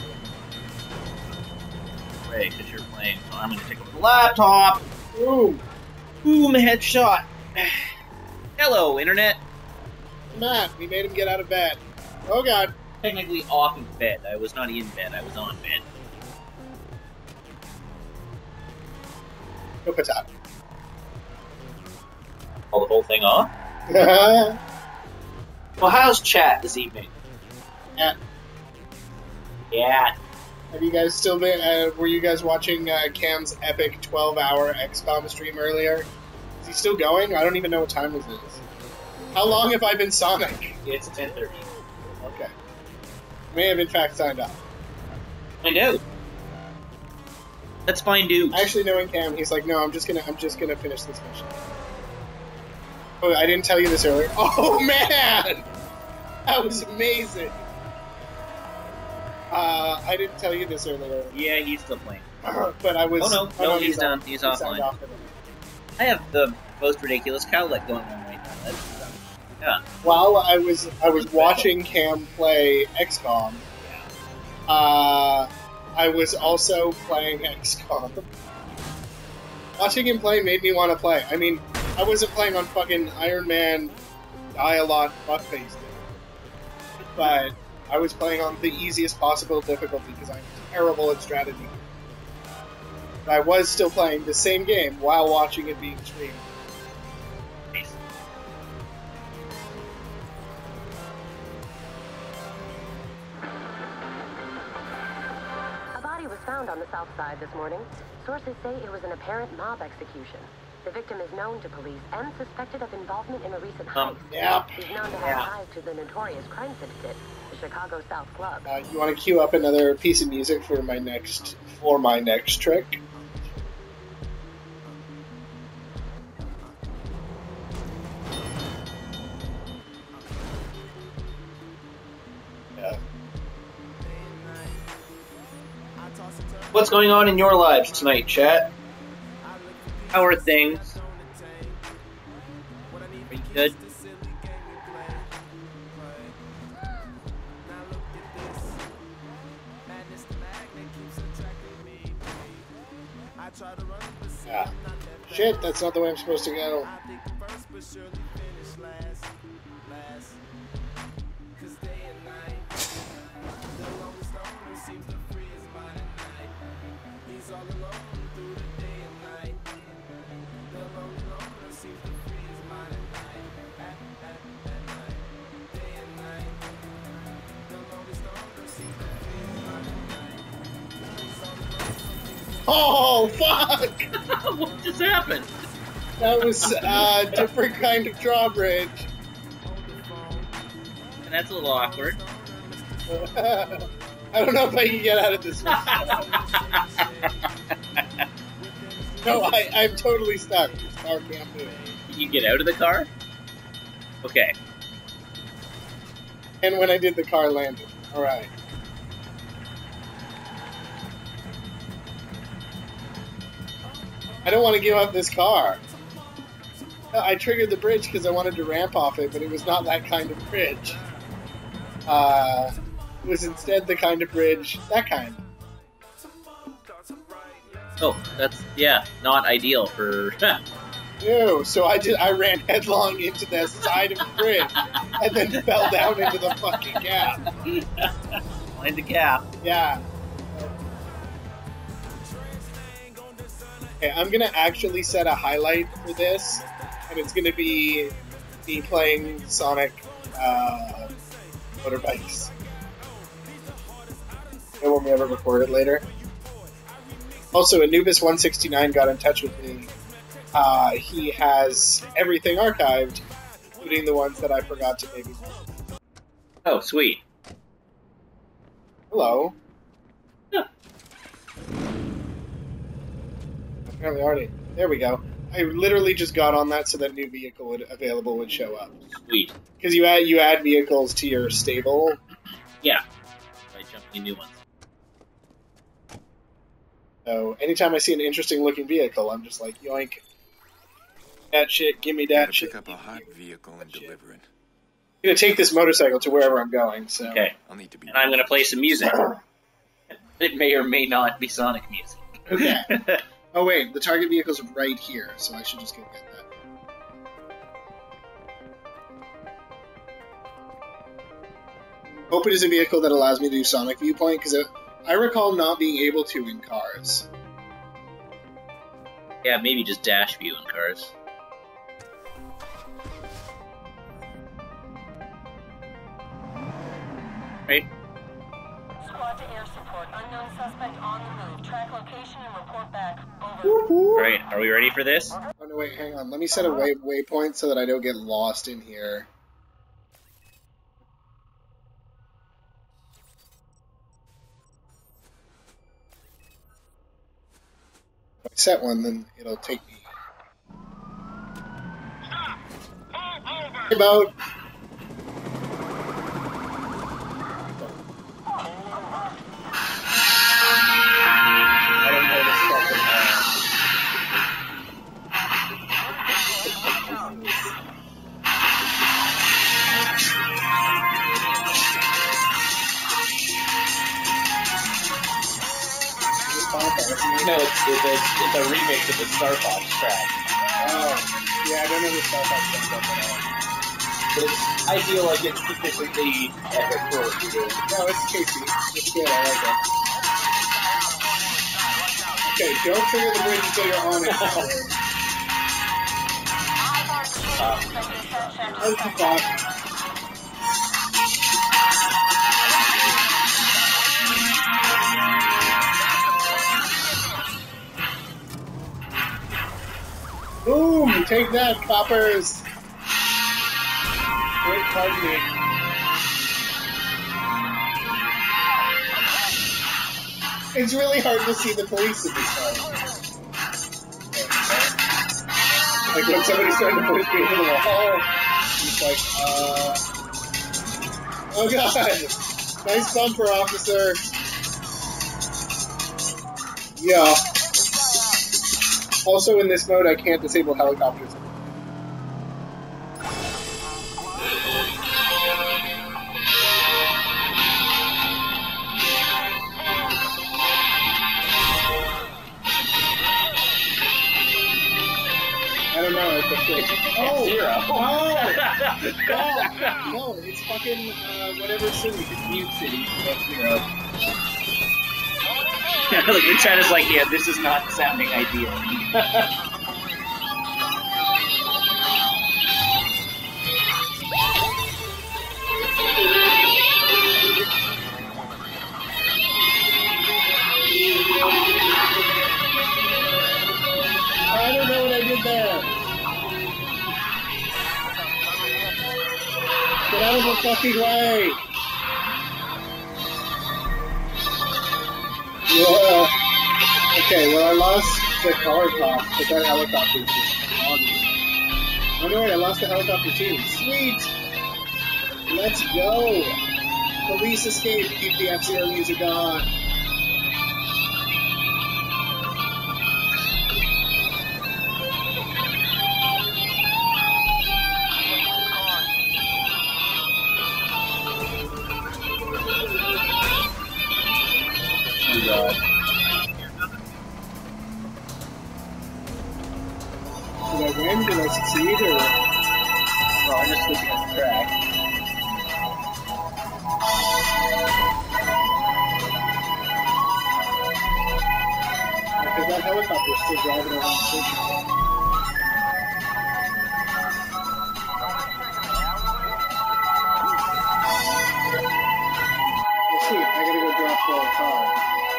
Speaker 1: Right, because you're playing, so I'm going to take over the laptop.
Speaker 2: Ooh,
Speaker 1: Boom, headshot. Hello, Internet.
Speaker 2: Matt, we made him get out of bed. Oh god.
Speaker 1: Technically off of bed. I was not in bed, I was on bed.
Speaker 2: No potato.
Speaker 1: Call the whole thing off?
Speaker 2: Yeah.
Speaker 1: Well, how's chat this evening? Yeah.
Speaker 2: Have you guys still been, uh, were you guys watching uh, Cam's epic twelve hour X COM stream earlier? Is he still going? I don't even know what time this is. How long have I been Sonic?
Speaker 1: It's ten thirty.
Speaker 2: Okay. May have in fact signed up.
Speaker 1: Find out. Let's find dudes.
Speaker 2: Actually, knowing Cam, he's like, no, I'm just gonna, I'm just gonna finish this mission. Oh, I didn't tell you this earlier. Oh man, that was amazing. Uh, I didn't tell you this earlier.
Speaker 1: Yeah, he's still playing.
Speaker 2: But I was.
Speaker 1: Oh no, no, he's done. He's
Speaker 2: he signed
Speaker 1: offline.
Speaker 2: off for them.
Speaker 1: I have the most ridiculous cowlet going on right now. That's, um, yeah.
Speaker 2: While I was, I was watching Cam play X COM. Uh, I was also playing X COM. Watching him play made me want to play. I mean, I wasn't playing on fucking Iron Man die-a-lot fuckface, but I was playing on the easiest possible difficulty because I'm terrible at strategy. But I was still playing the same game while watching it being streamed.
Speaker 9: A body was found on the south side this morning. Sources say it was an apparent mob execution. The victim is known to police and suspected of involvement in a recent heist.
Speaker 1: Um,
Speaker 2: Yep.
Speaker 9: He's known to have
Speaker 1: yeah.
Speaker 9: ties to the notorious crime syndicate, the Chicago South Club.
Speaker 2: Uh, you want to queue up another piece of music for my next for my next trick? Yeah.
Speaker 1: What's going on in your lives tonight, chat? How are things? Are you good?
Speaker 2: Yeah. Shit, that's not the way I'm supposed to go. Oh, fuck!
Speaker 1: What just happened?
Speaker 2: That was a different kind of drawbridge.
Speaker 1: And that's a little awkward.
Speaker 2: I don't know if I can get out of this one. No, I, I'm totally stuck. This car can't move.
Speaker 1: Can you get out of the car? Okay.
Speaker 2: And when I did, the car landed. Alright. I don't want to give up this car. I triggered the bridge because I wanted to ramp off it, but it was not that kind of bridge. Uh, it was instead the kind of bridge, that kind.
Speaker 1: Oh, that's, yeah, not ideal for...
Speaker 2: Ew, so I did. I ran headlong into the side of the bridge, and then fell down into the fucking gap.
Speaker 1: Find the gap.
Speaker 2: Yeah. Okay, I'm gonna actually set a highlight for this, and it's gonna be me playing Sonic uh, motorbikes. And when we ever record it later. Also, Anubis one sixty-nine got in touch with me. Uh, he has everything archived, including the ones that I forgot to maybe.
Speaker 1: Oh, sweet.
Speaker 2: Hello. Yeah. Apparently already. There we go. I literally just got on that so that new vehicle would available would show up.
Speaker 1: Sweet.
Speaker 2: Because you add you add vehicles to your stable.
Speaker 1: Yeah. By jumping in new ones.
Speaker 2: So anytime I see an interesting looking vehicle, I'm just like, yoink. That shit, give me that shit.
Speaker 5: Pick up a hot vehicle and deliver it.
Speaker 2: I'm gonna take this motorcycle to wherever I'm going, so.
Speaker 1: Okay.
Speaker 5: I'll need to be.
Speaker 1: And I'm gonna play some music. It may or may not be Sonic music.
Speaker 2: Okay. Oh wait, the target vehicle's right here, so I should just go get that. Hope it is a vehicle that allows me to do Sonic Viewpoint, because I recall not being able to in cars.
Speaker 1: Yeah, maybe just dash view in cars. Right?
Speaker 7: Squad to air support. Unknown suspect on the move. Track location and report back. Over.
Speaker 1: Alright, are we ready for this?
Speaker 2: Oh no, wait, hang on. Let me set a way waypoint so that I don't get lost in here. If I set one, then it'll take me. About. I don't know this fucking
Speaker 1: No, it's, it's, a, it's a remix of the Star Fox track.
Speaker 2: Oh, yeah, I don't know the Star Fox comes up at all.
Speaker 1: But it's, I feel like it's sufficiently epic for what you do.
Speaker 2: No, it's Casey. It's good, I like it. Okay, don't trigger the bridge until you're on it. uh, oh, too fast. Boom! Take that, coppers! Great party. It's really hard to see the police in this car. Like when somebody's trying to push me into the wall, he's like, uh... Oh god! Nice bumper, officer! Yeah. Also, in this mode, I can't disable helicopters. I don't know. It's a thing. Oh!
Speaker 1: Zero.
Speaker 2: Oh! Oh! No, it's fucking, uh, whatever city. It's Mute City. That's zero.
Speaker 1: Like, the chat is like, yeah, this is not sounding ideal.
Speaker 2: I don't know what I did there. Get out of the fucking way. Yeah. Okay, well I lost the car top, but that helicopter is just on me. Oh no, wait, I lost the helicopter too. Sweet! Let's go! Police escape, keep the F-Zero music on. Oh god. Did I win? Did I succeed? Or...
Speaker 1: Oh, I'm just looking at the track.
Speaker 2: Because that helicopter is still driving around the city. Well, sweet. I gotta go drop the car.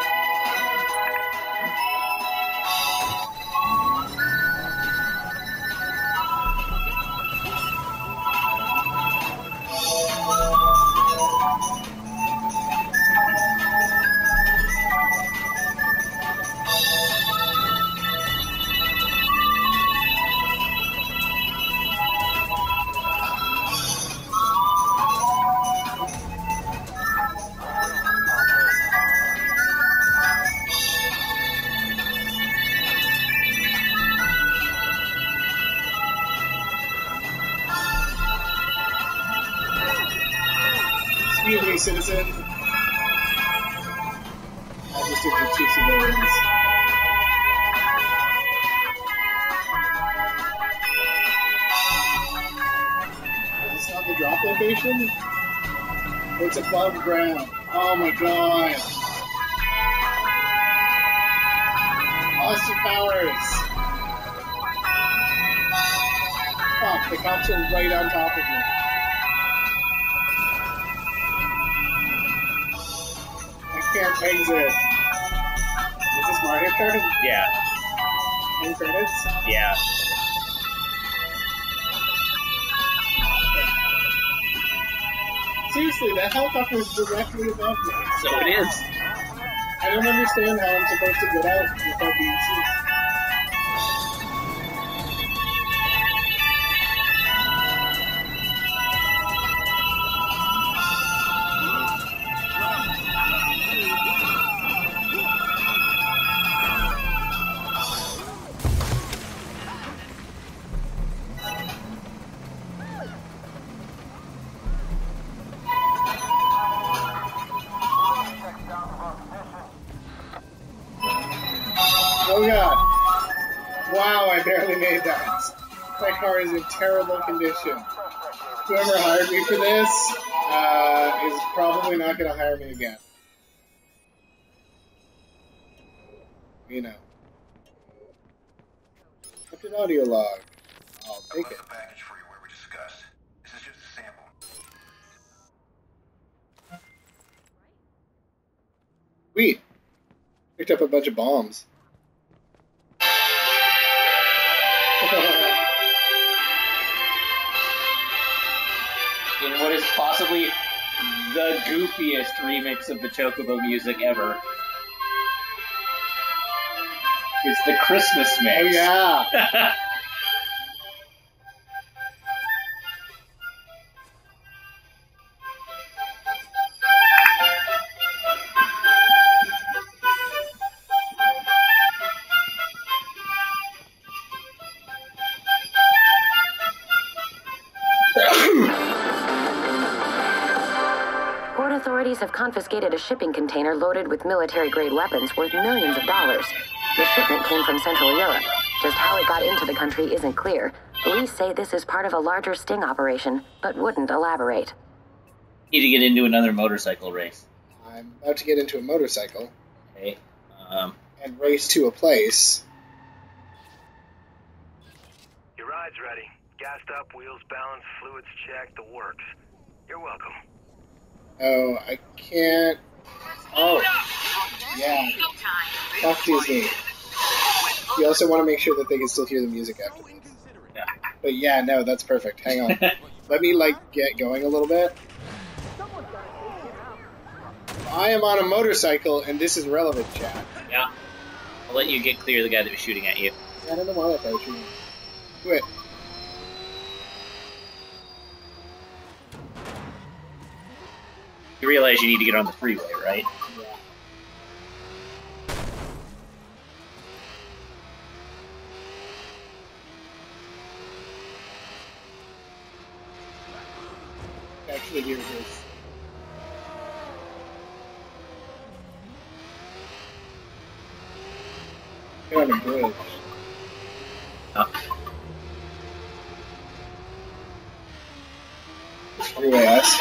Speaker 2: Excuse me, citizen. I just did your two civilians. Is this not the drop location? It's above ground. Oh my god. Austin Powers. Fuck, the cops are right on top of me. I can't exit. Is this Mario Kart?
Speaker 1: Yeah.
Speaker 2: End credits?
Speaker 1: Yeah.
Speaker 2: Seriously, that helicopter is directly above me.
Speaker 1: So it is.
Speaker 2: I don't understand how I'm supposed to get out without being seen. Oh god. Wow, I barely made that. My car is in terrible condition. Whoever hired me for this uh, is probably not going to hire me again. You know. What's an audio log? I'll take it.
Speaker 5: Package for you where we discussed. This is just a sample.
Speaker 2: Sweet. Picked up a bunch of bombs.
Speaker 1: In what is possibly the goofiest remix of the Chocobo music ever. It's the Christmas mix.
Speaker 2: Oh yeah.
Speaker 9: Authorities have confiscated a shipping container loaded with military-grade weapons worth millions of dollars. The shipment came from Central Europe. Just how it got into the country isn't clear. Police say this is part of a larger sting operation, but wouldn't elaborate.
Speaker 1: Need to get into another motorcycle race.
Speaker 2: I'm about to get into a motorcycle.
Speaker 1: Okay. Um,
Speaker 2: and race to a place.
Speaker 6: Your ride's ready. Gassed up, wheels balanced, fluids checked, the works. You're welcome.
Speaker 2: Oh, I can't. Oh, yeah. Fuck Disney. You also want to make sure that they can still hear the music afterwards.
Speaker 1: yeah.
Speaker 2: But yeah, no, that's perfect. Hang on. Let me, like, get going a little bit. I am on a motorcycle, and this is relevant, chat.
Speaker 1: Yeah. I'll let you get clear of the guy that was shooting at you.
Speaker 2: I don't know why that guy was shooting. Quit.
Speaker 1: You realize you need to get on the freeway, right?
Speaker 2: Yeah. Actually, here it is. Get on the bridge.
Speaker 1: Oh.
Speaker 2: Freeway us.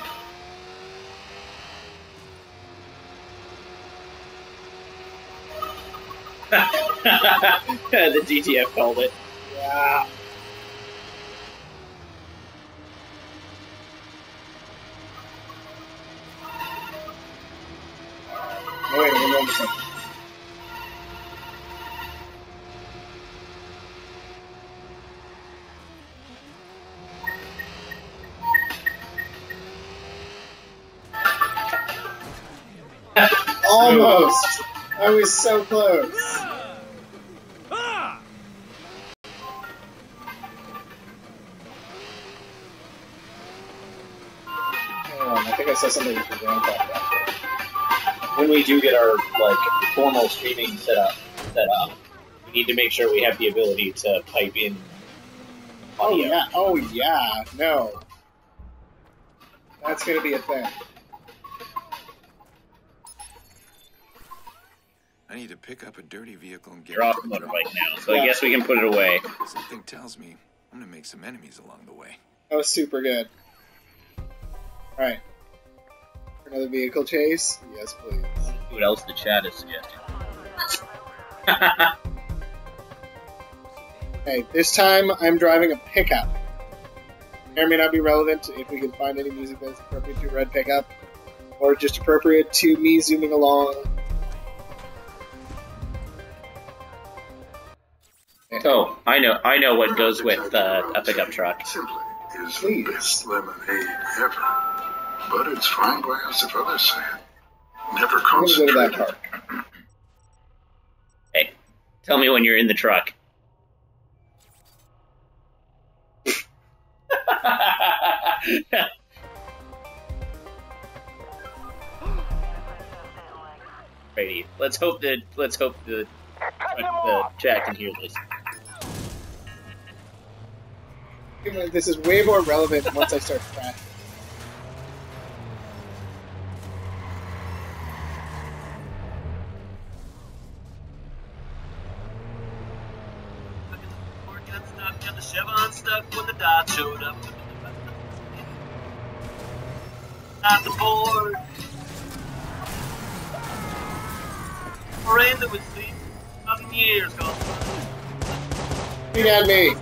Speaker 1: The D T F called it.
Speaker 2: Yeah. Oh, wait, I'm on something. Almost! I was so close. Oh, I think I saw something with the grandpa back there.
Speaker 1: When we do get our like formal streaming set up, set up, we need to make sure we have the ability to pipe in
Speaker 2: Oh
Speaker 1: audio.
Speaker 2: yeah, oh yeah, no. That's gonna be a thing.
Speaker 5: I need to pick up a dirty vehicle and get
Speaker 1: You're
Speaker 5: it
Speaker 1: off
Speaker 5: to
Speaker 1: the
Speaker 5: the
Speaker 1: motorbike
Speaker 5: truck.
Speaker 1: now, so I guess we can put it away.
Speaker 5: Something tells me I'm gonna make some enemies along the way.
Speaker 2: That was super good. Alright. Another vehicle chase? Yes, please.
Speaker 1: See what else the chat is suggesting.
Speaker 2: Okay, this time I'm driving a pickup. May or may not be relevant if we can find any music that's appropriate to a red pickup, or just appropriate to me zooming along.
Speaker 1: Oh, I know, I know what goes with uh, a pickup truck.
Speaker 10: Simply is
Speaker 2: Please.
Speaker 10: the best lemonade ever. But it's fine by us if others say it. Never
Speaker 2: I'm gonna go to that
Speaker 10: concentrate.
Speaker 2: park.
Speaker 1: Hey, tell me when you're in the truck. Righty, let's hope that let's hope the the chat can hear this.
Speaker 2: This is way more relevant once I start crashing.
Speaker 11: Got the Chevron stuck when the dot showed up. Not the board. Rain that was seen a thousand years gone.
Speaker 2: Shoot at me!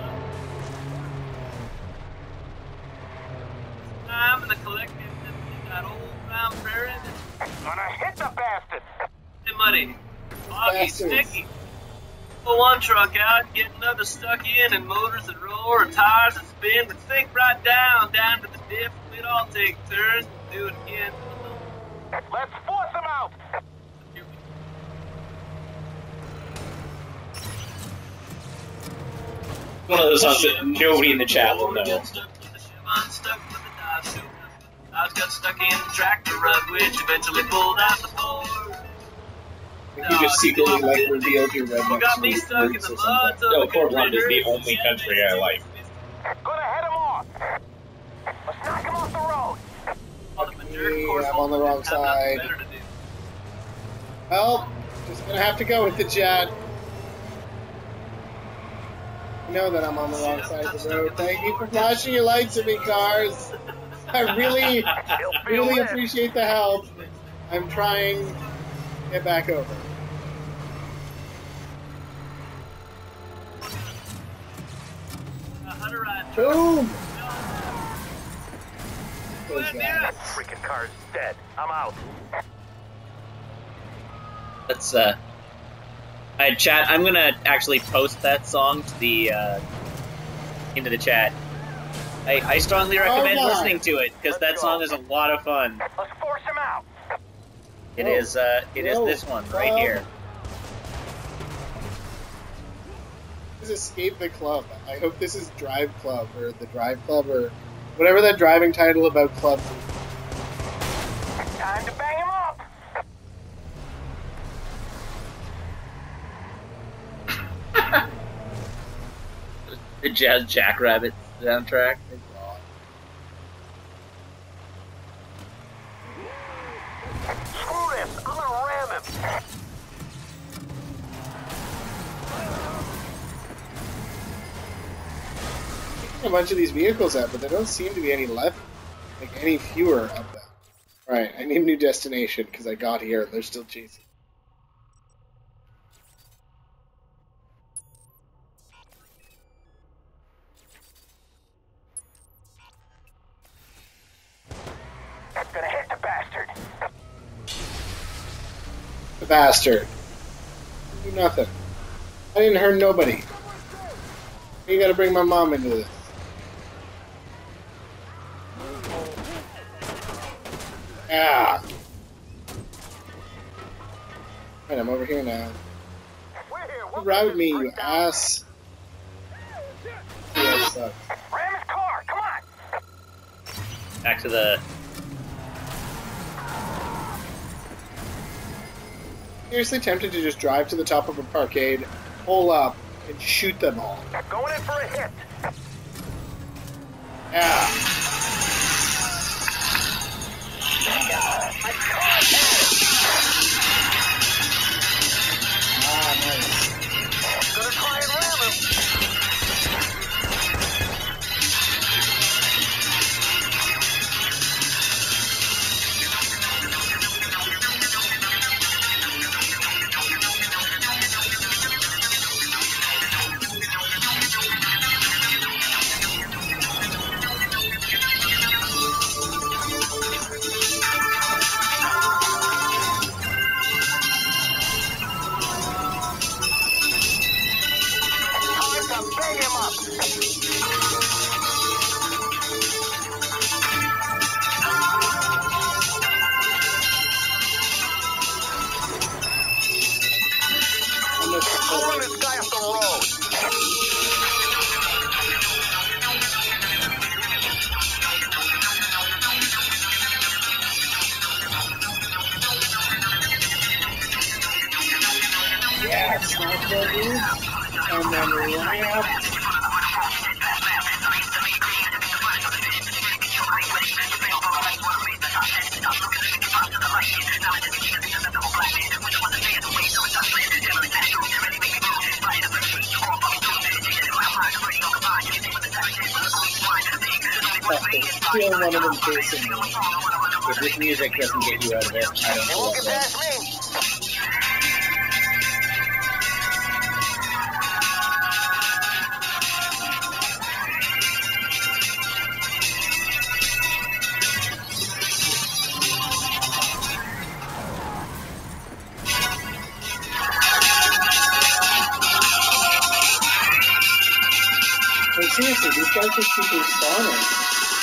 Speaker 11: Time in the collective that old brown prairie.
Speaker 6: Gonna hit the bastard!
Speaker 11: Hey, muddy. Foggy,
Speaker 2: Bastards.
Speaker 11: sticky. Pull one truck out, get another stuck in, and motors that roar and tires that spin, but sink right down, down to the diff. We'd all take turns and do it again.
Speaker 6: Let's force him out!
Speaker 1: One of those songs that nobody in the chat will know.
Speaker 11: I got stuck in the tractor rut, which eventually pulled out the board.
Speaker 2: You just secretly like revealed your redneck
Speaker 11: Got me stuck in the
Speaker 2: roots or
Speaker 11: mud.
Speaker 2: something.
Speaker 1: No, Fort Blunt is the only country I like.
Speaker 6: Gonna head him off! Let's knock him off the road!
Speaker 2: Hey,
Speaker 11: Of course,
Speaker 2: I'm on the wrong
Speaker 11: have nothing
Speaker 2: side.
Speaker 11: better to do.
Speaker 2: Well, just gonna have to go with the jet. You know that I'm on the wrong side of the road. Thank you for flashing your lights at me, cars. I really, really appreciate the help. I'm trying to get back over.
Speaker 11: Uh, Hunter ride.
Speaker 2: Boom!
Speaker 11: Go ahead, man.
Speaker 6: Freaking car's dead. I'm out.
Speaker 1: Let's uh. Alright, chat. I'm gonna actually post that song to the uh, into the chat. I, I strongly recommend
Speaker 2: Oh,
Speaker 1: listening to it because that song is a lot of fun.
Speaker 6: Let's force him out.
Speaker 1: It
Speaker 2: Oh.
Speaker 1: is uh, it is
Speaker 2: Oh.
Speaker 1: this one right
Speaker 2: Oh.
Speaker 1: here.
Speaker 2: This is Escape the Club. I hope this is Drive Club or the Drive Club or whatever that driving title about clubs is.
Speaker 6: Time to bang him up.
Speaker 1: The Jazz Jackrabbit soundtrack.
Speaker 6: Screw this. I'm gonna ram him.
Speaker 2: A bunch of these vehicles out, but there don't seem to be any left, like any fewer of them. Alright, I need a new destination because I got here and they're still chasing.
Speaker 6: Gonna hit the bastard.
Speaker 2: The bastard. Do nothing. I didn't hurt nobody. You gotta bring my mom into this. Ah. Alright, I'm over here now. Route me, you ass. Yeah, sucks.
Speaker 6: Ram his car. Come on.
Speaker 1: Back to the.
Speaker 2: Seriously tempted to just drive to the top of a parkade, pull up, and shoot them all.
Speaker 6: Going in for a hit.
Speaker 2: Yeah. Ah, nice.
Speaker 6: Gonna try and ram him. Time to bang him up.
Speaker 2: I'm gonna
Speaker 6: I'll run this guy off the road.
Speaker 2: Yeah, smash that dude. And then ramp. Kill one of them chasing me.
Speaker 1: If this music doesn't get you out of it, I don't
Speaker 6: They
Speaker 1: know
Speaker 6: won't
Speaker 1: what
Speaker 6: get
Speaker 1: will.
Speaker 6: past me.
Speaker 2: Like, seriously, these guys just keep respawning.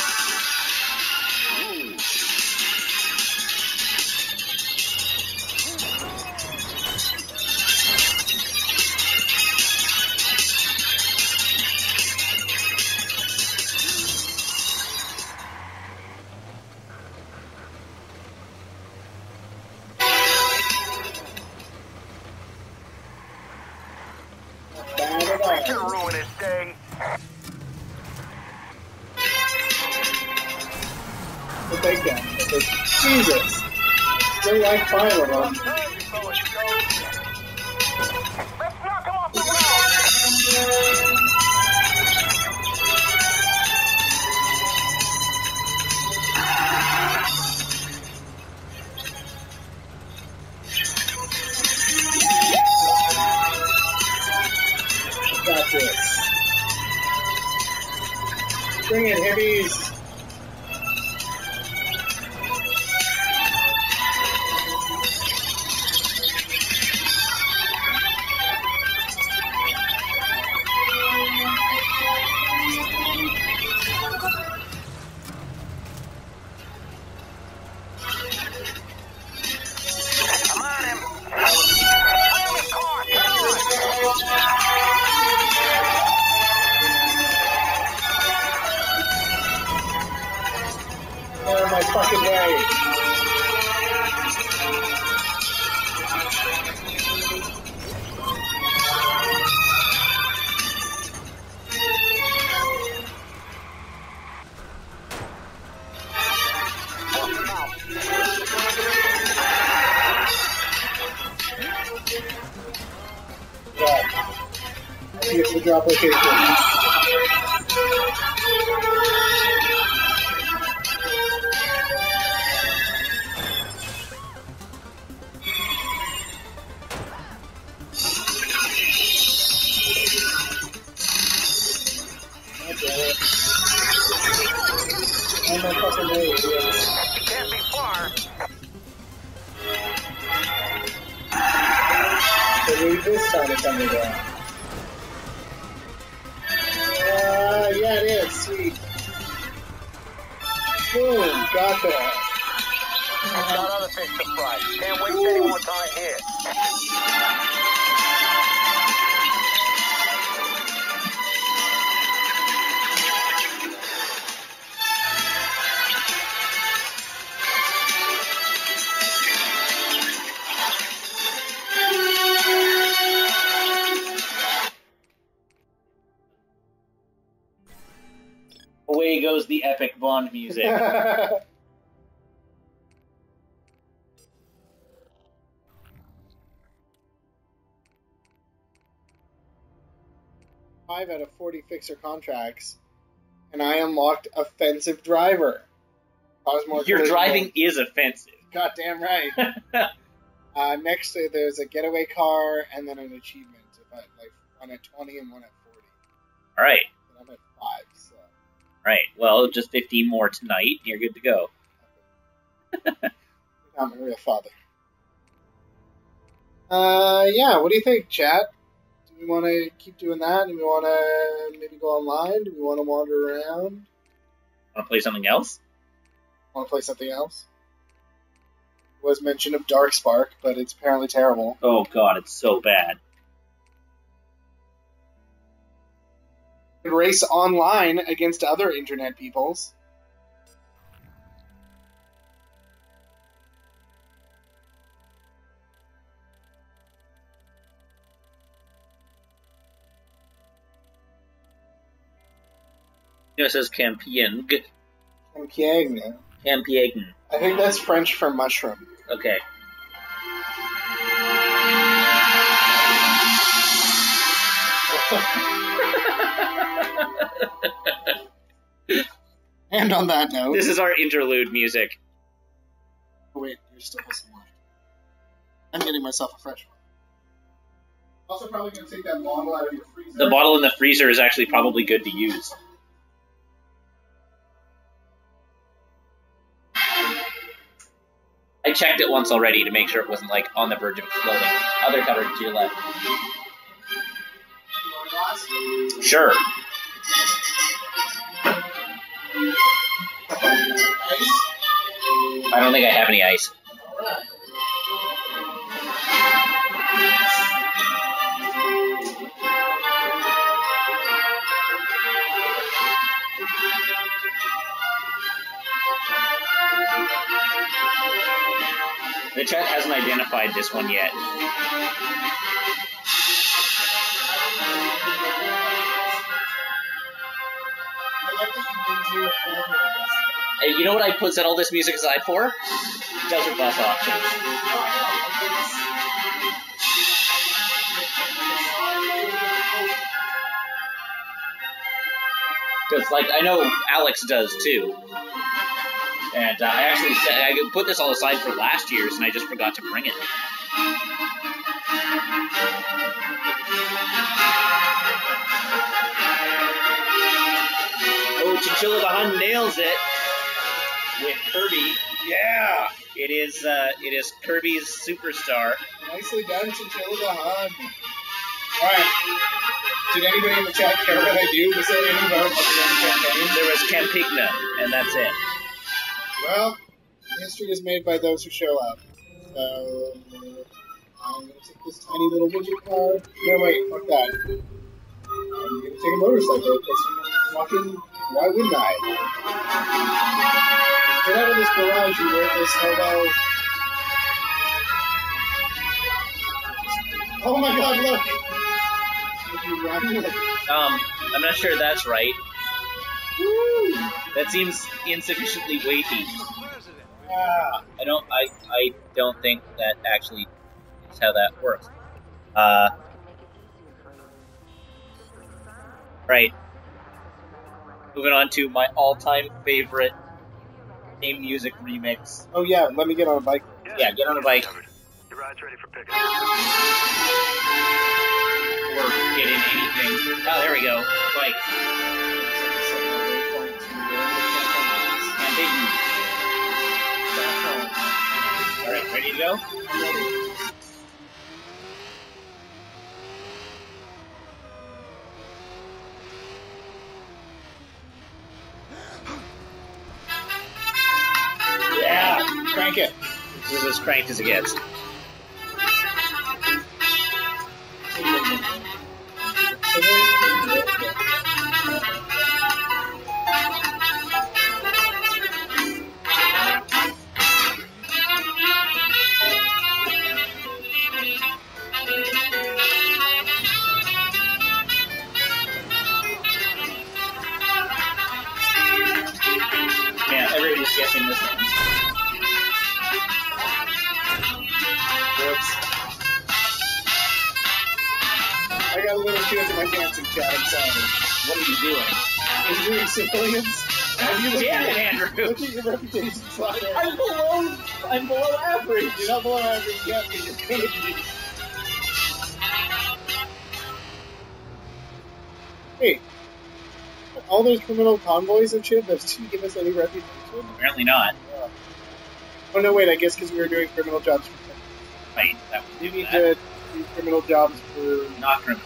Speaker 2: Bad at
Speaker 6: I can
Speaker 2: all.
Speaker 6: ruin his day.
Speaker 2: We'll take that. We'll take Jesus. Still like five of them.
Speaker 6: Let's knock him off the ground.
Speaker 2: Got this. Bring it, hippies.
Speaker 6: I'm on him. Clear his car. Come on.
Speaker 2: Out of my fucking way. Yeah. Here's the drop location. On my fucking way, yeah.
Speaker 6: Can't be far.
Speaker 2: So maybe this time it's under there. Uh, yeah, it is. Sweet. Boom. Got that.
Speaker 6: Got other fish to fry. Can't waste any more time here.
Speaker 1: Away goes the epic Bond music.
Speaker 2: Five out of forty fixer contracts, and I unlocked offensive driver. More
Speaker 1: Your driving is offensive.
Speaker 2: Goddamn right. uh, next, uh, there's a getaway car and then an achievement. If I like one at twenty and one at forty.
Speaker 1: All right.
Speaker 2: And I'm at five. So.
Speaker 1: Right. Well, just fifteen more tonight. You're good to go.
Speaker 2: I'm a real father. Uh, yeah. What do you think, chat? Do we want to keep doing that? Do we want to maybe go online? Do we want to wander around?
Speaker 1: Want to play something else?
Speaker 2: Want to play something else? Was mention of Darkspark, but it's apparently terrible.
Speaker 1: Oh god, it's so bad.
Speaker 2: Race online against other internet peoples.
Speaker 1: It says Campieng.
Speaker 2: Campieng.
Speaker 1: Campieng.
Speaker 2: I think that's French for mushroom.
Speaker 1: Okay.
Speaker 2: And on that note...
Speaker 1: This is our interlude music.
Speaker 2: Oh wait, there's still some left. I'm getting myself a fresh one. Also probably going to take that bottle out of your freezer.
Speaker 1: The bottle in the freezer is actually probably good to use. I checked it once already to make sure it wasn't like on the verge of exploding. Other cupboard to your left. Sure.
Speaker 2: Ice?
Speaker 1: I don't think I have any ice.
Speaker 2: Alright.
Speaker 1: The chat hasn't identified this one yet.
Speaker 2: I like that you didn't do a family of this.
Speaker 1: And you know what I put set all this music aside for? Desert bus auctions. Because, like, I know Alex does too. And uh, I actually said I put this all aside for last year's, and I just forgot to bring it. Oh, Chinchilla the Hun nails it with Kirby. Yeah, it is. Uh, it is Kirby's Superstar.
Speaker 2: Nicely done, Chinchilla the Hun. All right. Did anybody in the chat care what I do? Was there any vote of the campaign?
Speaker 1: There was Campigna, and that's it.
Speaker 2: Well, history is made by those who show up. So I'm gonna take this tiny little widget car. No, wait, fuck that. I'm gonna take a motorcycle because fucking why wouldn't I? Get out of this garage, you worthless hobo. Oh my god, look! You run with
Speaker 1: Um, I'm not sure that's right.
Speaker 2: Woo!
Speaker 1: That seems insufficiently weighty.
Speaker 2: Ah.
Speaker 1: I don't. I. I don't think that actually is how that works. Uh. Right. Moving on to my all-time favorite theme music remix.
Speaker 2: Oh yeah, let me get on a bike.
Speaker 1: Yeah, get on a bike.
Speaker 6: Your ride's ready for pickup.
Speaker 1: Or get in anything. Oh, there we go. Bike. Alright, ready to go? Yeah!
Speaker 2: Crank it.
Speaker 1: This is as cranked as it gets. Yeah, everybody's guessing this one. Whoops.
Speaker 2: I got a little too into my pants in chat, I'm sorry.
Speaker 1: What are you doing?
Speaker 2: Injuring civilians? Have you looked
Speaker 1: Damn
Speaker 2: at
Speaker 1: it, Andrew!
Speaker 2: Look at your reputation slot there.
Speaker 1: I'm below, I'm below average.
Speaker 2: You're not below average yet, but you're gonna be. Hey, all those criminal convoys and shit, those didn't give us any reputation?
Speaker 1: Apparently not.
Speaker 2: Yeah. Oh no, wait, I guess because we were doing criminal jobs for criminals.
Speaker 1: Right, that was
Speaker 2: You need
Speaker 1: that.
Speaker 2: to do criminal jobs for...
Speaker 1: Not criminal.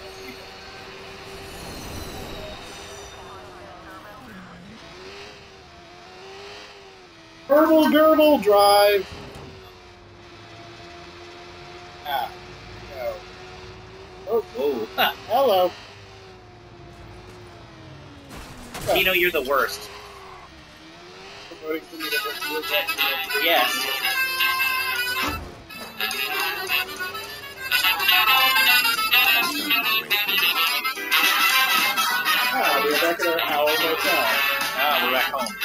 Speaker 2: Verbal Gerbil Drive! Ah, no. Oh,
Speaker 1: Oh, ha.
Speaker 2: hello.
Speaker 1: You know you're the worst.
Speaker 2: Voting for me to vote for this.
Speaker 1: Yes.
Speaker 2: Ah, we're back at our Owl Motel.
Speaker 1: Ah, we're back home.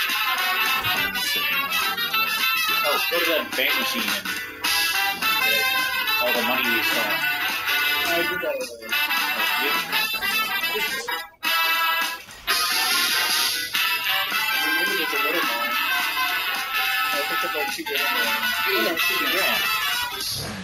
Speaker 1: Oh, go to that bank machine and get all the money we stole.
Speaker 2: I did that earlier. I mean, maybe it's a little more. I picked up like two grand. Oh no, two grand.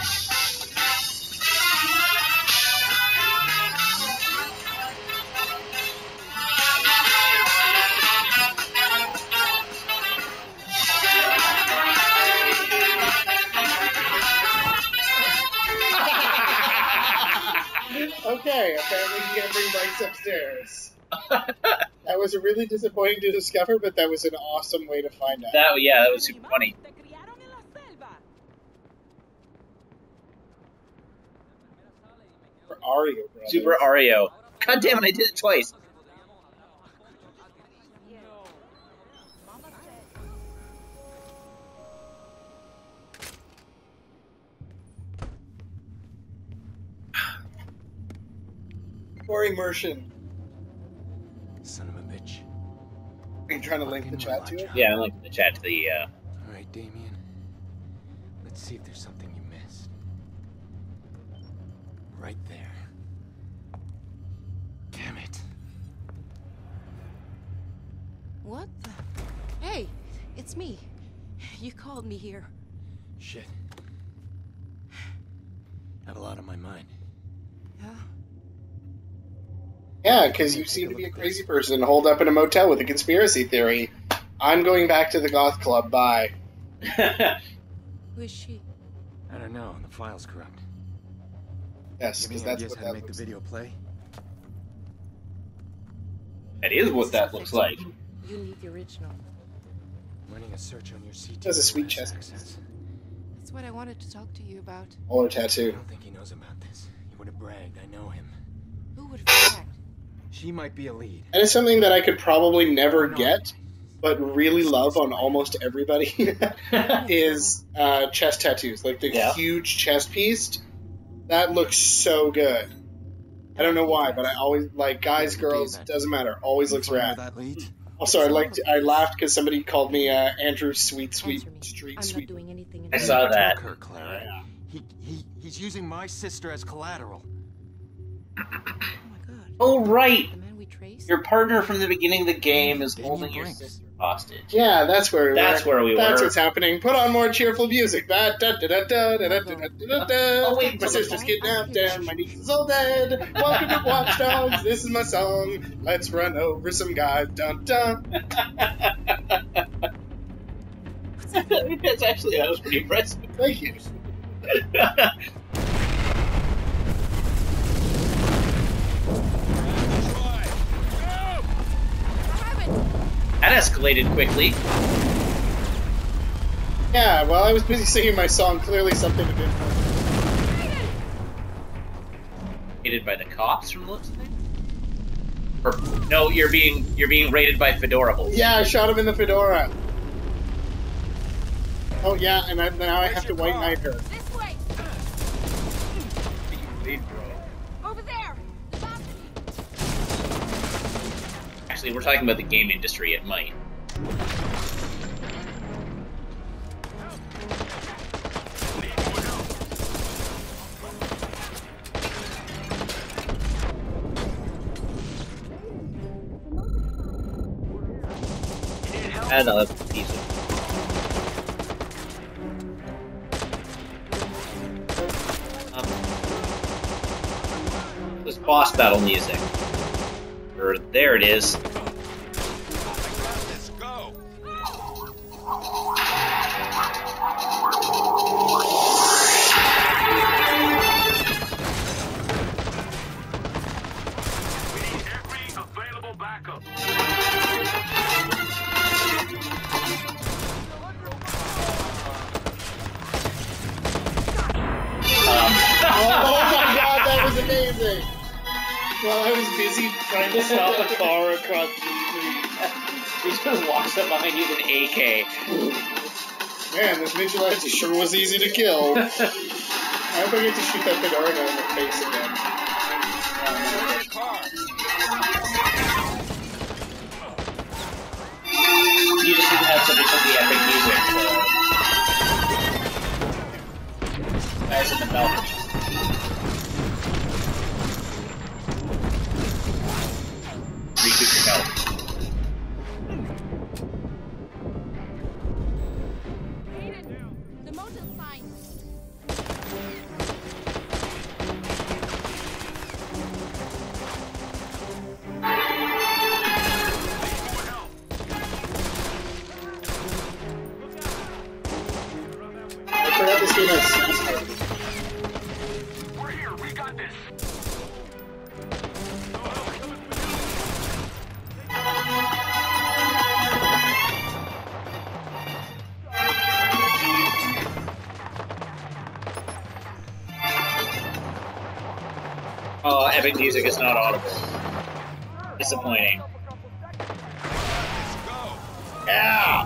Speaker 2: Okay, apparently you can't bring bikes upstairs. That was really disappointing to discover, but that was an awesome way to find out.
Speaker 1: That, yeah, that was super funny.
Speaker 2: For Ario, brother.
Speaker 1: Super Ario. God damn it, I did it twice.
Speaker 2: For immersion.
Speaker 5: Son of a bitch.
Speaker 2: Are you trying to link the chat to it?
Speaker 1: Yeah, I'm linking the chat to the. Uh...
Speaker 5: All right, Damien. Let's see if there's something you missed. Right there. Damn it.
Speaker 12: What the? Hey, it's me. You called me here.
Speaker 5: Shit. I have a lot on my mind.
Speaker 12: Yeah?
Speaker 2: Yeah, because you seem to be a crazy person holed up in a motel with a conspiracy theory. I'm going back to the goth club. Bye.
Speaker 12: Who is she?
Speaker 5: I don't know. The file's corrupt.
Speaker 2: Yes, because that's what
Speaker 5: how
Speaker 2: that
Speaker 5: to make
Speaker 2: looks
Speaker 5: the video play.
Speaker 1: That is what that looks like.
Speaker 12: You need the original.
Speaker 5: Running a search on your C T.
Speaker 2: That's a sweet chest.
Speaker 12: That's what I wanted to talk to you about.
Speaker 2: Or
Speaker 5: I
Speaker 2: tattoo.
Speaker 5: don't think he knows about this. He would have bragged. I know him.
Speaker 12: Who would have bragged?
Speaker 5: She might be a lead.
Speaker 2: That is something that I could probably never get, but really love on almost everybody, is uh, chest tattoos. Like the
Speaker 1: Yeah.
Speaker 2: huge chest piece. That looks so good. I don't know why, but I always, like, guys, girls, doesn't matter. Always looks rad.
Speaker 5: That lead?
Speaker 2: Also, I liked, I laughed because somebody called me uh, Andrew Sweet Sweet
Speaker 12: Answer me.
Speaker 2: Street
Speaker 12: I'm
Speaker 2: Sweet.
Speaker 12: not doing anything in
Speaker 1: I saw
Speaker 5: I
Speaker 1: that.
Speaker 5: took her, Clara.
Speaker 1: Yeah.
Speaker 5: He, he, he's using my sister as collateral.
Speaker 12: Oh my god.
Speaker 1: Oh, right.
Speaker 12: The man we traced?
Speaker 1: Your partner from the beginning of the game is
Speaker 5: Damien
Speaker 1: holding your
Speaker 5: Brinks.
Speaker 1: sister hostage.
Speaker 2: Yeah, that's where we
Speaker 1: That's
Speaker 2: were.
Speaker 1: where we
Speaker 2: That's
Speaker 1: were.
Speaker 2: what's happening. Put on more cheerful music. Da, da, da, da, da, da, da, da, da, da.
Speaker 1: Oh, wait,
Speaker 2: My
Speaker 1: so the-
Speaker 2: sister's kidnapped and my niece is all dead. Welcome to Watch Dogs. This is my song. Let's run over some guys. Dun dun.
Speaker 1: That's actually, that was pretty impressive.
Speaker 2: Thank you.
Speaker 1: That escalated quickly.
Speaker 2: Yeah, well, I was busy singing my song. Clearly, something to do.
Speaker 1: Raided by the cops from the looks of things? Or no, you're being you're being raided by fedorables.
Speaker 2: Yeah, I shot him in the fedora. Oh yeah, and I, now I have to white knight her.
Speaker 12: This way!
Speaker 1: Lead, bro.
Speaker 12: Over there!
Speaker 1: Actually, we're talking about the game industry. It might. I don't know, that's easy. Um, this boss battle music. Or there it is.
Speaker 5: Let's go.
Speaker 6: We need every available backup.
Speaker 1: Um,
Speaker 2: Oh my god, that was amazing! While I was busy trying to stop a car across the street.
Speaker 1: he just walks up behind you with an A K.
Speaker 2: Man, this vigilante sure was easy to kill. I hope I get to shoot that fedora guy in the face again.
Speaker 1: You just need to have somebody from the epic music. So. Guys in the balcony. Recoup your health.
Speaker 12: The mountain sign!
Speaker 2: I forgot this game has sense.
Speaker 6: We're here. We got this.
Speaker 1: Oh, epic music is not audible. Disappointing. Yeah!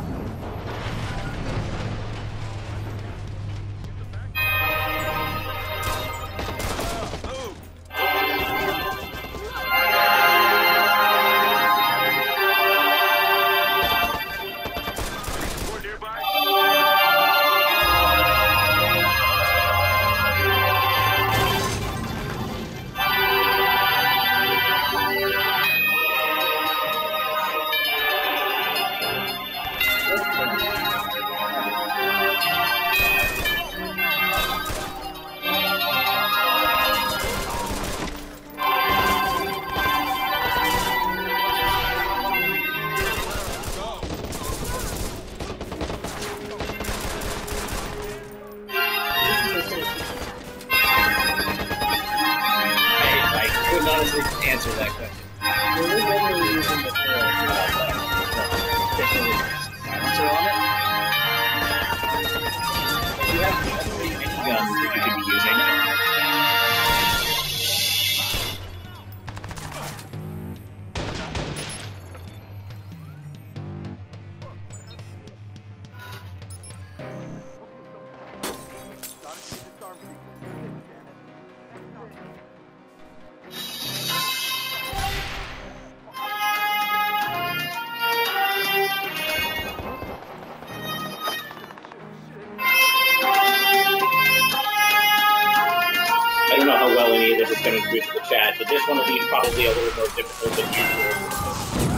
Speaker 1: chat, but this one will be probably a little more difficult than usual.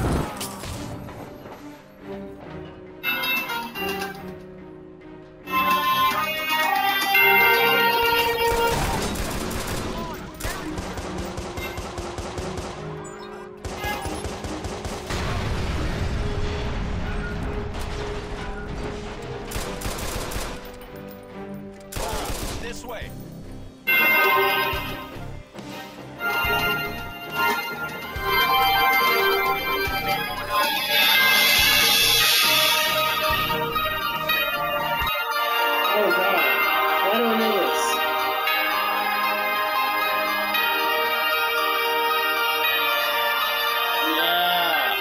Speaker 5: This way.
Speaker 2: Oh god, why do I know this?
Speaker 1: Yeah.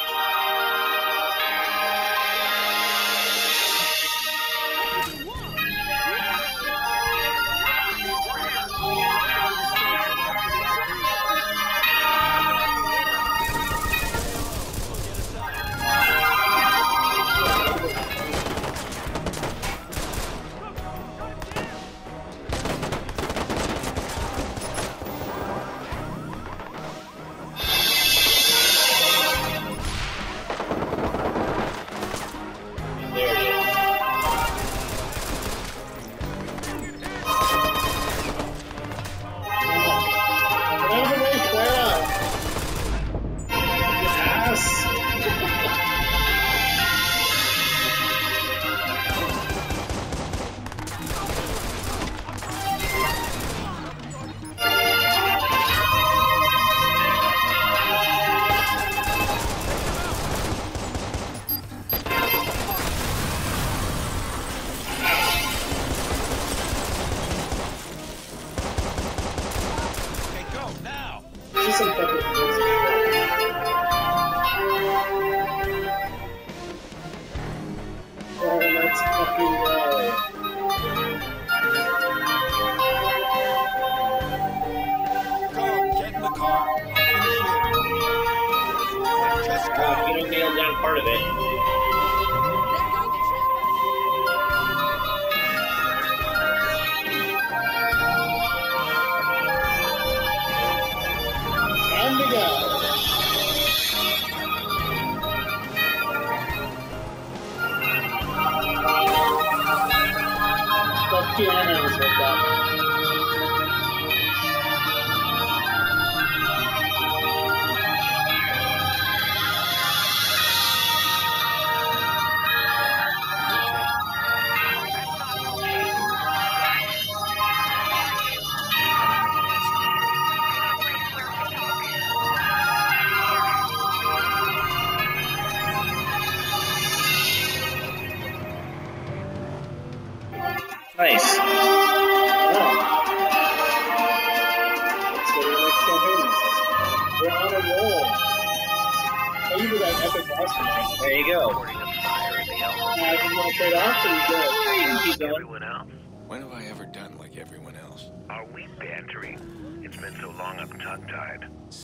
Speaker 1: Part of it.
Speaker 2: Time to go. The piano is with that.
Speaker 1: Nice.
Speaker 2: Oh. Let's go to the next campaign. We're on a roll. Thank you for that epic boss fight.
Speaker 1: There you go.
Speaker 2: Uh, if you want to trade off, then you go.
Speaker 1: You can keep going.
Speaker 6: Everyone else?
Speaker 5: When have I ever done like everyone else?
Speaker 6: Are we bantering? It's been so long I'm tongue-tied.